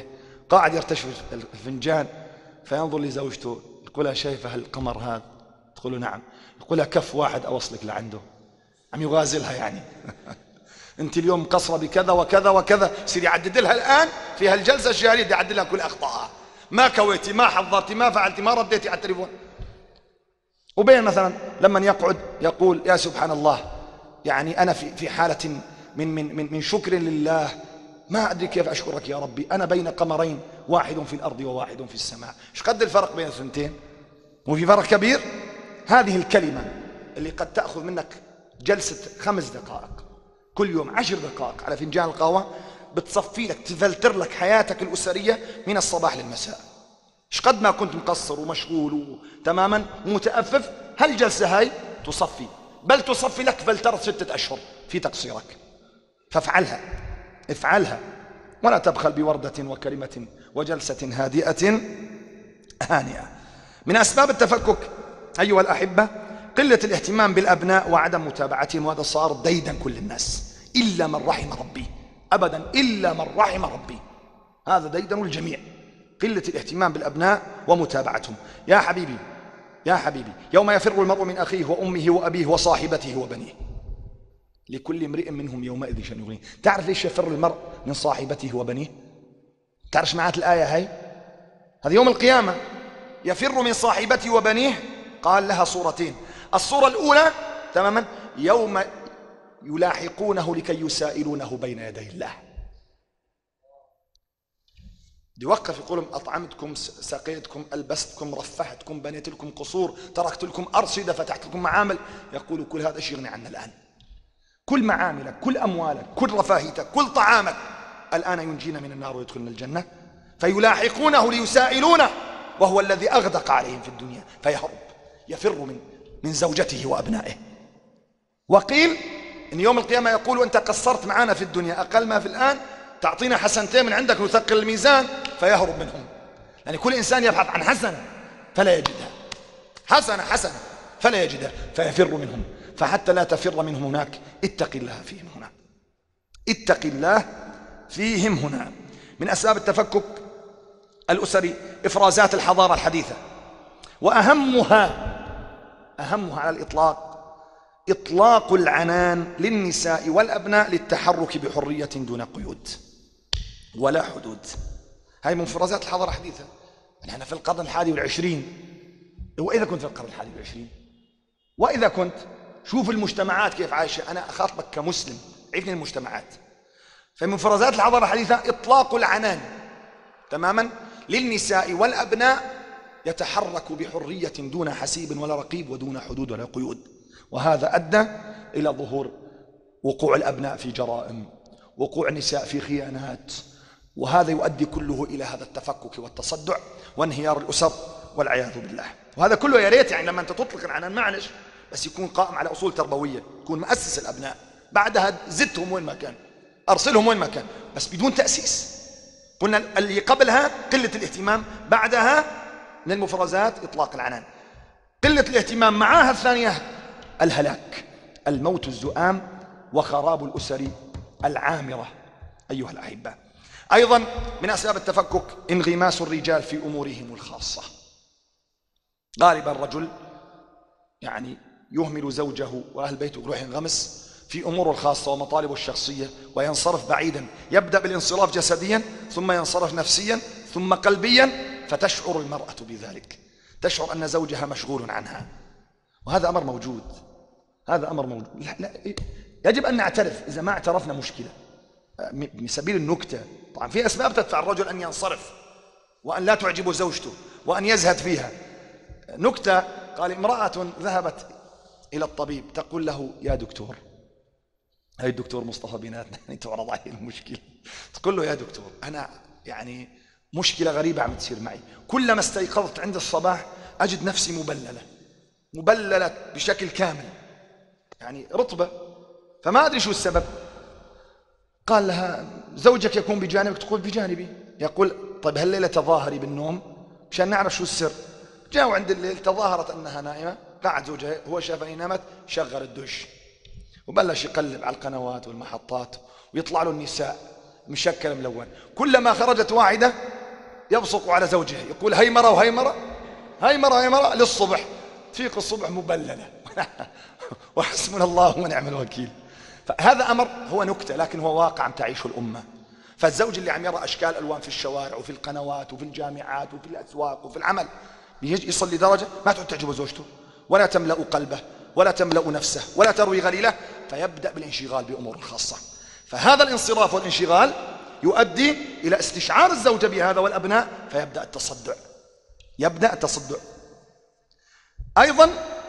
قاعد يرتشف الفنجان، فينظر لزوجته يقولها شايفة القمر هذا؟ تقول له نعم. يقولها كف واحد أوصلك لعنده. عم يغازلها يعني. أنت اليوم مقصرة بكذا وكذا وكذا، سيدي عدد لها الآن في هالجلسة الشهرية دي، عدد لها كل أخطائها، ما كويتي، ما حضرتي، ما فعلتي، ما رديتي على التليفون. وبين مثلا لما يقعد يقول يا سبحان الله، يعني أنا في حالة من شكر لله، ما أدري كيف أشكرك يا ربي، أنا بين قمرين، واحد في الأرض وواحد في السماء. إيش قد الفرق بين الثنتين؟ وفي فرق كبير. هذه الكلمة اللي قد تأخذ منك جلسة 5 دقائق كل يوم، 10 دقائق على فنجان القهوة، بتصفي لك، تفلتر لك حياتك الأسرية من الصباح للمساء. إيش قد ما كنت مقصر ومشغول تماما متأفف، هالجلسة هاي تصفي، بل تصفي لك فلترة 6 أشهر في تقصيرك. فافعلها، افعلها، ولا تبخل بوردة وكلمة وجلسة هادئة هانئة. من أسباب التفكك أيها الأحبة قلة الاهتمام بالأبناء وعدم متابعتهم، وهذا صار ديدا كل الناس إلا من رحم ربي، أبدا إلا من رحم ربي، هذا ديدا الجميع، قلة الاهتمام بالأبناء ومتابعتهم. يا حبيبي يا حبيبي، يوم يفر المرء من أخيه وأمه وأبيه وصاحبته وبنيه لكل امرئ منهم يومئذ شأن يغنيه. تعرف ليش يفر المرء من صاحبته وبنيه؟ تعرف معنات الآية هاي؟ هذا يوم القيامة يفر من صاحبته وبنيه، قال لها صورتين. الصورة الأولى تماما يوم يلاحقونه لكي يسائلونه بين يدي الله، يوقف يقولهم أطعمتكم، سقيتكم، ألبستكم، رفحتكم، بنيت لكم قصور، تركت لكم أرصدة، فتحت لكم معامل. يقول كل هذا شيء يغني عنا الآن، كل معاملك، كل أموالك، كل رفاهيتك، كل طعامك الآن ينجينا من النار ويدخلنا الجنة. فيلاحقونه ليسائلونه وهو الذي أغدق عليهم في الدنيا، فيهرب يفر من زوجته وأبنائه. وقيل إن يوم القيامة يقول أنت قصرت معنا في الدنيا، أقل ما في الآن تعطينا حسنتين من عندك نثقل الميزان، فيهرب منهم. يعني كل إنسان يبحث عن حسنة فلا يجدها، حسنة فلا يجدها، فيفر منهم. فحتى لا تفر منهم هناك اتق الله فيهم هنا، اتق الله فيهم هنا. من أسباب التفكك الأسري إفرازات الحضارة الحديثة، وأهمها على الإطلاق إطلاق العنان للنساء والأبناء للتحرك بحرية دون قيود ولا حدود. هاي من إفرازات الحضارة الحديثة. نحن في القرن 21، وإذا كنت في القرن 21، وإذا كنت شوف المجتمعات كيف عايشة. أنا أخاطبك كمسلم، عرفني المجتمعات. فمن إفرازات الحضارة الحديثة إطلاق العنان تماما للنساء والأبناء، يتحرك بحرية دون حسيب ولا رقيب ودون حدود ولا قيود. وهذا أدى إلى ظهور وقوع الأبناء في جرائم، وقوع النساء في خيانات، وهذا يؤدي كله إلى هذا التفكك والتصدع وانهيار الأسر والعياذ بالله. وهذا كله يا ريت يعني لما أنت تطلق العنان معلش بس يكون قائم على أصول تربوية، يكون مؤسس الأبناء، بعدها زدتهم وين ما كان، أرسلهم وين ما كان، بس بدون تأسيس. قلنا اللي قبلها قلة الاهتمام، بعدها من المفرزات إطلاق العنان. قلة الاهتمام معها الثانية الهلاك، الموت الزؤام وخراب الأسر العامرة أيها الأحبة. أيضا من أسباب التفكك انغماس الرجال في أمورهم الخاصة. غالبا الرجل يعني يهمل زوجه وأهل بيته، يروح ينغمس في أموره الخاصة ومطالبه الشخصية وينصرف بعيدا. يبدأ بالانصراف جسديا، ثم ينصرف نفسيا، ثم قلبيا، فتشعر المرأة بذلك، تشعر أن زوجها مشغول عنها. وهذا أمر موجود، هذا أمر موجود. لا يجب أن نعترف. إذا ما اعترفنا مشكلة. من سبيل النكتة، طبعا في أسباب تدفع الرجل أن ينصرف وأن لا تعجبه زوجته وأن يزهد فيها. نكتة، قال امرأة ذهبت إلى الطبيب تقول له يا دكتور، هاي الدكتور مصطفى بيناتنا تعرض عليه المشكلة، تقول له يا دكتور أنا يعني مشكلة غريبة عم تصير معي، كلما استيقظت عند الصباح أجد نفسي مبللة بشكل كامل، يعني رطبة، فما أدري شو السبب. قال لها زوجك يكون بجانبك؟ تقول بجانبي. يقول طيب هالليلة تظاهري بالنوم مشان نعرف شو السر. جاءوا عند الليل، تظاهرت أنها نائمة، قعد زوجها، هو شافني نامت، شغل الدش وبلش يقلب على القنوات والمحطات، ويطلع له النساء مشكل ملون. كلما خرجت واحدة يبصق على زوجها يقول هيمرة وهيمرة هيمرة هيمرة للصبح، تفيق الصبح مبللة وحسبنا الله ونعم الوكيل. فهذا أمر هو نكتة لكن هو واقع تعيشه الأمة. فالزوج اللي عم يرى أشكال ألوان في الشوارع وفي القنوات وفي الجامعات وفي الأسواق وفي العمل يصل لدرجة ما تعد تعجبه زوجته ولا تملأ قلبه ولا تملأ نفسه ولا تروي غليله، فيبدأ بالانشغال بأمور خاصة. فهذا الانصراف والانشغال يؤدي إلى استشعار الزوجة بهذا والأبناء، فيبدأ التصدع. يبدأ التصدع. أيضا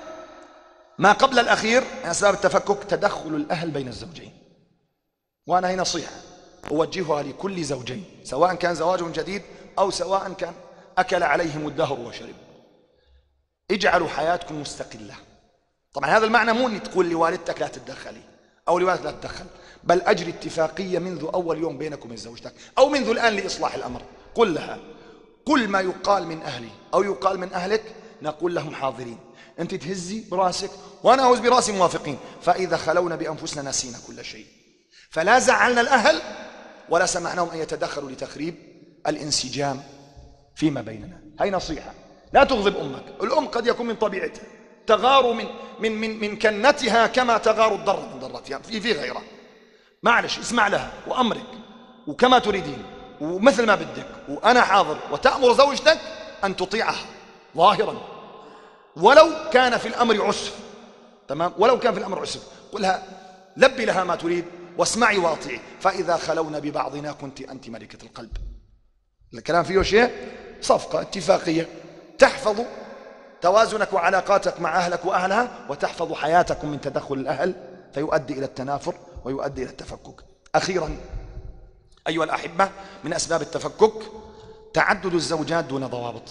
ما قبل الأخير من أسباب التفكك تدخل الأهل بين الزوجين. وأنا هنا نصيحة أوجهها لكل زوجين سواء كان زواجهم جديد أو سواء كان أكل عليهم الدهر وشرب. اجعلوا حياتكم مستقلة. طبعا هذا المعنى مو أن تقول لوالدتك لا تتدخلي أو لوالدتك لا تتدخل، بل أجري اتفاقية منذ أول يوم بينكم من زوجتك أو منذ الآن لإصلاح الأمر. قل لها كل ما يقال من أهلي أو يقال من أهلك نقول لهم حاضرين، أنت تهزي براسك وأنا أهز براسي موافقين، فإذا خلونا بأنفسنا نسينا كل شيء. فلا زعلنا الأهل ولا سمحناهم أن يتدخلوا لتخريب الانسجام فيما بيننا. هاي نصيحة. لا تغضب أمك. الأم قد يكون من طبيعتها تغار من كنتها كما تغار الضرة من ضرتها في غيرها. معلش اسمع لها وأمرك وكما تريدين ومثل ما بدك وأنا حاضر، وتأمر زوجتك أن تطيعها ظاهرا ولو كان في الأمر عسر. تمام؟ ولو كان في الأمر عسر قلها لبي لها ما تريد واسمعي واطيعي، فإذا خلونا ببعضنا كنت أنت ملكة القلب. الكلام فيه شيء صفقة اتفاقية تحفظ توازنك وعلاقاتك مع أهلك وأهلها، وتحفظ حياتكم من تدخل الأهل فيؤدي إلى التنافر ويؤدي إلى التفكك. أخيرا أيها الأحبة، من أسباب التفكك تعدد الزوجات دون ضوابط.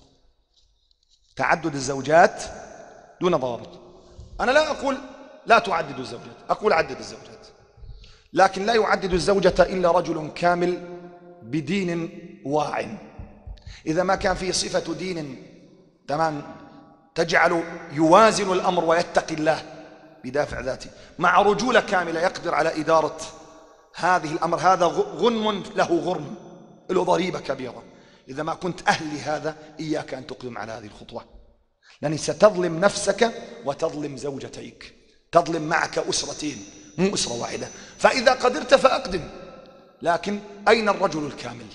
تعدد الزوجات دون ضوابط. أنا لا أقول لا تعدد الزوجات، أقول عدد الزوجات، لكن لا يعدد الزوجة إلا رجل كامل بدين واع. إذا ما كان فيه صفة دين تمام تجعل يوازن الأمر ويتقي الله بدافع ذاته مع رجولة كاملة يقدر على إدارة هذه الأمر، هذا غنم له غرم، له ضريبة كبيرة. إذا ما كنت أهل لهذا إياك أن تقدم على هذه الخطوة، لأن ستظلم نفسك وتظلم زوجتيك، تظلم معك أسرتين مو أسرة واحدة. فإذا قدرت فأقدم، لكن أين الرجل الكامل؟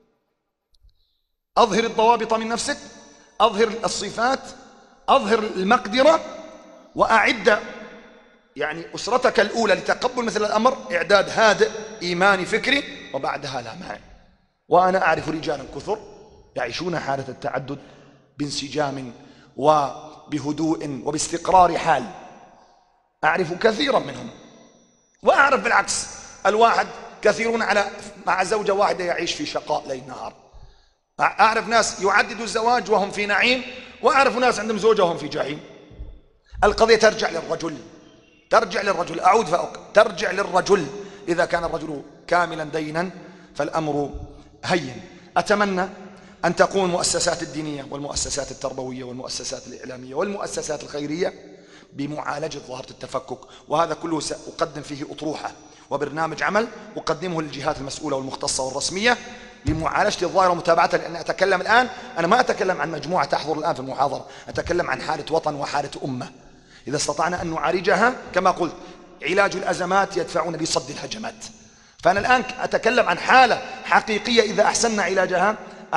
أظهر الضوابط من نفسك، أظهر الصفات، أظهر المقدرة، وأعد يعني أسرتك الأولى لتقبل مثل الأمر إعداد هادئ إيماني فكري، وبعدها لا مانع. وأنا أعرف رجالا كثر يعيشون حالة التعدد بانسجام وبهدوء وباستقرار حال، أعرف كثيرا منهم. وأعرف بالعكس الواحد كثيرون مع زوجة واحدة يعيش في شقاء ليل نهار. أعرف ناس يعددوا الزواج وهم في نعيم، وأعرف ناس عندهم زوجة وهم في جحيم. القضية ترجع للرجل، ترجع للرجل، أعود فأقول ترجع للرجل. إذا كان الرجل كاملا دينا فالأمر هين. أتمنى أن تقوم المؤسسات الدينية والمؤسسات التربوية والمؤسسات الإعلامية والمؤسسات الخيرية بمعالجة ظاهرة التفكك، وهذا كله سأقدم فيه أطروحة وبرنامج عمل أقدمه للجهات المسؤولة والمختصة والرسمية لمعالجة الظاهرة ومتابعتها. لأن أتكلم الآن، أنا ما أتكلم عن مجموعة تحضر الآن في المحاضرة، أتكلم عن حالة وطن وحالة أمة. إذا استطعنا أن نعالجها كما قلت، علاج الأزمات يدفعون لصد الهجمات. فأنا الآن أتكلم عن حالة حقيقية إذا أحسننا علاجها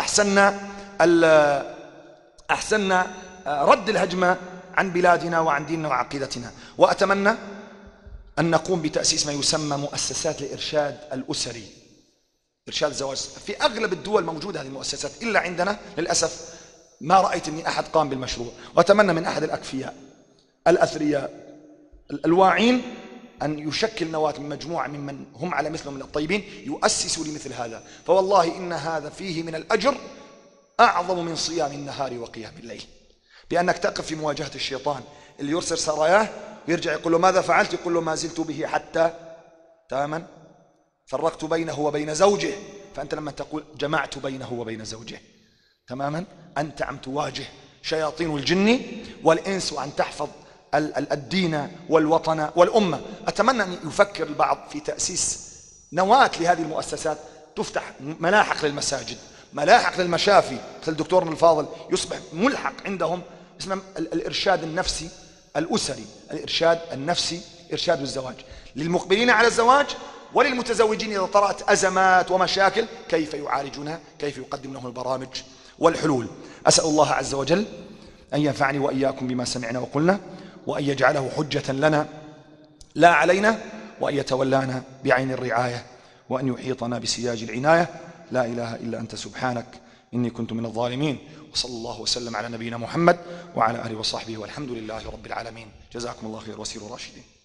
أحسننا رد الهجمة عن بلادنا وعن ديننا وعقيدتنا. وأتمنى أن نقوم بتأسيس ما يسمى مؤسسات الإرشاد الأسري، إرشاد الزواج. في أغلب الدول موجودة هذه المؤسسات، إلا عندنا للأسف ما رأيت أني أحد قام بالمشروع. وأتمنى من أحد الأكفياء الأثرياء الواعين أن يشكل نواة من مجموعة ممن هم على مثلهم من الطيبين يؤسسوا لمثل هذا. فوالله إن هذا فيه من الأجر أعظم من صيام النهار وقيام الليل، بأنك تقف في مواجهة الشيطان اللي يرسل سراياه ويرجع يقول له ماذا فعلت؟ يقول له ما زلت به حتى تماما فرقت بينه وبين زوجه. فأنت لما تقول جمعت بينه وبين زوجه تماما، أنت عم تواجه شياطين الجن والإنس، وأن تحفظ الدين والوطن والأمة. أتمنى أن يفكر البعض في تأسيس نواة لهذه المؤسسات، تفتح ملاحق للمساجد، ملاحق للمشافي مثل دكتورنا الفاضل يصبح ملحق عندهم، اسمه الإرشاد النفسي الأسري، الإرشاد النفسي، إرشاد الزواج للمقبلين على الزواج وللمتزوجين إذا طرأت أزمات ومشاكل كيف يعالجونها، كيف يقدم لهم البرامج والحلول. أسأل الله عز وجل أن ينفعني وإياكم بما سمعنا وقلنا، وأن يجعله حجة لنا لا علينا، وأن يتولانا بعين الرعاية، وأن يحيطنا بسياج العناية. لا إله إلا أنت سبحانك إني كنت من الظالمين. وصلى الله وسلم على نبينا محمد وعلى آله وصحبه، والحمد لله رب العالمين. جزاكم الله خير وسيروا راشدين.